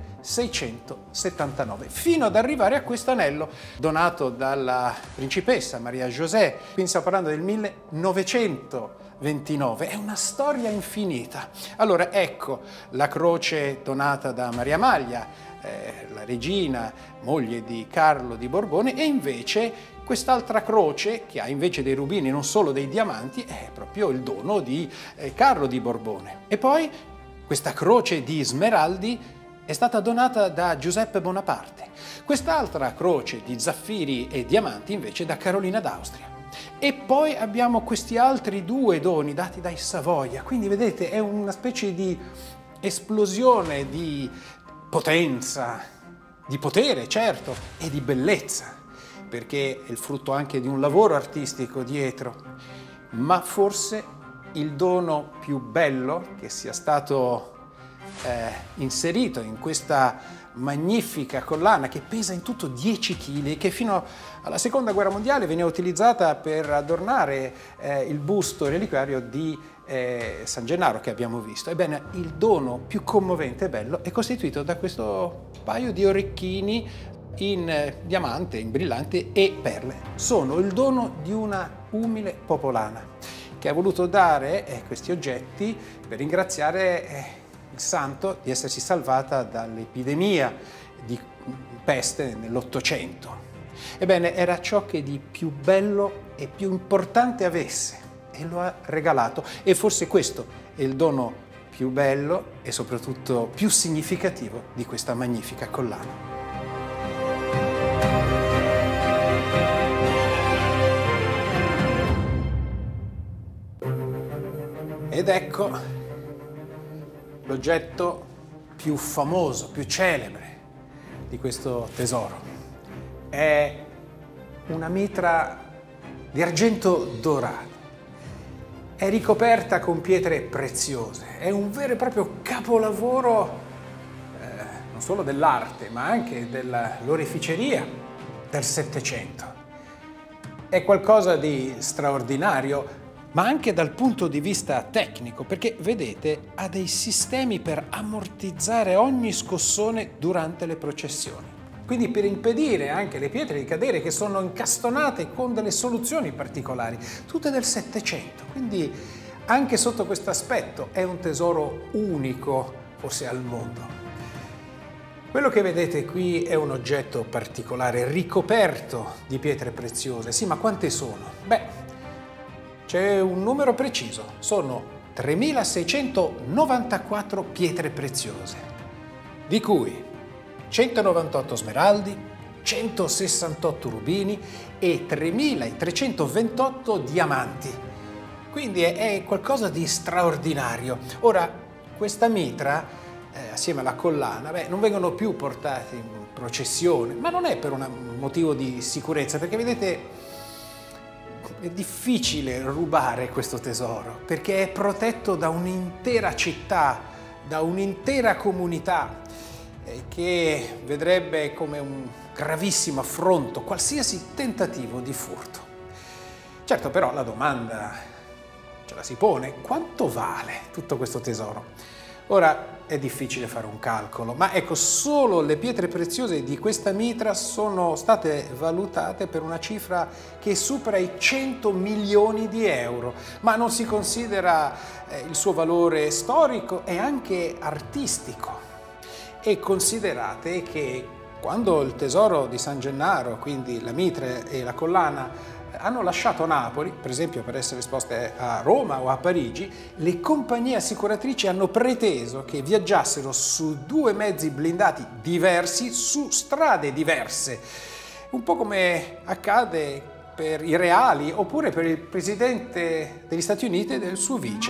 1679, fino ad arrivare a questo anello donato dalla principessa Maria José. Quindi stiamo parlando del 1900 29, è una storia infinita. Allora ecco la croce donata da Maria Amaglia, la regina, moglie di Carlo di Borbone, e invece quest'altra croce, che ha invece dei rubini non solo dei diamanti, è proprio il dono di Carlo di Borbone. E poi questa croce di smeraldi è stata donata da Giuseppe Bonaparte. Quest'altra croce di zaffiri e diamanti invece da Carolina d'Austria. E poi abbiamo questi altri due doni dati dai Savoia. Quindi vedete, è una specie di esplosione di potenza, di potere, certo, e di bellezza, perché è il frutto anche di un lavoro artistico dietro. Ma forse il dono più bello che sia stato inserito in questa magnifica collana, che pesa in tutto 10 kg e che fino alla Seconda Guerra Mondiale veniva utilizzata per adornare il busto reliquiario di San Gennaro che abbiamo visto. Ebbene, il dono più commovente e bello è costituito da questo paio di orecchini in diamante, in brillante e perle. Sono il dono di una umile popolana che ha voluto dare questi oggetti per ringraziare il santo di essersi salvata dall'epidemia di peste nell'800. Ebbene, era ciò che di più bello e più importante avesse e lo ha regalato. E forse questo è il dono più bello e soprattutto più significativo di questa magnifica collana. Ed ecco l'oggetto più famoso, più celebre di questo tesoro. È una mitra di argento dorato. È ricoperta con pietre preziose. È un vero e proprio capolavoro non solo dell'arte, ma anche dell'oreficeria del Settecento. È qualcosa di straordinario, ma anche dal punto di vista tecnico, perché vedete ha dei sistemi per ammortizzare ogni scossone durante le processioni. Quindi per impedire anche le pietre di cadere, che sono incastonate con delle soluzioni particolari, tutte del Settecento. Quindi anche sotto questo aspetto è un tesoro unico, forse al mondo. Quello che vedete qui è un oggetto particolare, ricoperto di pietre preziose. Sì, ma quante sono? Beh, c'è un numero preciso, sono 3.694 pietre preziose, di cui 198 smeraldi, 168 rubini e 3.328 diamanti. Quindi è qualcosa di straordinario. Ora, questa mitra, assieme alla collana, non vengono più portate in processione, ma non è per un motivo di sicurezza, perché vedete, è difficile rubare questo tesoro perché è protetto da un'intera città, da un'intera comunità che vedrebbe come un gravissimo affronto qualsiasi tentativo di furto. Certo, però la domanda ce la si pone: quanto vale tutto questo tesoro? Ora, è difficile fare un calcolo, ma ecco, solo le pietre preziose di questa mitra sono state valutate per una cifra che supera i 100 milioni di euro, ma non si considera il suo valore storico e anche artistico. E considerate che quando il tesoro di San Gennaro, quindi la mitra e la collana, hanno lasciato Napoli, per esempio per essere esposte a Roma o a Parigi, le compagnie assicuratrici hanno preteso che viaggiassero su due mezzi blindati diversi, su strade diverse, un po' come accade per i reali oppure per il presidente degli Stati Uniti e del suo vice.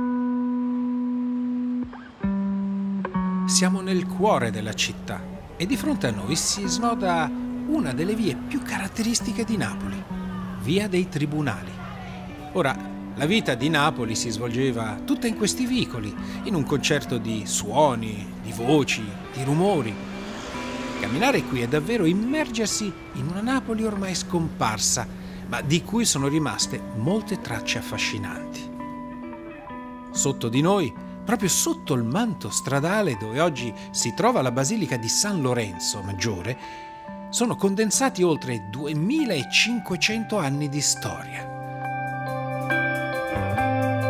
Siamo nel cuore della città e di fronte a noi si snoda una delle vie più caratteristiche di Napoli, Via dei Tribunali. Ora, la vita di Napoli si svolgeva tutta in questi vicoli, in un concerto di suoni, di voci, di rumori. Camminare qui è davvero immergersi in una Napoli ormai scomparsa, ma di cui sono rimaste molte tracce affascinanti. Sotto di noi, proprio sotto il manto stradale dove oggi si trova la Basilica di San Lorenzo Maggiore, sono condensati oltre 2500 anni di storia.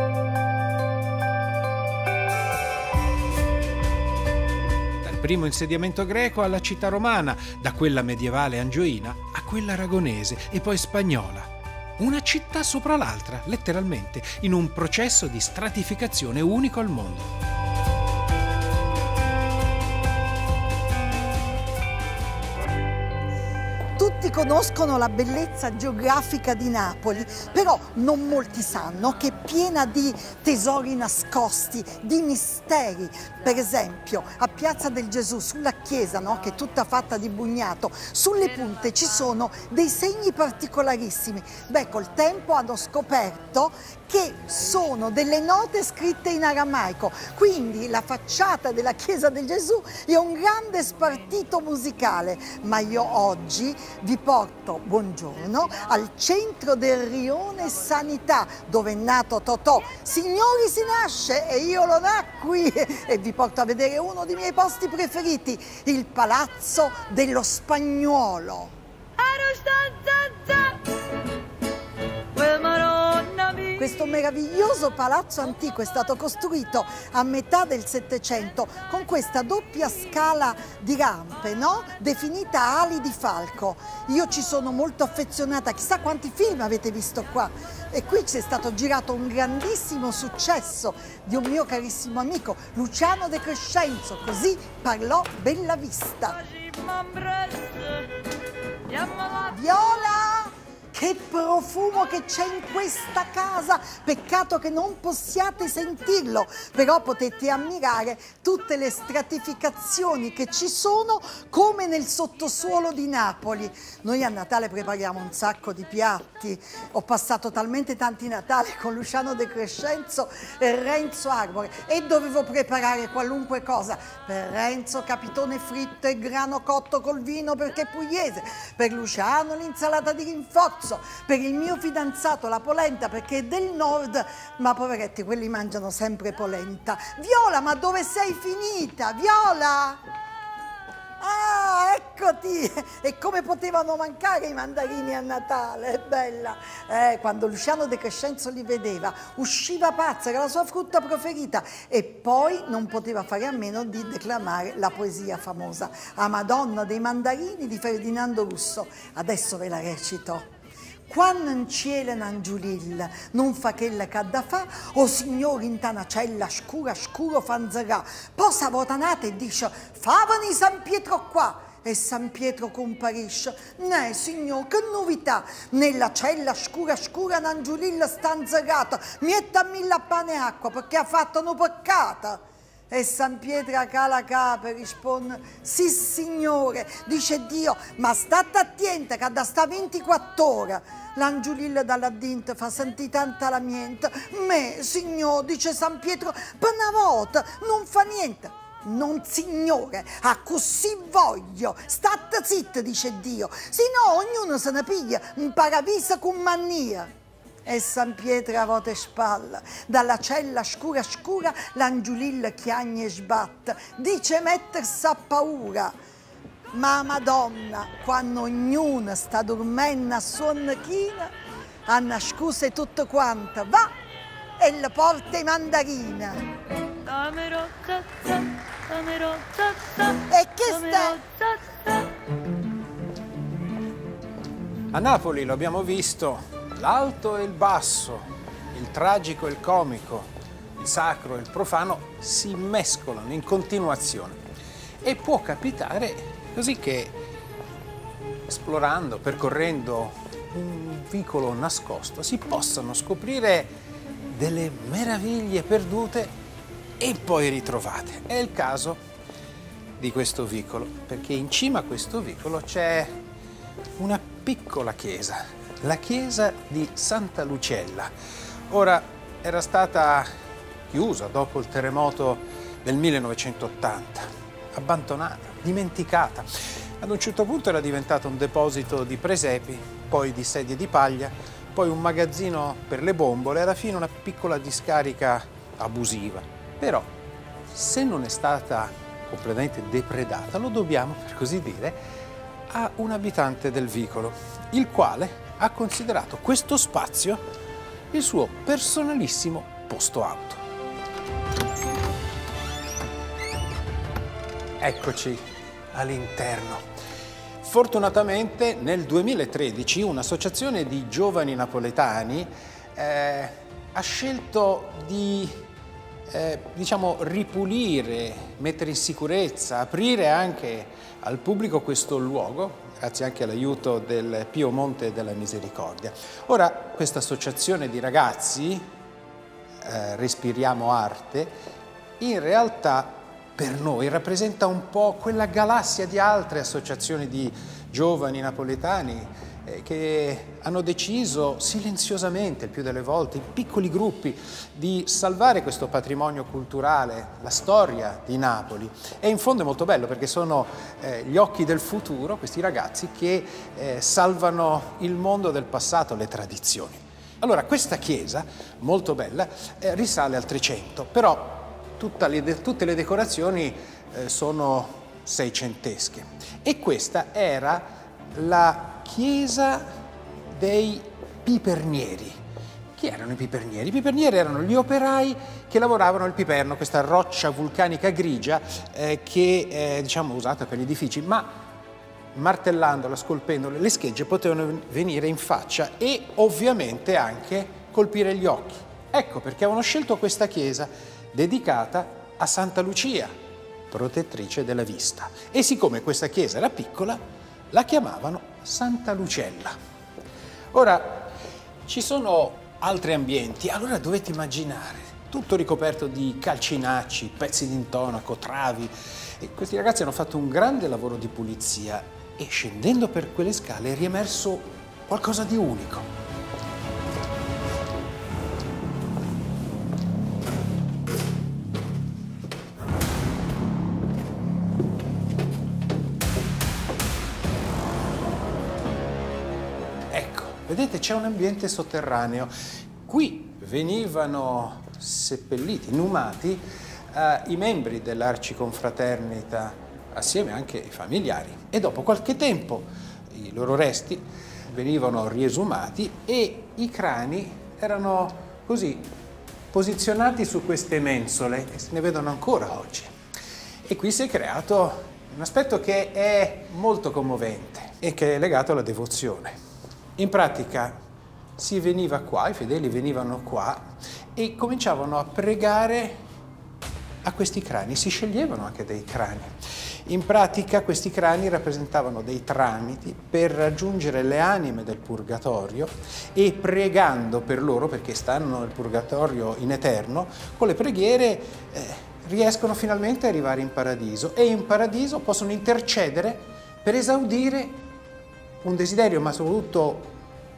dal primo insediamento greco alla città romana, da quella medievale angioina a quella aragonese e poi spagnola. Una città sopra l'altra, letteralmente, in un processo di stratificazione unico al mondo. Tutti conoscono la bellezza geografica di Napoli, però non molti sanno che è piena di tesori nascosti, di misteri. Per esempio, a Piazza del Gesù, sulla chiesa, no, che è tutta fatta di bugnato, sulle punte ci sono dei segni particolarissimi. Beh, col tempo hanno scoperto che sono delle note scritte in aramaico, quindi la facciata della chiesa del Gesù è un grande spartito musicale. Ma io oggi vi porto, buongiorno, al centro del rione Sanità, dove è nato Totò. Signori, si nasce e io lo nacqui, e vi porto a vedere uno dei miei posti preferiti, il Palazzo dello Spagnuolo. Questo meraviglioso palazzo antico è stato costruito a metà del Settecento con questa doppia scala di rampe, no? Definita ali di falco. Io ci sono molto affezionata, chissà quanti film avete visto qua. E qui c'è stato girato un grandissimo successo di un mio carissimo amico, Luciano De Crescenzo, così parlò Bellavista. Viola! Che profumo che c'è in questa casa, peccato che non possiate sentirlo, però potete ammirare tutte le stratificazioni che ci sono come nel sottosuolo di Napoli. Noi a Natale prepariamo un sacco di piatti, ho passato talmente tanti Natali con Luciano De Crescenzo e Renzo Arbore e dovevo preparare qualunque cosa. Per Renzo capitone fritto e grano cotto col vino perché è pugliese, per Luciano l'insalata di rinforzo, per il mio fidanzato la polenta perché è del nord, ma poveretti, quelli mangiano sempre polenta. Viola, ma dove sei finita? Viola! Ah, eccoti! E come potevano mancare i mandarini a Natale, è bella! Quando Luciano De Crescenzo li vedeva, usciva pazza, era la sua frutta preferita. E poi non poteva fare a meno di declamare la poesia famosa, A Madonna dei mandarini di Ferdinando Russo. Adesso ve la recito. Quando in cielo Angiulilla non fa chella che da fa, o signore in tanacella scura scuro fanzerà, poi s'avotanate e dice, favani San Pietro qua, e San Pietro comparisce, né signor, che novità, nella cella scura scura Angiulilla stanzerata, miettammi la pane e acqua perché ha fatto un peccato. E San Pietro a cala capo risponde, sì signore, dice Dio, ma state attenta che da sta 24 ore. L'Angiulilla dalla dinte fa sentire tanta lamienta, me signore, dice San Pietro, per una volta non fa niente. Non signore, a così voglio, state zitta, dice Dio, se no ognuno se ne piglia un paradiso con mania. E San Pietro a volte spalla, dalla cella scura scura l'Angiulilla chiagna e sbatte, dice mettersi a paura. Ma Madonna, quando ognuno sta dormendo a suon china, hanno scuse tutto quanto, va e le porta i mandarina. E che sta? A Napoli lo abbiamo visto. L'alto e il basso, il tragico e il comico, il sacro e il profano si mescolano in continuazione e può capitare così che esplorando, percorrendo un vicolo nascosto si possano scoprire delle meraviglie perdute e poi ritrovate. È il caso di questo vicolo, perché in cima a questo vicolo c'è una piccola chiesa. La chiesa di Santa Lucella. Ora era stata chiusa dopo il terremoto del 1980, abbandonata, dimenticata. Ad un certo punto era diventata un deposito di presepi, poi di sedie di paglia, poi un magazzino per le bombole e alla fine una piccola discarica abusiva. Però, se non è stata completamente depredata, lo dobbiamo, per così dire, a un abitante del vicolo, il quale ha considerato questo spazio il suo personalissimo posto auto. Eccoci all'interno. Fortunatamente nel 2013 un'associazione di giovani napoletani ha scelto di diciamo, ripulire, mettere in sicurezza, aprire anche al pubblico questo luogo, grazie anche all'aiuto del Pio Monte della Misericordia. Ora questa associazione di ragazzi, Respiriamo Arte, in realtà per noi rappresenta un po' quella galassia di altre associazioni di giovani napoletani che hanno deciso silenziosamente, il più delle volte, in piccoli gruppi, di salvare questo patrimonio culturale, la storia di Napoli. E in fondo è molto bello perché sono gli occhi del futuro, questi ragazzi che salvano il mondo del passato, le tradizioni. Allora, questa chiesa, molto bella, risale al 300, però tutte le decorazioni sono seicentesche. E questa era la chiesa dei pipernieri. Chi erano i pipernieri? I pipernieri erano gli operai che lavoravano al piperno, questa roccia vulcanica grigia che è diciamo, usata per gli edifici, ma martellandola, scolpendola, le schegge potevano venire in faccia e ovviamente anche colpire gli occhi. Ecco perché avevano scelto questa chiesa dedicata a Santa Lucia, protettrice della vista. E siccome questa chiesa era piccola, la chiamavano Santa Lucella. Ora, ci sono altri ambienti, allora dovete immaginare, tutto ricoperto di calcinacci, pezzi d'intonaco, travi. E questi ragazzi hanno fatto un grande lavoro di pulizia e scendendo per quelle scale è riemerso qualcosa di unico. Vedete, c'è un ambiente sotterraneo. Qui venivano seppelliti, inumati, i membri dell'Arciconfraternita, assieme anche ai familiari. E dopo qualche tempo i loro resti venivano riesumati e i crani erano così posizionati su queste mensole, che se ne vedono ancora oggi. E qui si è creato un aspetto che è molto commovente e che è legato alla devozione. In pratica si veniva qua, i fedeli venivano qua e cominciavano a pregare a questi crani, si sceglievano anche dei crani. In pratica questi crani rappresentavano dei tramiti per raggiungere le anime del purgatorio e pregando per loro, perché stanno nel purgatorio in eterno, con le preghiere riescono finalmente ad arrivare in paradiso e in paradiso possono intercedere per esaudire un desiderio, ma soprattutto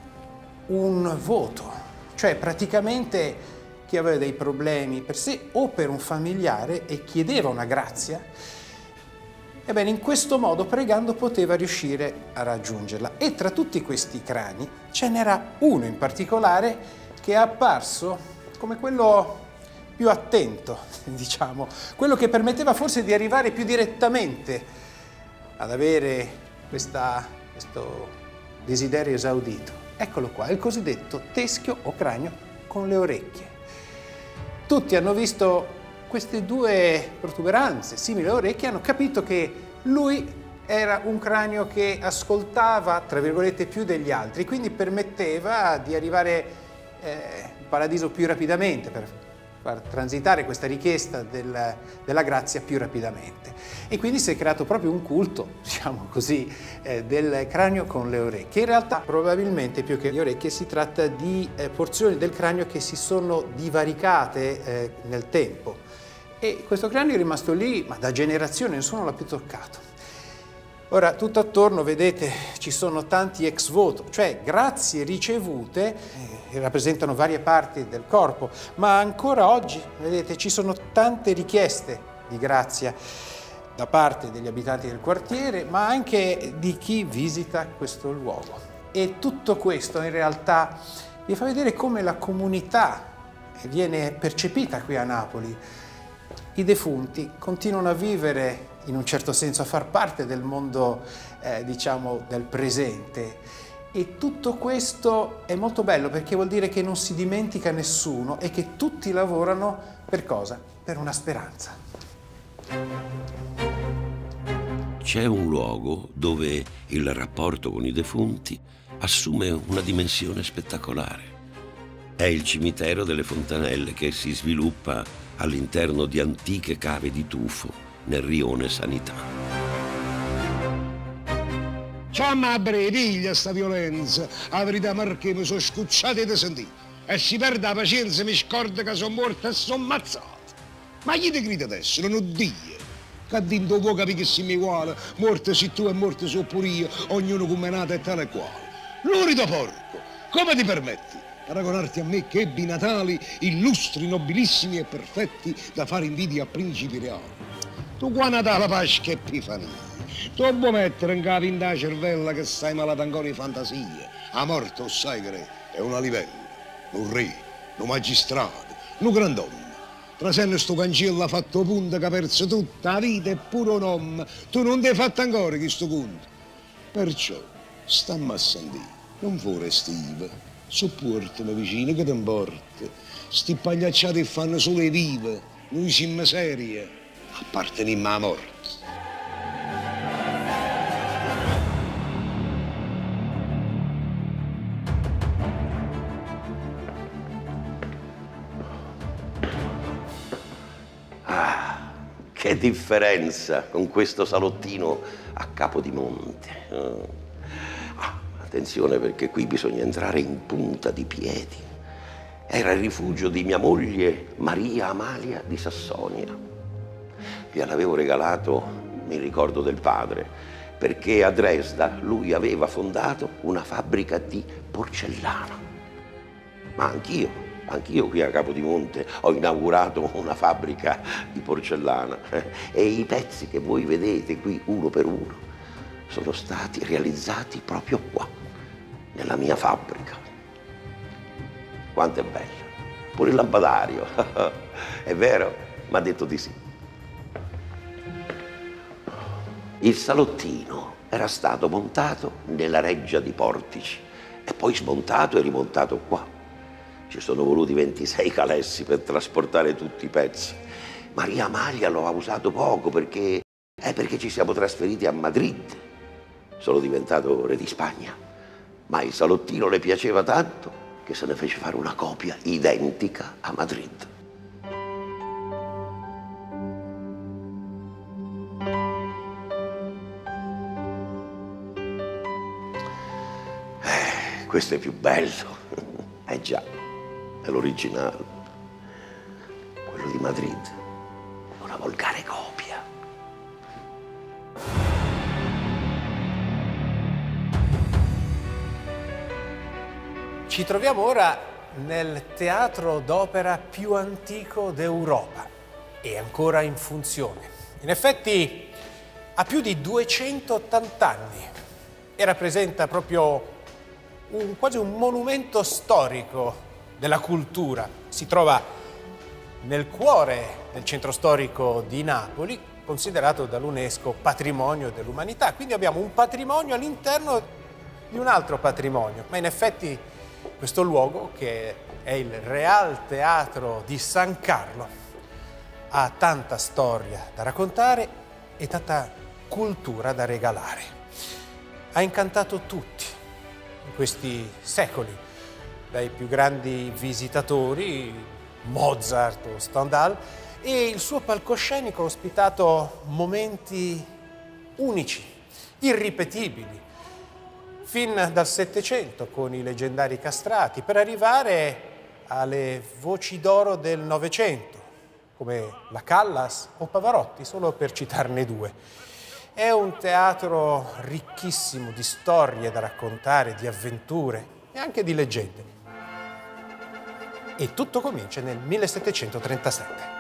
un voto, cioè praticamente chi aveva dei problemi per sé o per un familiare e chiedeva una grazia, ebbene in questo modo pregando poteva riuscire a raggiungerla. E tra tutti questi crani ce n'era uno in particolare che è apparso come quello più attento, diciamo, quello che permetteva forse di arrivare più direttamente ad avere questo desiderio esaudito. Eccolo qua, il cosiddetto teschio o cranio con le orecchie. Tutti hanno visto queste due protuberanze simili alle orecchie, hanno capito che lui era un cranio che ascoltava, tra virgolette, più degli altri, quindi permetteva di arrivare in paradiso più rapidamente, per far transitare questa richiesta della grazia più rapidamente. E quindi si è creato proprio un culto, diciamo così, del cranio con le orecchie. In realtà probabilmente più che le orecchie si tratta di porzioni del cranio che si sono divaricate nel tempo. E questo cranio è rimasto lì, ma da generazioni nessuno l'ha più toccato. Ora, tutto attorno, vedete, ci sono tanti ex voto, cioè grazie ricevute, rappresentano varie parti del corpo, ma ancora oggi, vedete, ci sono tante richieste di grazia da parte degli abitanti del quartiere, ma anche di chi visita questo luogo. E tutto questo in realtà vi fa vedere come la comunità viene percepita qui a Napoli. I defunti continuano a vivere in un certo senso, a far parte del mondo, diciamo, del presente. E tutto questo è molto bello perché vuol dire che non si dimentica nessuno e che tutti lavorano per cosa? Per una speranza. c'è un luogo dove il rapporto con i defunti assume una dimensione spettacolare. È il cimitero delle Fontanelle, che si sviluppa all'interno di antiche cave di tufo nel rione Sanità. Ciao ma breviglia sta violenza, la verità Marche mi sono scucciati di sentire e si perde la pazienza, mi scorda che sono morto e sono ammazzato. Ma chi ti grida adesso? Non ho Dio. Che dentro può capire che siamo uguali, morte sei tu e morte sono pure io, ognuno come è nato e tale e quale. Lurido porco, come ti permetti? Paragonarti a me che ebbi natali illustri, nobilissimi e perfetti da fare invidia a principi reali. Tu qua Natale, Pasqua e Epifania, tu puoi mettere in capo in da cervella che stai malato ancora di fantasie. A morte, sai che è una livella, un re, un magistrato, un grand'uomo. Trasenne sto cancello ha fatto punto che ha perso tutta la vita e pure un uomo. Tu non ti hai fatto ancora questo conto. Perciò, stammi a sentire, non fuori stiva, sopportami vicino che ti importa. Sti pagliacciati fanno solo le vive, noi siamo serie, apparteniamo alla morte. Che differenza con questo salottino a Capodimonte. Attenzione, perché qui bisogna entrare in punta di piedi. Era il rifugio di mia moglie Maria Amalia di Sassonia. Gliel'avevo regalato, mi ricordo del padre, perché a Dresda lui aveva fondato una fabbrica di porcellana. Ma anch'io qui a Capodimonte ho inaugurato una fabbrica di porcellana e i pezzi che voi vedete qui uno per uno sono stati realizzati proprio qua, nella mia fabbrica. Quanto è bello! Pure il lampadario, è vero? Mi ha detto di sì. Il salottino era stato montato nella reggia di Portici e poi smontato e rimontato qua. Ci sono voluti 26 calessi per trasportare tutti i pezzi. Maria Amalia lo ha usato poco perché ci siamo trasferiti a Madrid. Sono diventato re di Spagna. Ma il salottino le piaceva tanto che se ne fece fare una copia identica a Madrid. Questo è più bello. Già. È l'originale, quello di Madrid, una volgare copia. Ci troviamo ora nel teatro d'opera più antico d'Europa e ancora in funzione. In effetti ha più di 280 anni e rappresenta proprio quasi un monumento storico della cultura. Si trova nel cuore del centro storico di Napoli, considerato dall'UNESCO patrimonio dell'umanità. Quindi abbiamo un patrimonio all'interno di un altro patrimonio. Ma in effetti questo luogo, che è il Real Teatro di San Carlo, ha tanta storia da raccontare e tanta cultura da regalare. Ha incantato tutti in questi secoli, dai più grandi visitatori, Mozart o Stendhal, e il suo palcoscenico ha ospitato momenti unici, irripetibili, fin dal Settecento con i leggendari castrati, per arrivare alle voci d'oro del Novecento, come la Callas o Pavarotti, solo per citarne due. È un teatro ricchissimo di storie da raccontare, di avventure e anche di leggende. E tutto comincia nel 1737.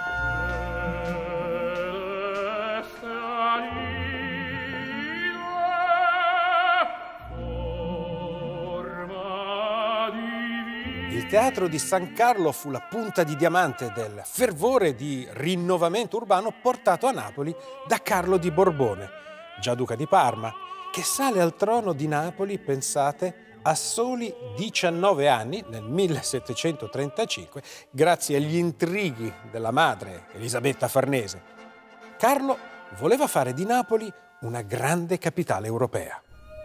Il teatro di San Carlo fu la punta di diamante del fervore di rinnovamento urbano portato a Napoli da Carlo di Borbone, già duca di Parma, che sale al trono di Napoli, pensate, a soli 19 anni, nel 1735, grazie agli intrighi della madre Elisabetta Farnese. Carlo voleva fare di Napoli una grande capitale europea.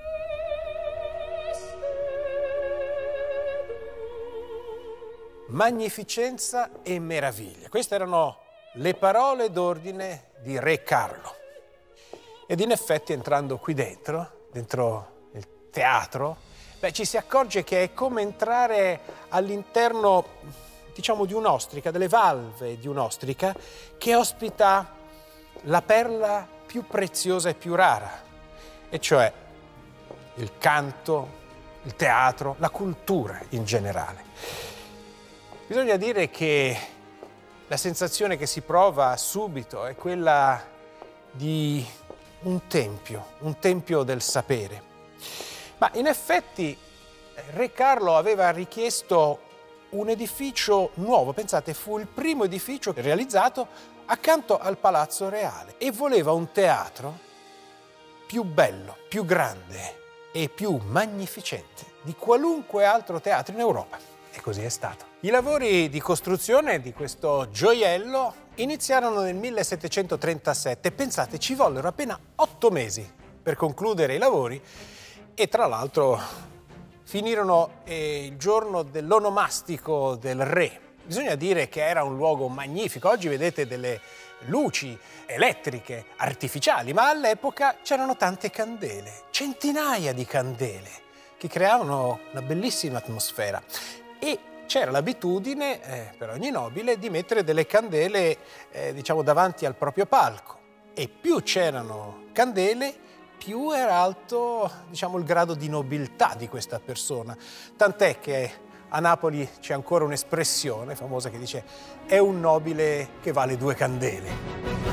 Magnificenza e meraviglia. Queste erano le parole d'ordine di Re Carlo. Ed in effetti, entrando qui dentro il teatro, ci si accorge che è come entrare all'interno, diciamo, di un'ostrica, delle valve di un'ostrica che ospita la perla più preziosa e più rara, e cioè il canto, il teatro, la cultura in generale. Bisogna dire che la sensazione che si prova subito è quella di un tempio del sapere. Ma in effetti Re Carlo aveva richiesto un edificio nuovo, pensate, fu il primo edificio realizzato accanto al Palazzo Reale e voleva un teatro più bello, più grande e più magnificente di qualunque altro teatro in Europa. E così è stato. I lavori di costruzione di questo gioiello iniziarono nel 1737. Pensate, ci vollero appena 8 mesi per concludere i lavori e tra l'altro finirono il giorno dell'onomastico del re. Bisogna dire che era un luogo magnifico. Oggi vedete delle luci elettriche, artificiali, ma all'epoca c'erano tante candele, centinaia di candele, che creavano una bellissima atmosfera. E c'era l'abitudine per ogni nobile di mettere delle candele diciamo davanti al proprio palco, e più c'erano candele più era alto, diciamo, il grado di nobiltà di questa persona. Tant'è che a Napoli c'è ancora un'espressione famosa che dice: è un nobile che vale 2 candele.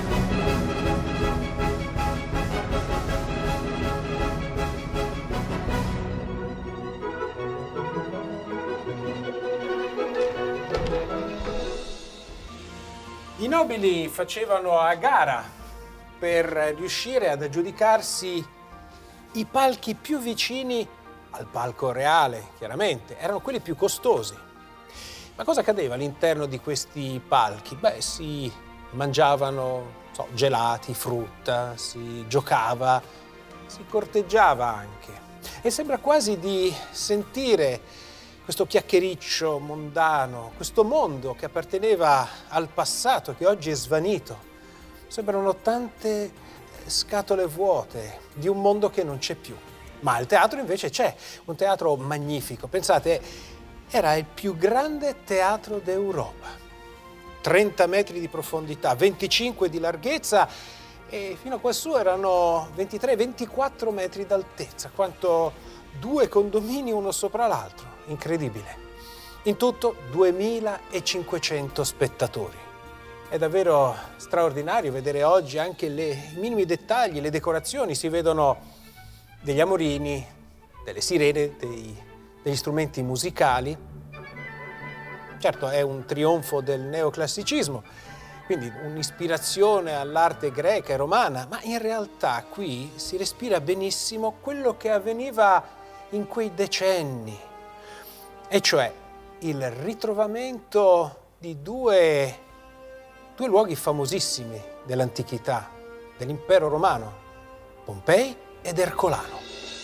I nobili facevano a gara per riuscire ad aggiudicarsi i palchi più vicini al palco reale, chiaramente. Erano quelli più costosi. Ma cosa accadeva all'interno di questi palchi? Si mangiavano gelati, frutta, si giocava, si corteggiava anche. E sembra quasi di sentire questo chiacchiericcio mondano, questo mondo che apparteneva al passato, che oggi è svanito. Sembrano tante scatole vuote di un mondo che non c'è più. Ma il teatro invece c'è, un teatro magnifico. Pensate, era il più grande teatro d'Europa. 30 metri di profondità, 25 di larghezza e fino a quassù erano 23-24 metri d'altezza, quanto 2 condomini uno sopra l'altro. Incredibile. In tutto 2500 spettatori. È davvero straordinario vedere oggi anche i minimi dettagli, le decorazioni. Si vedono degli amorini, delle sirene, degli strumenti musicali. Certo, è un trionfo del neoclassicismo, quindi un'ispirazione all'arte greca e romana, ma in realtà qui si respira benissimo quello che avveniva in quei decenni, e cioè il ritrovamento di due luoghi famosissimi dell'antichità, dell'impero romano, Pompei ed Ercolano.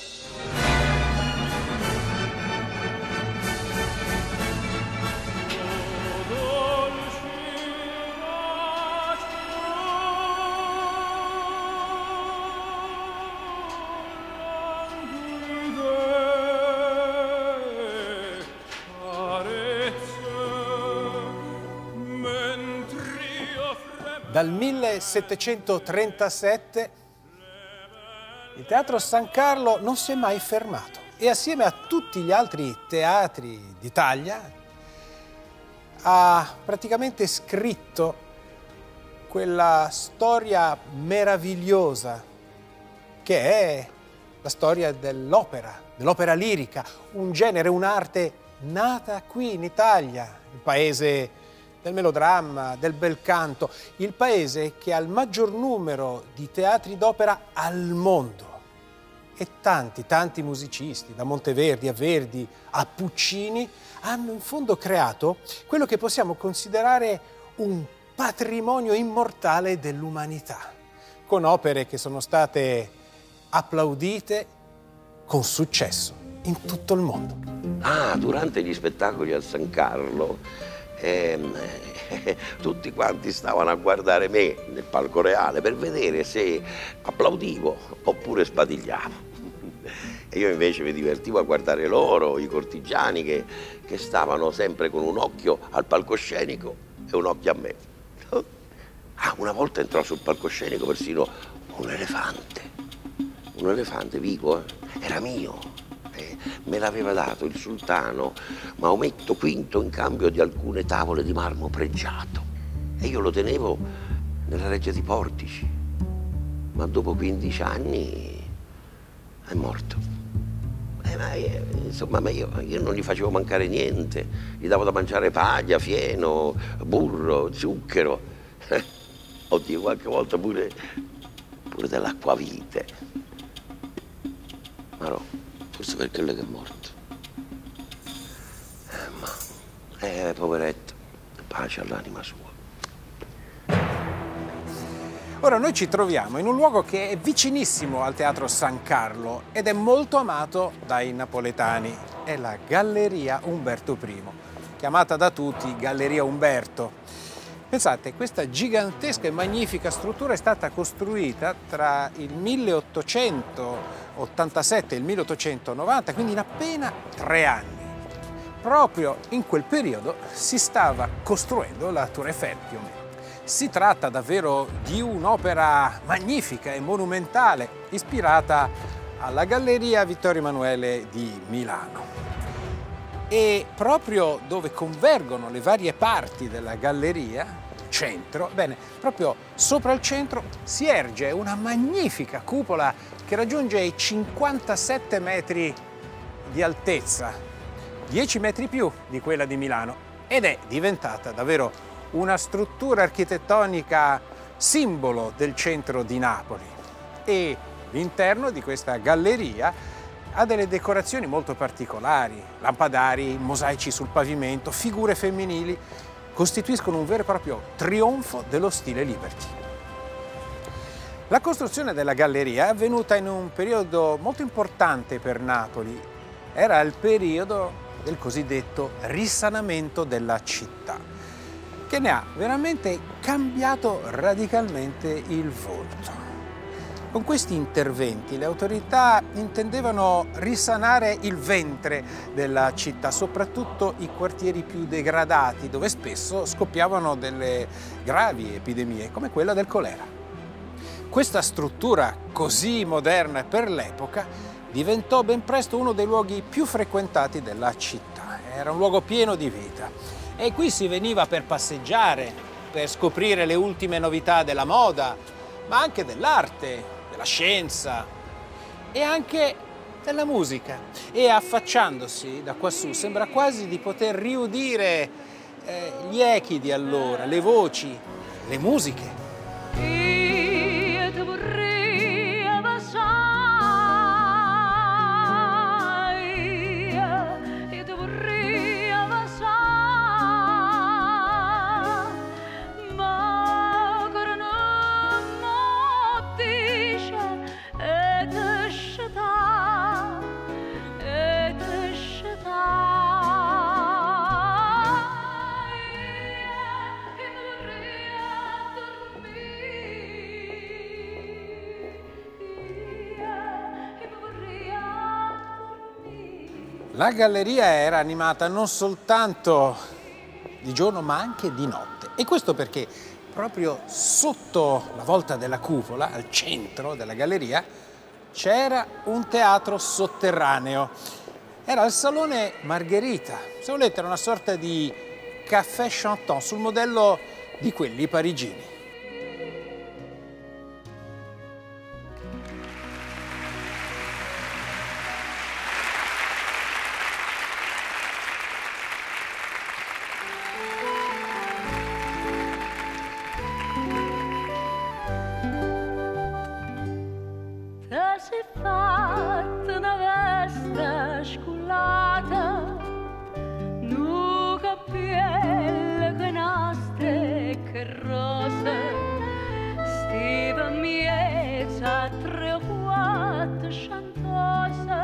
Dal 1737 il Teatro San Carlo non si è mai fermato e assieme a tutti gli altri teatri d'Italia ha praticamente scritto quella storia meravigliosa che è la storia dell'opera lirica, un genere, un'arte nata qui in Italia, il paese del melodramma, del bel canto, il paese che ha il maggior numero di teatri d'opera al mondo. E tanti musicisti, da Monteverdi a Verdi a Puccini, hanno in fondo creato quello che possiamo considerare un patrimonio immortale dell'umanità. con opere che sono state applaudite con successo in tutto il mondo. Ah, durante gli spettacoli a San Carlo tutti quanti stavano a guardare me nel palco reale per vedere se applaudivo oppure sbadigliavo. E io invece mi divertivo a guardare loro, i cortigiani che stavano sempre con un occhio al palcoscenico e un occhio a me. Ah, una volta entrò sul palcoscenico persino un elefante vivo, era mio. Me l'aveva dato il sultano Maometto V in cambio di alcune tavole di marmo pregiato. E io lo tenevo nella reggia di Portici. Ma dopo 15 anni è morto. Ma io non gli facevo mancare niente. Gli davo da mangiare paglia, fieno, burro, zucchero. Oddio, qualche volta pure dell'acquavite. Ma no, forse per quello che è morto. Poveretto, pace all'anima sua. Ora noi ci troviamo in un luogo che è vicinissimo al Teatro San Carlo ed è molto amato dai napoletani. È la Galleria Umberto I, chiamata da tutti Galleria Umberto. Pensate, questa gigantesca e magnifica struttura è stata costruita tra il 1887 e il 1890, quindi in appena 3 anni. Proprio in quel periodo si stava costruendo la Tour Eiffel, più o meno. Si tratta davvero di un'opera magnifica e monumentale, ispirata alla Galleria Vittorio Emanuele di Milano. E proprio dove convergono le varie parti della galleria, centro, bene, proprio sopra il centro si erge una magnifica cupola che raggiunge i 57 metri di altezza, 10 metri più di quella di Milano, ed è diventata davvero una struttura architettonica simbolo del centro di Napoli. E l'interno di questa galleria ha delle decorazioni molto particolari, lampadari, mosaici sul pavimento, figure femminili, costituiscono un vero e proprio trionfo dello stile Liberty. La costruzione della galleria è avvenuta in un periodo molto importante per Napoli. Era il periodo del cosiddetto risanamento della città, che ne ha veramente cambiato radicalmente il volto. Con questi interventi le autorità intendevano risanare il ventre della città, soprattutto i quartieri più degradati, dove spesso scoppiavano delle gravi epidemie, come quella del colera. Questa struttura così moderna per l'epoca diventò ben presto uno dei luoghi più frequentati della città. Era un luogo pieno di vita. E qui si veniva per passeggiare, per scoprire le ultime novità della moda, ma anche dell'arte, della scienza e anche della musica. E affacciandosi da quassù sembra quasi di poter riudire gli echi di allora, le voci, le musiche. La galleria era animata non soltanto di giorno ma anche di notte, e questo perché proprio sotto la volta della cupola, al centro della galleria, c'era un teatro sotterraneo. Era il Salone Margherita, se volete era una sorta di café chantant sul modello di quelli parigini. Si fatta una veste scullata, nu cappiello che nastre che rose, stiva mie tra 3 o 4 chantose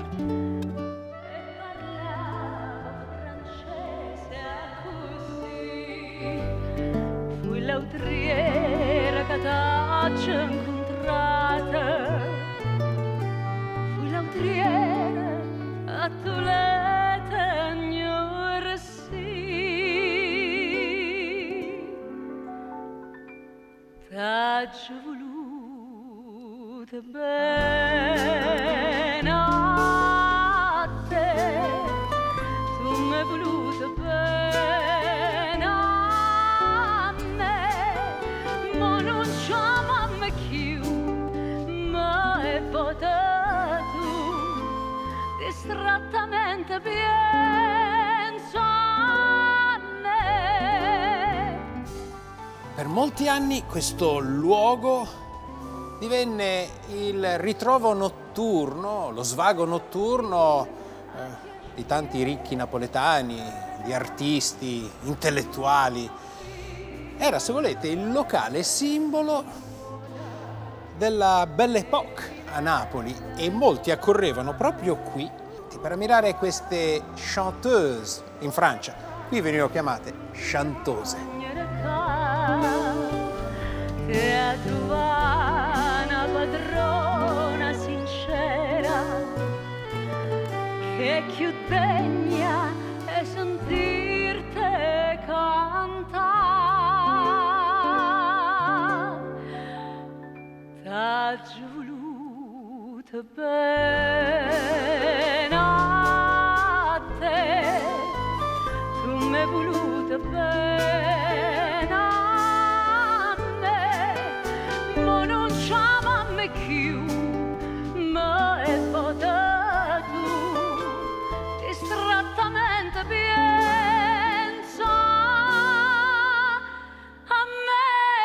e parlava francese così. Fui l'autriera che t'ho incontrata, fui l'autriera a tu le tegnore sì. T'ho voluto bene a te, tu m'hai voluto bene a me, ma non c'ho mai più, ma è votato distrattamente penso a me. Per molti anni questo luogo divenne il ritrovo notturno, lo svago notturno di tanti ricchi napoletani, di artisti, intellettuali. Era, se volete, il locale simbolo della Belle Époque a Napoli e molti accorrevano proprio qui per ammirare queste chanteuse in Francia. Qui venivano chiamate chantose. Te trovare una padrona sincera che più degna è sentirte cantare. T'ho voluto bene a te, tu m'hai voluto bene a me, ma non c'ho mai più, ma è votato distrattamente penso a me.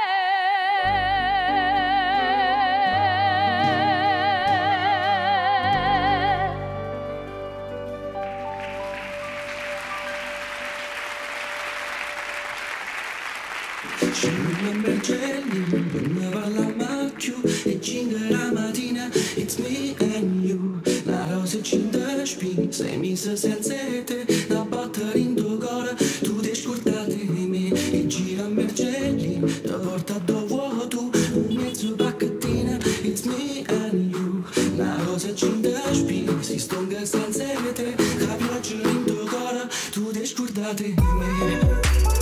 Ci remember Jenny, non ne parla più e 5 la mattina, it's me and you. La rosa e 5 spine, sei messa senza te, una botta in tuo cuore, tu ti scordate di me. E gira Mergelli, ti porta dove tu, un mezzo pacchettina, it's me and you. La rosa e 5 spine, si stonga senza te, la pioggia in tuo cuore, tu ti scordate di me.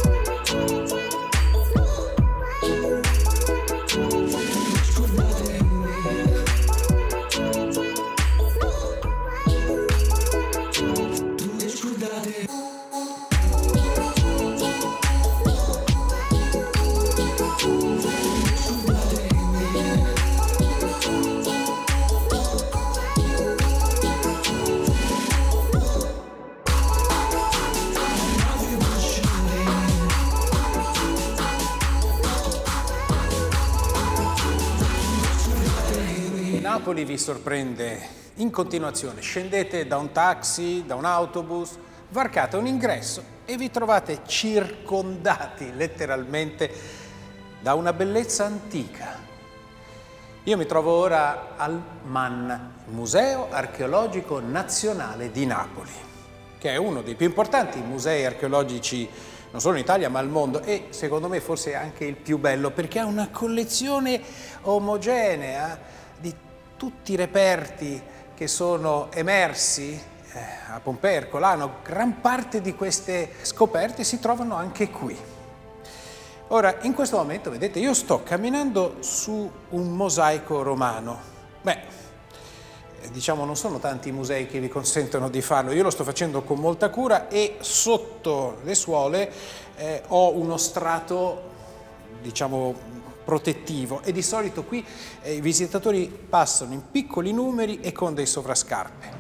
Napoli vi sorprende in continuazione. Scendete da un taxi, da un autobus, varcate un ingresso e vi trovate circondati letteralmente da una bellezza antica. Io mi trovo ora al MAN, Museo Archeologico Nazionale di Napoli, che è uno dei più importanti musei archeologici non solo in Italia ma al mondo e secondo me forse anche il più bello perché ha una collezione omogenea di tutti i reperti che sono emersi a Pompei, Ercolano. Gran parte di queste scoperte si trovano anche qui. Ora, in questo momento, vedete, io sto camminando su un mosaico romano. Beh, diciamo non sono tanti i musei che vi consentono di farlo, io lo sto facendo con molta cura e sotto le suole ho uno strato, diciamo, protettivo e di solito qui i visitatori passano in piccoli numeri e con dei sovrascarpe.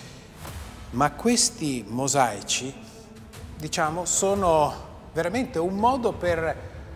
Ma questi mosaici, diciamo, sono veramente un modo per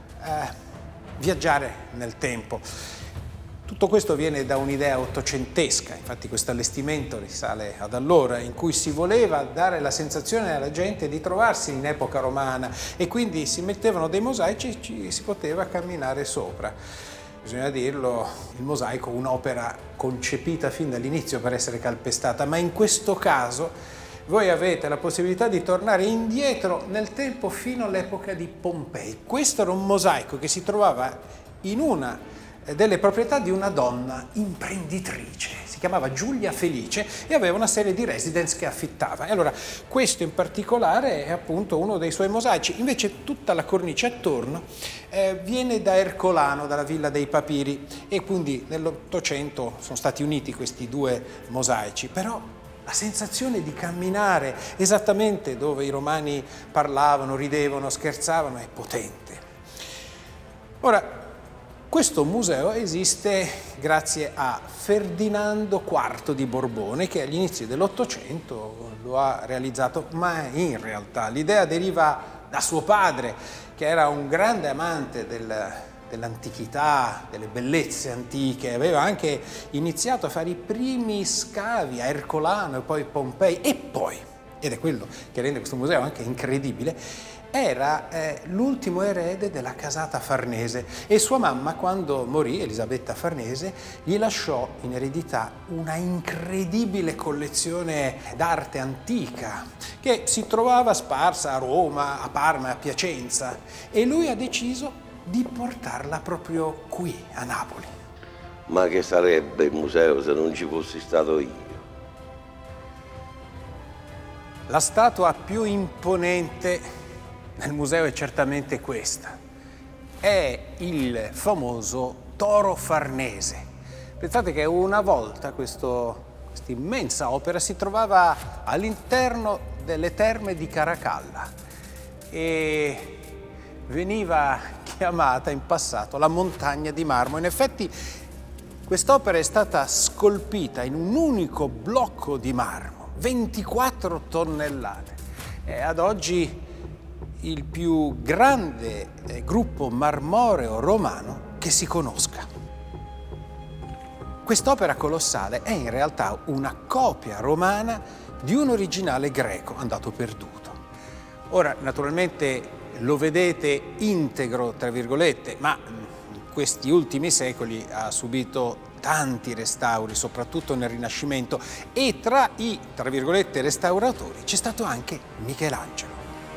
viaggiare nel tempo. Tutto questo viene da un'idea ottocentesca, infatti questo allestimento risale ad allora, in cui si voleva dare la sensazione alla gente di trovarsi in epoca romana e quindi si mettevano dei mosaici e ci si poteva camminare sopra. bisogna dirlo, il mosaico un'opera concepita fin dall'inizio per essere calpestata, ma in questo caso voi avete la possibilità di tornare indietro nel tempo fino all'epoca di Pompei. Questo era un mosaico che si trovava in una delle proprietà di una donna imprenditrice, si chiamava Giulia Felice e aveva una serie di residence che affittava. E allora questo in particolare è appunto uno dei suoi mosaici. Invece tutta la cornice attorno viene da Ercolano, dalla Villa dei Papiri, e quindi nell'Ottocento sono stati uniti questi due mosaici. Però la sensazione di camminare esattamente dove i romani parlavano, ridevano, scherzavano è potente. Ora, questo museo esiste grazie a Ferdinando IV di Borbone, che agli inizi dell'Ottocento lo ha realizzato, ma in realtà l'idea deriva da suo padre, che era un grande amante dell'antichità, delle bellezze antiche. Aveva anche iniziato a fare i primi scavi a Ercolano e poi Pompei, e poi, ed è quello che rende questo museo anche incredibile, era l'ultimo erede della casata Farnese, e sua mamma, quando morì, Elisabetta Farnese, gli lasciò in eredità una incredibile collezione d'arte antica che si trovava sparsa a Roma, a Parma e a Piacenza, e lui ha deciso di portarla proprio qui, a Napoli. Ma che sarebbe il museo se non ci fossi stato io? La statua più imponente nel museo è certamente questa. È il famoso toro farnese. Pensate che una volta questa immensa opera si trovava all'interno delle terme di Caracalla e veniva chiamata in passato la montagna di marmo. In effetti quest'opera è stata scolpita in un unico blocco di marmo, 24 tonnellate. E ad oggi il più grande gruppo marmoreo romano che si conosca. Quest'opera colossale è in realtà una copia romana di un originale greco andato perduto. Ora, naturalmente lo vedete integro, tra virgolette, ma in questi ultimi secoli ha subito tanti restauri, soprattutto nel Rinascimento, e tra i, tra virgolette, restauratori c'è stato anche Michelangelo.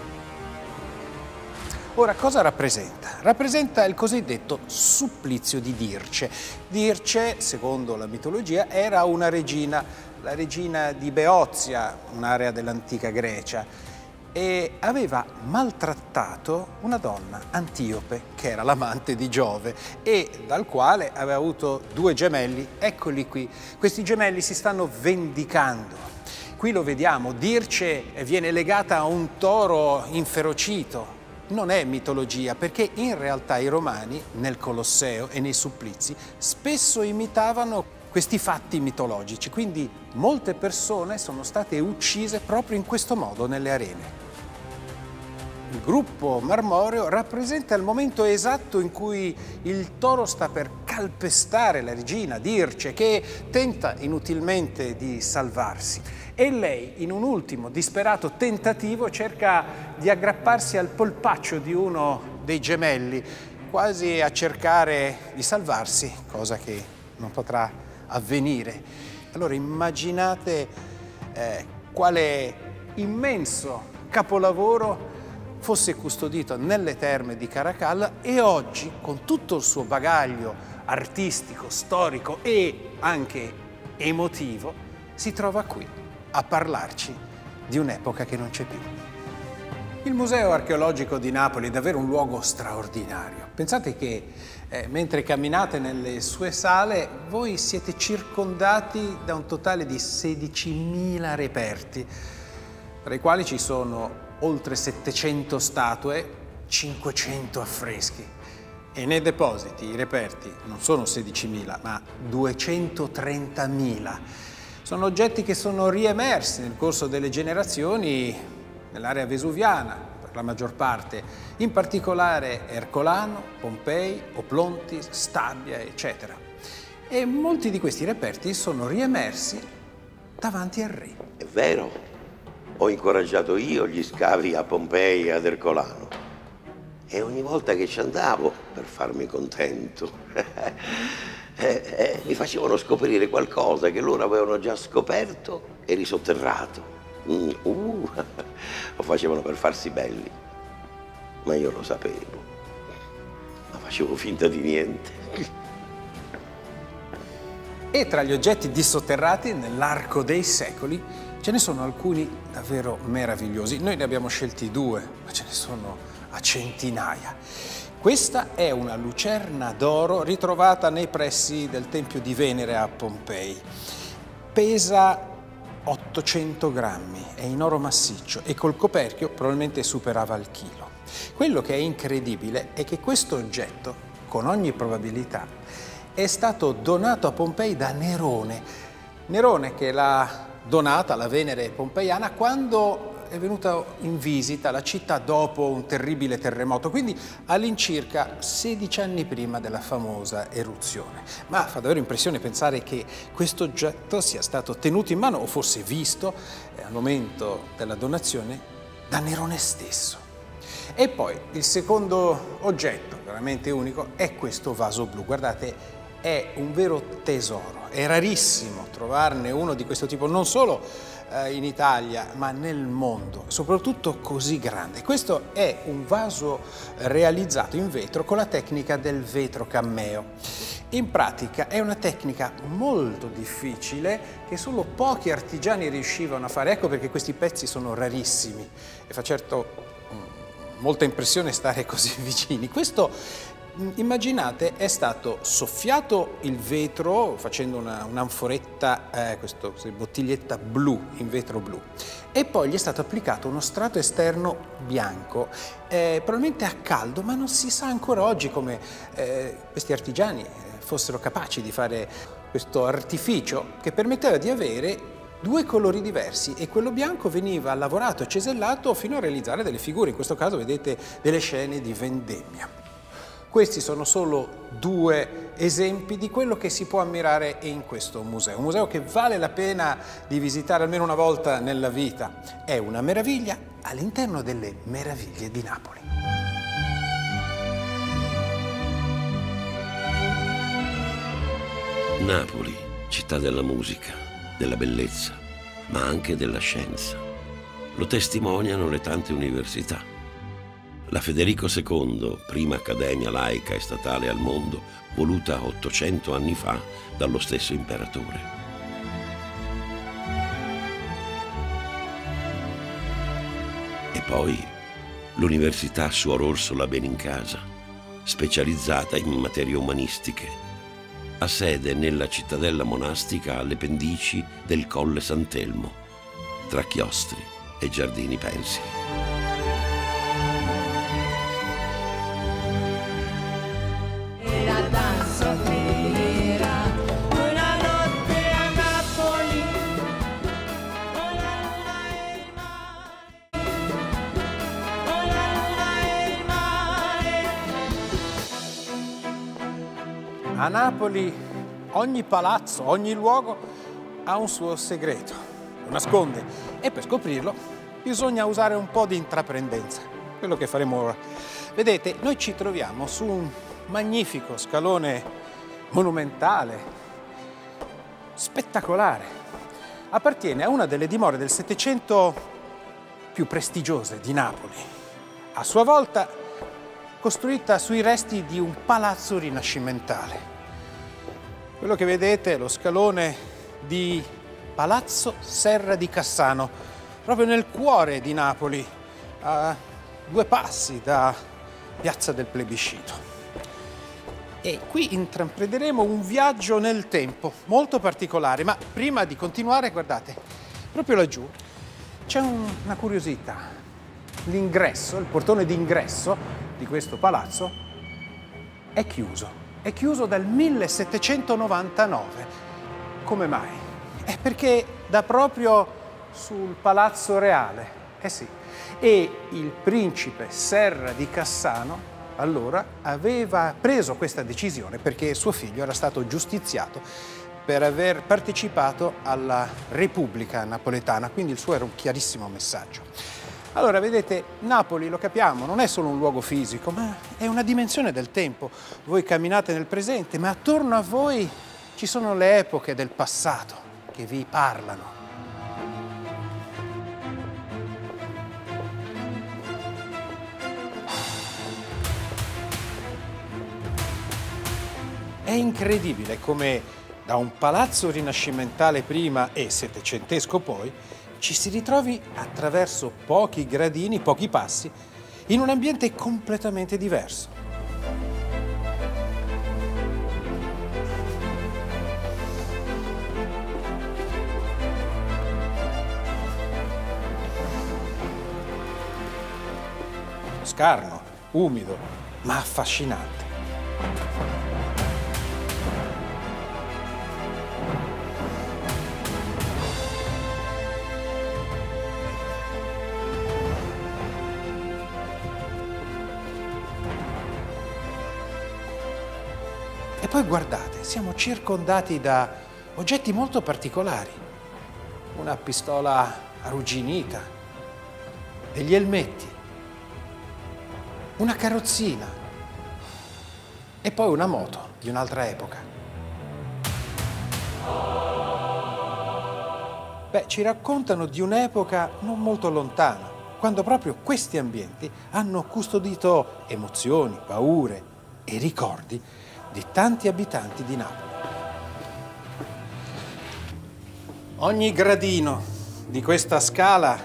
Ora, cosa rappresenta? Rappresenta il cosiddetto supplizio di Dirce. Dirce, secondo la mitologia, era una regina, la regina di Beozia, un'area dell'antica Grecia, e aveva maltrattato una donna, Antiope, che era l'amante di Giove e dal quale aveva avuto due gemelli. Eccoli qui. Questi gemelli si stanno vendicando. Qui lo vediamo, Dirce viene legata a un toro inferocito. Non è mitologia, perché in realtà i romani nel Colosseo e nei supplizi spesso imitavano questi fatti mitologici, quindi molte persone sono state uccise proprio in questo modo nelle arene. Il gruppo marmoreo rappresenta il momento esatto in cui il toro sta per calpestare la regina Dirce, che tenta inutilmente di salvarsi. E lei, in un ultimo disperato tentativo, cerca di aggrapparsi al polpaccio di uno dei gemelli, quasi a cercare di salvarsi, cosa che non potrà avvenire. Allora immaginate quale immenso capolavoro fosse custodito nelle terme di Caracalla e oggi, con tutto il suo bagaglio artistico, storico e anche emotivo, si trova qui a parlarci di un'epoca che non c'è più. Il Museo Archeologico di Napoli è davvero un luogo straordinario. Pensate che mentre camminate nelle sue sale voi siete circondati da un totale di 16.000 reperti, tra i quali ci sono oltre 700 statue, 500 affreschi. E nei depositi i reperti non sono 16.000 ma 230.000. Sono oggetti che sono riemersi nel corso delle generazioni nell'area vesuviana, per la maggior parte, in particolare Ercolano, Pompei, Oplonti, Stabia, eccetera. E molti di questi reperti sono riemersi davanti al re. È vero, ho incoraggiato io gli scavi a Pompei e ad Ercolano. E ogni volta che ci andavo, per farmi contento, mi facevano scoprire qualcosa che loro avevano già scoperto e risotterrato. Lo facevano per farsi belli, ma io lo sapevo, ma facevo finta di niente. E tra gli oggetti dissotterrati nell'arco dei secoli ce ne sono alcuni davvero meravigliosi. Noi ne abbiamo scelti 2, ma ce ne sono a centinaia. Questa è una lucerna d'oro ritrovata nei pressi del Tempio di Venere a Pompei. Pesa 800 grammi, è in oro massiccio e col coperchio probabilmente superava il chilo. Quello che è incredibile è che questo oggetto, con ogni probabilità, è stato donato a Pompei da Nerone. Nerone che l'ha donata alla Venere pompeiana quando è venuta in visita la città dopo un terribile terremoto, quindi all'incirca 16 anni prima della famosa eruzione. Ma fa davvero impressione pensare che questo oggetto sia stato tenuto in mano o forse visto al momento della donazione da Nerone stesso. E poi il secondo oggetto veramente unico è questo vaso blu. Guardate, è un vero tesoro, è rarissimo trovarne uno di questo tipo, non solo in Italia, ma nel mondo, soprattutto così grande. Questo è un vaso realizzato in vetro con la tecnica del vetro cammeo. In pratica è una tecnica molto difficile che solo pochi artigiani riuscivano a fare. Ecco perché questi pezzi sono rarissimi e fa certo molta impressione stare così vicini. Questo, immaginate, è stato soffiato il vetro facendo un'anforetta, questa bottiglietta blu, in vetro blu, e poi gli è stato applicato uno strato esterno bianco, probabilmente a caldo, ma non si sa ancora oggi come questi artigiani fossero capaci di fare questo artificio che permetteva di avere 2 colori diversi, e quello bianco veniva lavorato e cesellato fino a realizzare delle figure, in questo caso vedete delle scene di vendemmia. Questi sono solo 2 esempi di quello che si può ammirare in questo museo. Un museo che vale la pena di visitare almeno una volta nella vita. È una meraviglia all'interno delle meraviglie di Napoli. Napoli, città della musica, della bellezza, ma anche della scienza. Lo testimoniano le tante università. La Federico II, prima accademia laica e statale al mondo, voluta 800 anni fa dallo stesso imperatore. E poi l'Università Suor Orsola Benincasa, specializzata in materie umanistiche, ha sede nella cittadella monastica alle pendici del Colle Sant'Elmo, tra chiostri e giardini pensili. A Napoli ogni palazzo, ogni luogo ha un suo segreto, lo nasconde, e per scoprirlo bisogna usare un po' di intraprendenza, quello che faremo ora. Vedete, noi ci troviamo su un magnifico scalone monumentale, spettacolare. Appartiene a una delle dimore del Settecento più prestigiose di Napoli, a sua volta costruita sui resti di un palazzo rinascimentale. Quello che vedete è lo scalone di Palazzo Serra di Cassano, proprio nel cuore di Napoli, a 2 passi da Piazza del Plebiscito. E qui intraprenderemo un viaggio nel tempo molto particolare, ma prima di continuare, guardate, proprio laggiù c'è una curiosità. L'ingresso, il portone d'ingresso di questo palazzo è chiuso. È chiuso dal 1799. Come mai? È perché dà proprio sul Palazzo Reale. Eh sì. E il principe Serra di Cassano allora aveva preso questa decisione perché suo figlio era stato giustiziato per aver partecipato alla Repubblica napoletana, quindi il suo era un chiarissimo messaggio. Allora, vedete, Napoli, lo capiamo, non è solo un luogo fisico, ma è una dimensione del tempo. Voi camminate nel presente, ma attorno a voi ci sono le epoche del passato che vi parlano. È incredibile come da un palazzo rinascimentale prima e settecentesco poi ci si ritrovi attraverso pochi gradini, pochi passi, in un ambiente completamente diverso. Scarno, umido, ma affascinante. E poi guardate, siamo circondati da oggetti molto particolari. Una pistola arrugginita, degli elmetti, una carrozzina e poi una moto di un'altra epoca. Beh, ci raccontano di un'epoca non molto lontana, quando proprio questi ambienti hanno custodito emozioni, paure e ricordi di tanti abitanti di Napoli. Ogni gradino di questa scala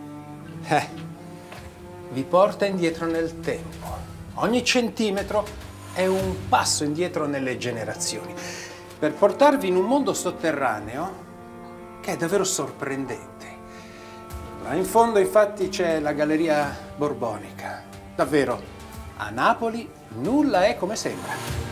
vi porta indietro nel tempo. Ogni centimetro è un passo indietro nelle generazioni, per portarvi in un mondo sotterraneo che è davvero sorprendente. Là in fondo infatti c'è la Galleria Borbonica. Davvero, a Napoli nulla è come sembra.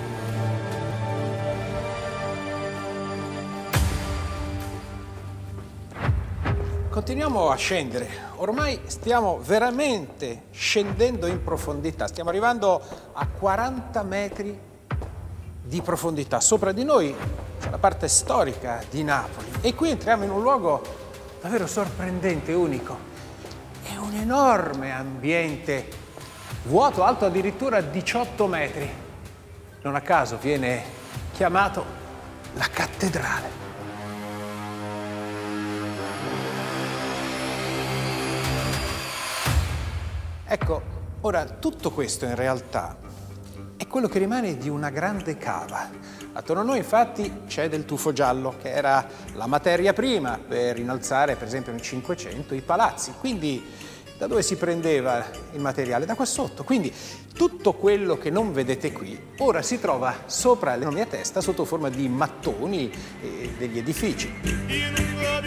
Continuiamo a scendere, ormai stiamo veramente scendendo in profondità, stiamo arrivando a 40 metri di profondità. Sopra di noi c'è la parte storica di Napoli e qui entriamo in un luogo davvero sorprendente, unico. È un enorme ambiente vuoto, alto addirittura 18 metri. Non a caso viene chiamato la cattedrale. Ecco, ora tutto questo in realtà è quello che rimane di una grande cava. Attorno a noi infatti c'è del tufo giallo, che era la materia prima per innalzare per esempio nel Cinquecento i palazzi. Quindi da dove si prendeva il materiale? Da qua sotto. Quindi tutto quello che non vedete qui ora si trova sopra la mia testa sotto forma di mattoni e degli edifici.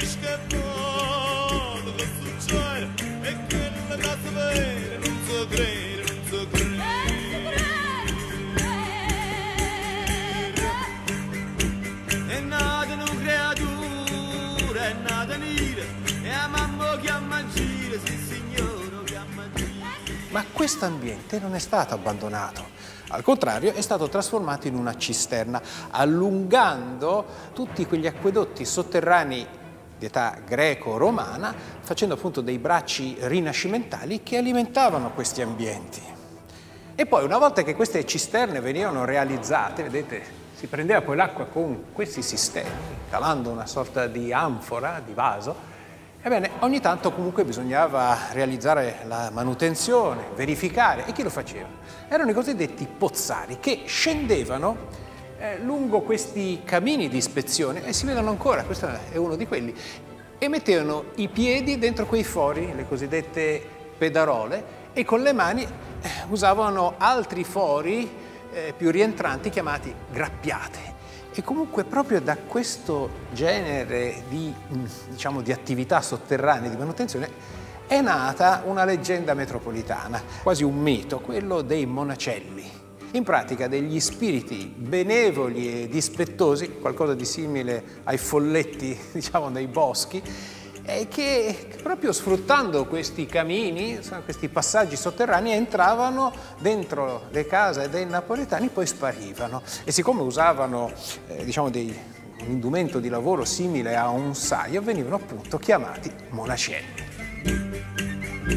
Ma questo ambiente non è stato abbandonato, al contrario è stato trasformato in una cisterna, allungando tutti quegli acquedotti sotterranei di età greco-romana, facendo appunto dei bracci rinascimentali che alimentavano questi ambienti. E poi una volta che queste cisterne venivano realizzate, vedete, si prendeva poi l'acqua con questi sistemi, calando una sorta di anfora, di vaso. Ebbene, ogni tanto comunque bisognava realizzare la manutenzione, verificare. E chi lo faceva? Erano i cosiddetti pozzari che scendevano lungo questi camini di ispezione, e si vedono ancora, questo è uno di quelli, e mettevano i piedi dentro quei fori, le cosiddette pedarole, e con le mani usavano altri fori più rientranti chiamati grappiate. E comunque proprio da questo genere di, diciamo, di attività sotterranee di manutenzione è nata una leggenda metropolitana, quasi un mito, quello dei monacelli. In pratica degli spiriti benevoli e dispettosi, qualcosa di simile ai folletti, diciamo, nei boschi, che proprio sfruttando questi camini, questi passaggi sotterranei, entravano dentro le case dei napoletani, poi sparivano. E siccome usavano diciamo un indumento di lavoro simile a un saio, venivano appunto chiamati monacelli.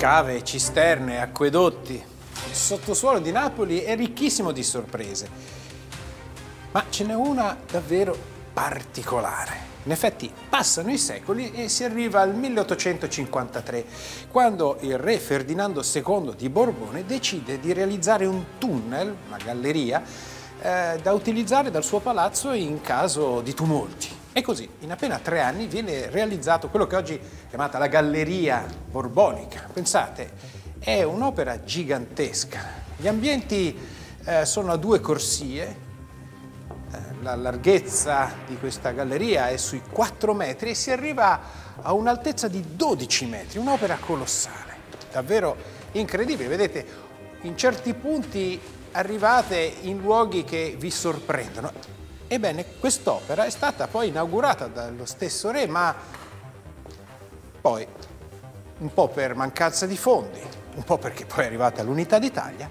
cave, cisterne, acquedotti. Il sottosuolo di Napoli è ricchissimo di sorprese, ma ce n'è una davvero particolare. In effetti passano i secoli e si arriva al 1853, quando il re Ferdinando II di Borbone decide di realizzare un tunnel, una galleria, da utilizzare dal suo palazzo in caso di tumulti. E così, in appena 3 anni, viene realizzato quello che oggi è chiamata la Galleria Borbonica. Pensate, è un'opera gigantesca. Gli ambienti sono a 2 corsie. La larghezza di questa galleria è sui 4 metri e si arriva a un'altezza di 12 metri, un'opera colossale, davvero incredibile. Vedete, in certi punti arrivate in luoghi che vi sorprendono. Ebbene, quest'opera è stata poi inaugurata dallo stesso re, ma poi, un po' per mancanza di fondi, un po' perché poi è arrivata l'Unità d'Italia,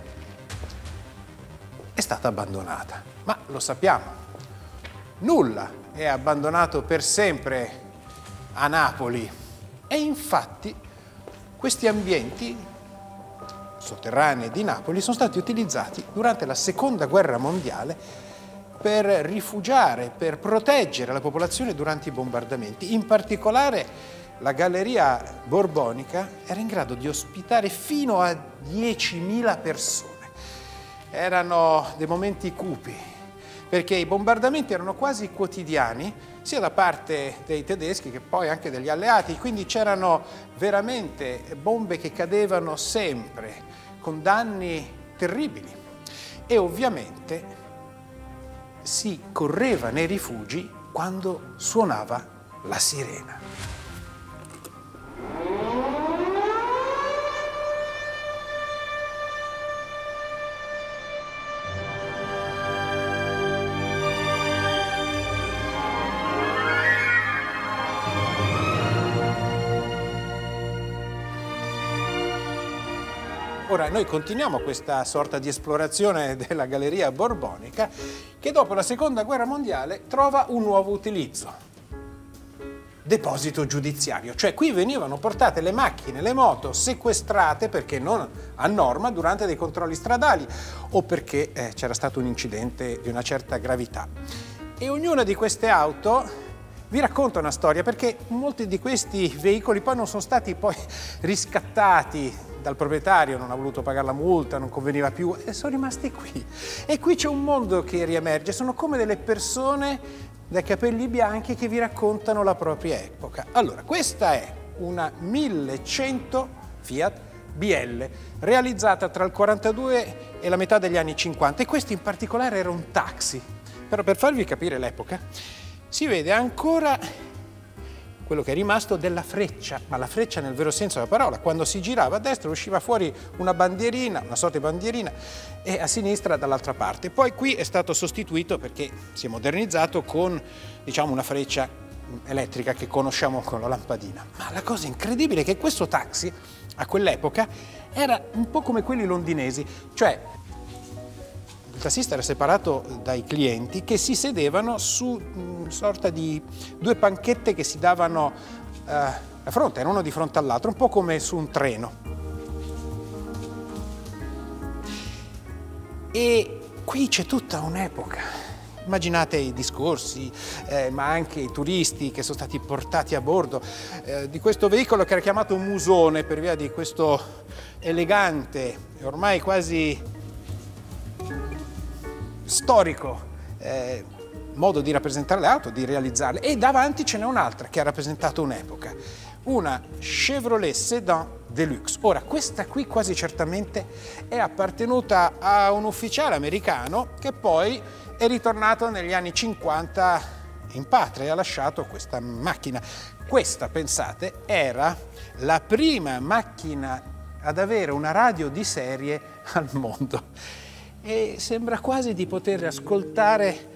è stata abbandonata. Ma lo sappiamo. Nulla è abbandonato per sempre a Napoli e infatti questi ambienti sotterranei di Napoli sono stati utilizzati durante la Seconda Guerra Mondiale per rifugiare, per proteggere la popolazione durante i bombardamenti. In particolare la Galleria Borbonica era in grado di ospitare fino a 10.000 persone. Erano dei momenti cupi, perché i bombardamenti erano quasi quotidiani, sia da parte dei tedeschi che poi anche degli alleati, quindi c'erano veramente bombe che cadevano sempre, con danni terribili. E ovviamente si correva nei rifugi quando suonava la sirena. Ora, noi continuiamo questa sorta di esplorazione della Galleria Borbonica che dopo la Seconda Guerra Mondiale trova un nuovo utilizzo. Deposito giudiziario, cioè qui venivano portate le macchine, le moto sequestrate perché non a norma durante dei controlli stradali o perché c'era stato un incidente di una certa gravità. E ognuna di queste auto vi racconta una storia, perché molti di questi veicoli poi non sono stati poi riscattati dal proprietario, non ha voluto pagare la multa, non conveniva più e sono rimasti qui. E qui c'è un mondo che riemerge, sono come delle persone dai capelli bianchi che vi raccontano la propria epoca. Allora, questa è una 1100 Fiat BL, realizzata tra il 42 e la metà degli anni 50 e questo in particolare era un taxi. Però per farvi capire l'epoca, si vede ancora quello che è rimasto della freccia, ma la freccia nel vero senso della parola. Quando si girava a destra usciva fuori una bandierina, una sorta di bandierina, e a sinistra dall'altra parte. Poi qui è stato sostituito perché si è modernizzato con, diciamo, una freccia elettrica che conosciamo con la lampadina. Ma la cosa incredibile è che questo taxi, a quell'epoca, era un po' come quelli londinesi, cioè il tassista era separato dai clienti che si sedevano su una sorta di 2 panchette che si davano a fronte, erano uno di fronte all'altro, un po' come su un treno. E qui c'è tutta un'epoca. Immaginate i discorsi, ma anche i turisti che sono stati portati a bordo di questo veicolo che era chiamato Musone per via di questo elegante e ormai quasi storico modo di rappresentare le auto, di realizzarle. E davanti ce n'è un'altra che ha rappresentato un'epoca, una Chevrolet Sedan Deluxe. Ora, questa qui quasi certamente è appartenuta a un ufficiale americano che poi è ritornato negli anni 50 in patria e ha lasciato questa macchina. Questa, pensate, era la prima macchina ad avere una radio di serie al mondo. E sembra quasi di poter ascoltare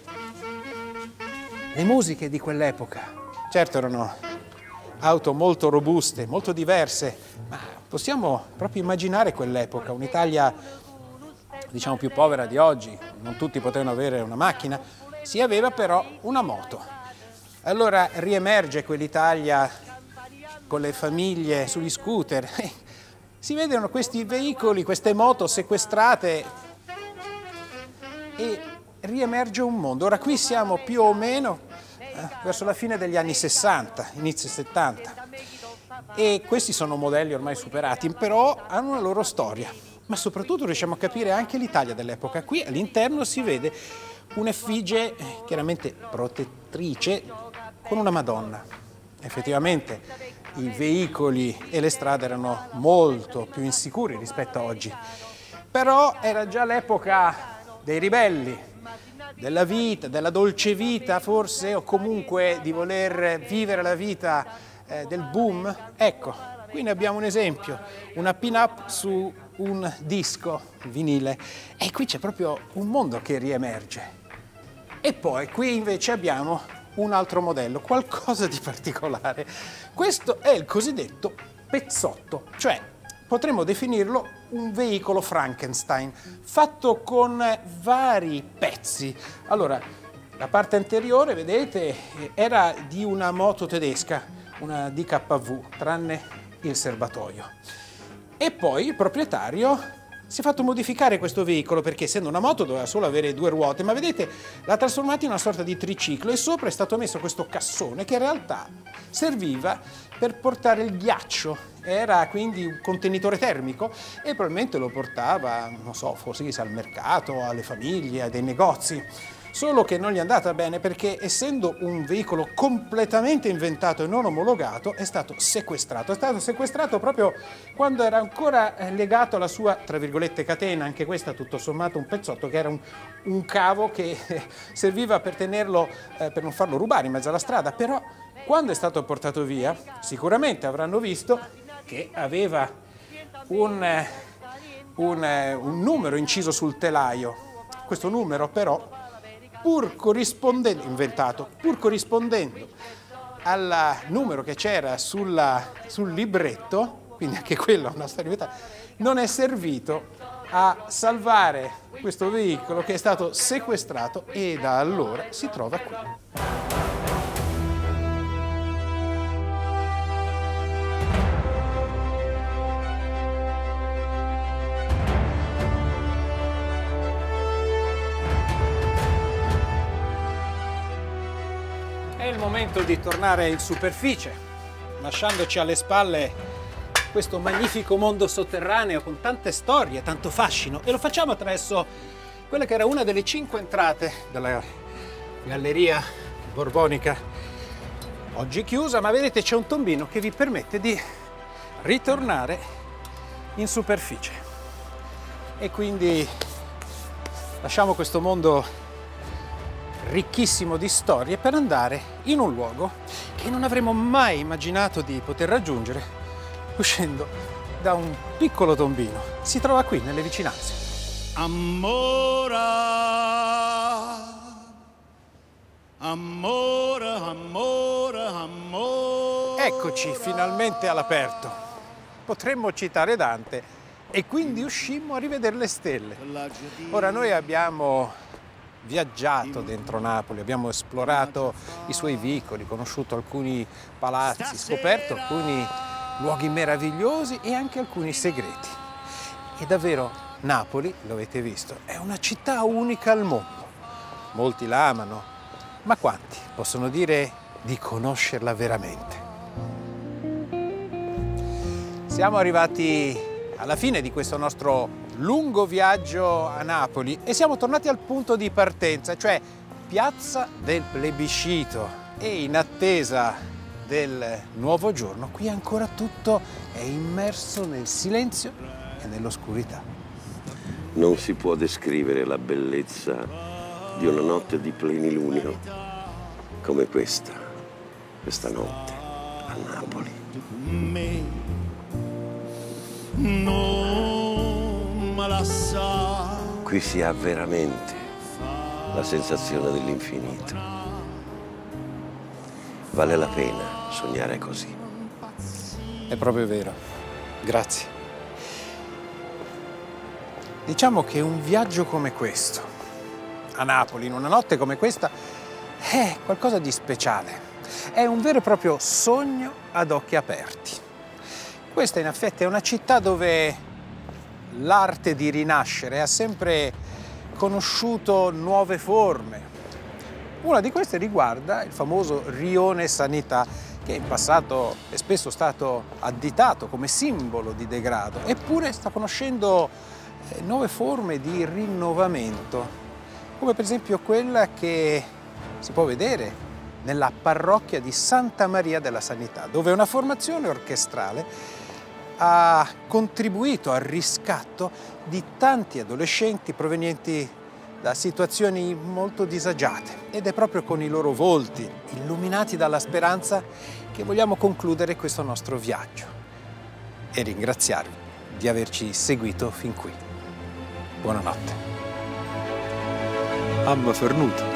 le musiche di quell'epoca. Certo erano auto molto robuste, molto diverse, ma possiamo proprio immaginare quell'epoca, un'Italia diciamo più povera di oggi, non tutti potevano avere una macchina, si aveva però una moto. Allora riemerge quell'Italia con le famiglie sugli scooter. si vedono questi veicoli, queste moto sequestrate e riemerge un mondo. Ora qui siamo più o meno verso la fine degli anni 60, inizio 70 e questi sono modelli ormai superati, però hanno una loro storia, ma soprattutto riusciamo a capire anche l'Italia dell'epoca. Qui all'interno si vede un'effigie chiaramente protettrice con una Madonna. Effettivamente i veicoli e le strade erano molto più insicuri rispetto a oggi, però era già l'epoca dei ribelli, della vita, della dolce vita forse, o comunque di voler vivere la vita del boom. Ecco, qui ne abbiamo un esempio, una pin-up su un disco vinile e qui c'è proprio un mondo che riemerge. E poi qui invece abbiamo un altro modello, qualcosa di particolare. Questo è il cosiddetto pezzotto, cioè potremmo definirlo un veicolo Frankenstein, fatto con vari pezzi. Allora, la parte anteriore, vedete, era di una moto tedesca, una DKV, tranne il serbatoio. E poi il proprietario si è fatto modificare questo veicolo perché, essendo una moto, doveva solo avere 2 ruote, ma vedete, l'ha trasformato in una sorta di triciclo e sopra è stato messo questo cassone che in realtà serviva per portare il ghiaccio. Era quindi un contenitore termico e probabilmente lo portava, non so, forse al mercato, alle famiglie, a dei negozi. Solo che non gli è andata bene perché, essendo un veicolo completamente inventato e non omologato, è stato sequestrato. È stato sequestrato proprio quando era ancora legato alla sua, tra virgolette, catena, anche questa tutto sommato un pezzotto, che era un cavo che serviva per tenerlo, per non farlo rubare in mezzo alla strada. Però quando è stato portato via, sicuramente avranno visto che aveva un numero inciso sul telaio. Questo numero però, pur corrispondendo al numero che c'era sul libretto, quindi anche quello è una storia inventata, non è servito a salvare questo veicolo che è stato sequestrato e da allora si trova qui. È il momento di tornare in superficie, lasciandoci alle spalle questo magnifico mondo sotterraneo con tante storie, tanto fascino, e lo facciamo attraverso quella che era una delle 5 entrate della Galleria Borbonica, oggi chiusa, ma vedete c'è un tombino che vi permette di ritornare in superficie. E quindi lasciamo questo mondo ricchissimo di storie per andare in un luogo che non avremmo mai immaginato di poter raggiungere uscendo da un piccolo tombino. Si trova qui nelle vicinanze. Amore, amore, amore, amore. Eccoci finalmente all'aperto. Potremmo citare Dante e quindi uscimmo a rivedere le stelle. Ora noi abbiamo viaggiato dentro Napoli, abbiamo esplorato i suoi vicoli, conosciuto alcuni palazzi, scoperto alcuni luoghi meravigliosi e anche alcuni segreti. E davvero Napoli, lo avete visto, è una città unica al mondo. Molti la amano, ma quanti possono dire di conoscerla veramente? Siamo arrivati alla fine di questo nostro lungo viaggio a Napoli e siamo tornati al punto di partenza, cioè Piazza del Plebiscito, e in attesa del nuovo giorno qui ancora tutto è immerso nel silenzio e nell'oscurità. Non si può descrivere la bellezza di una notte di plenilunio come questa notte a Napoli. Qui si ha veramente la sensazione dell'infinito. Vale la pena sognare così. È proprio vero. Grazie. Diciamo che un viaggio come questo, a Napoli, in una notte come questa, è qualcosa di speciale. È un vero e proprio sogno ad occhi aperti. Questa in effetti è una città dove l'arte di rinascere ha sempre conosciuto nuove forme. Una di queste riguarda il famoso Rione Sanità, che in passato è spesso stato additato come simbolo di degrado, eppure sta conoscendo nuove forme di rinnovamento, come per esempio quella che si può vedere nella parrocchia di Santa Maria della Sanità, dove una formazione orchestrale ha contribuito al riscatto di tanti adolescenti provenienti da situazioni molto disagiate, ed è proprio con i loro volti illuminati dalla speranza che vogliamo concludere questo nostro viaggio e ringraziarvi di averci seguito fin qui. Buonanotte. Amma Fernuta.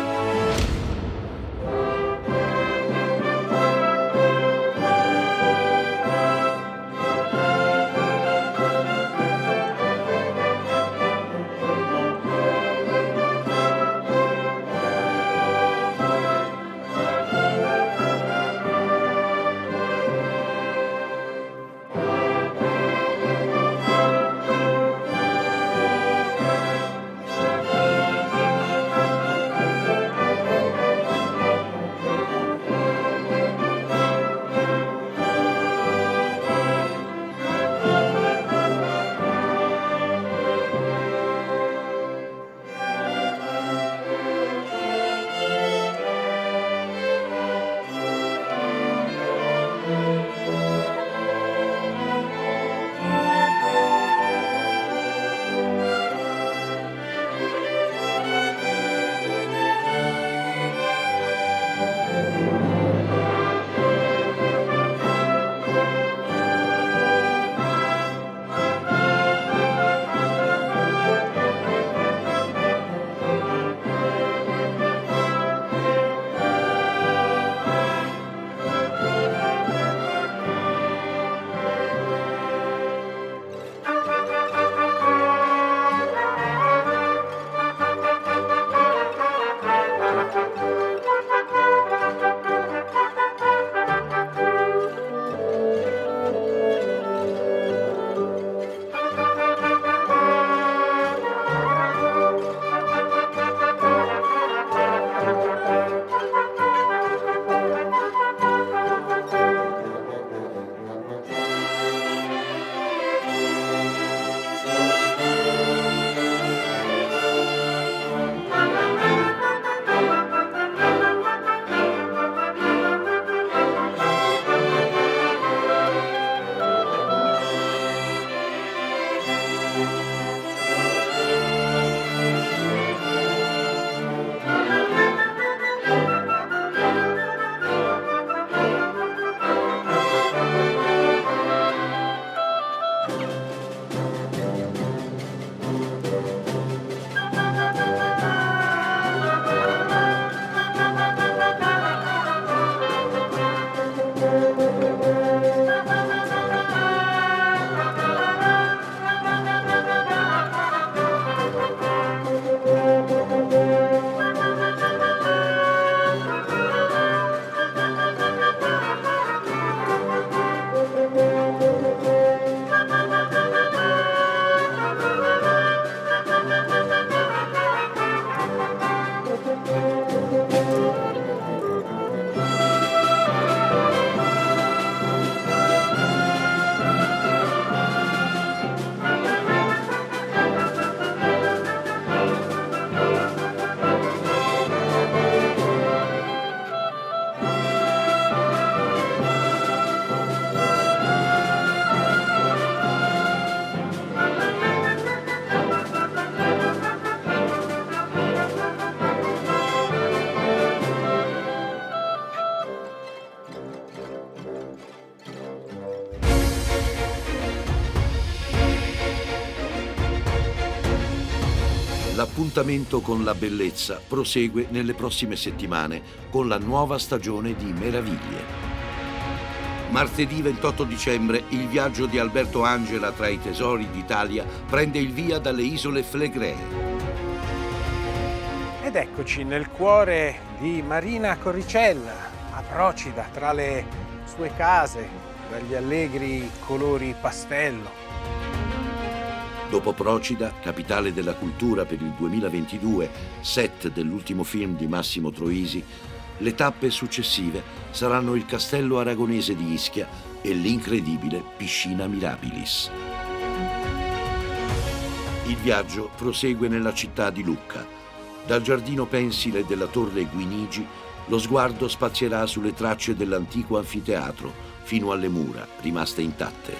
L'appuntamento con la bellezza prosegue nelle prossime settimane con la nuova stagione di Meraviglie. Martedì 28 dicembre il viaggio di Alberto Angela tra i tesori d'Italia prende il via dalle isole Flegree. Ed eccoci nel cuore di Marina Corricella, a Procida, tra le sue case, dagli allegri colori pastello. Dopo Procida, capitale della cultura per il 2022, set dell'ultimo film di Massimo Troisi, le tappe successive saranno il Castello Aragonese di Ischia e l'incredibile Piscina Mirabilis. Il viaggio prosegue nella città di Lucca. Dal giardino pensile della Torre Guinigi, lo sguardo spazierà sulle tracce dell'antico anfiteatro fino alle mura rimaste intatte.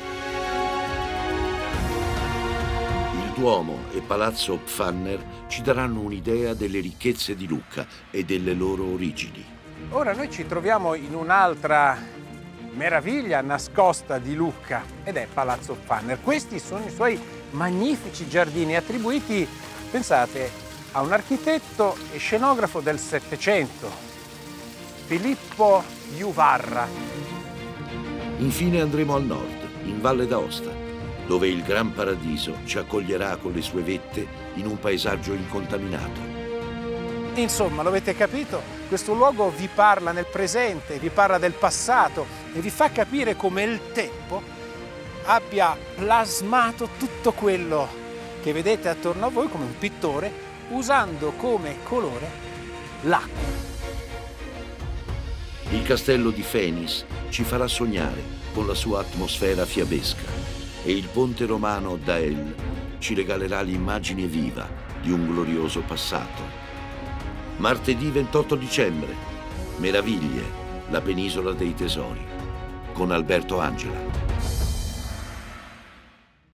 Il Duomo e Palazzo Pfanner ci daranno un'idea delle ricchezze di Lucca e delle loro origini. Ora noi ci troviamo in un'altra meraviglia nascosta di Lucca ed è Palazzo Pfanner. Questi sono i suoi magnifici giardini attribuiti, pensate, a un architetto e scenografo del Settecento, Filippo Juvarra. Infine andremo al nord, in Valle d'Aosta, dove il Gran Paradiso ci accoglierà con le sue vette in un paesaggio incontaminato. Insomma, lo avete capito? Questo luogo vi parla nel presente, vi parla del passato e vi fa capire come il tempo abbia plasmato tutto quello che vedete attorno a voi come un pittore, usando come colore l'acqua. Il castello di Fenis ci farà sognare con la sua atmosfera fiabesca e il ponte romano d'Ael ci regalerà l'immagine viva di un glorioso passato. Martedì 28 dicembre, Meraviglie, la penisola dei tesori, con Alberto Angela.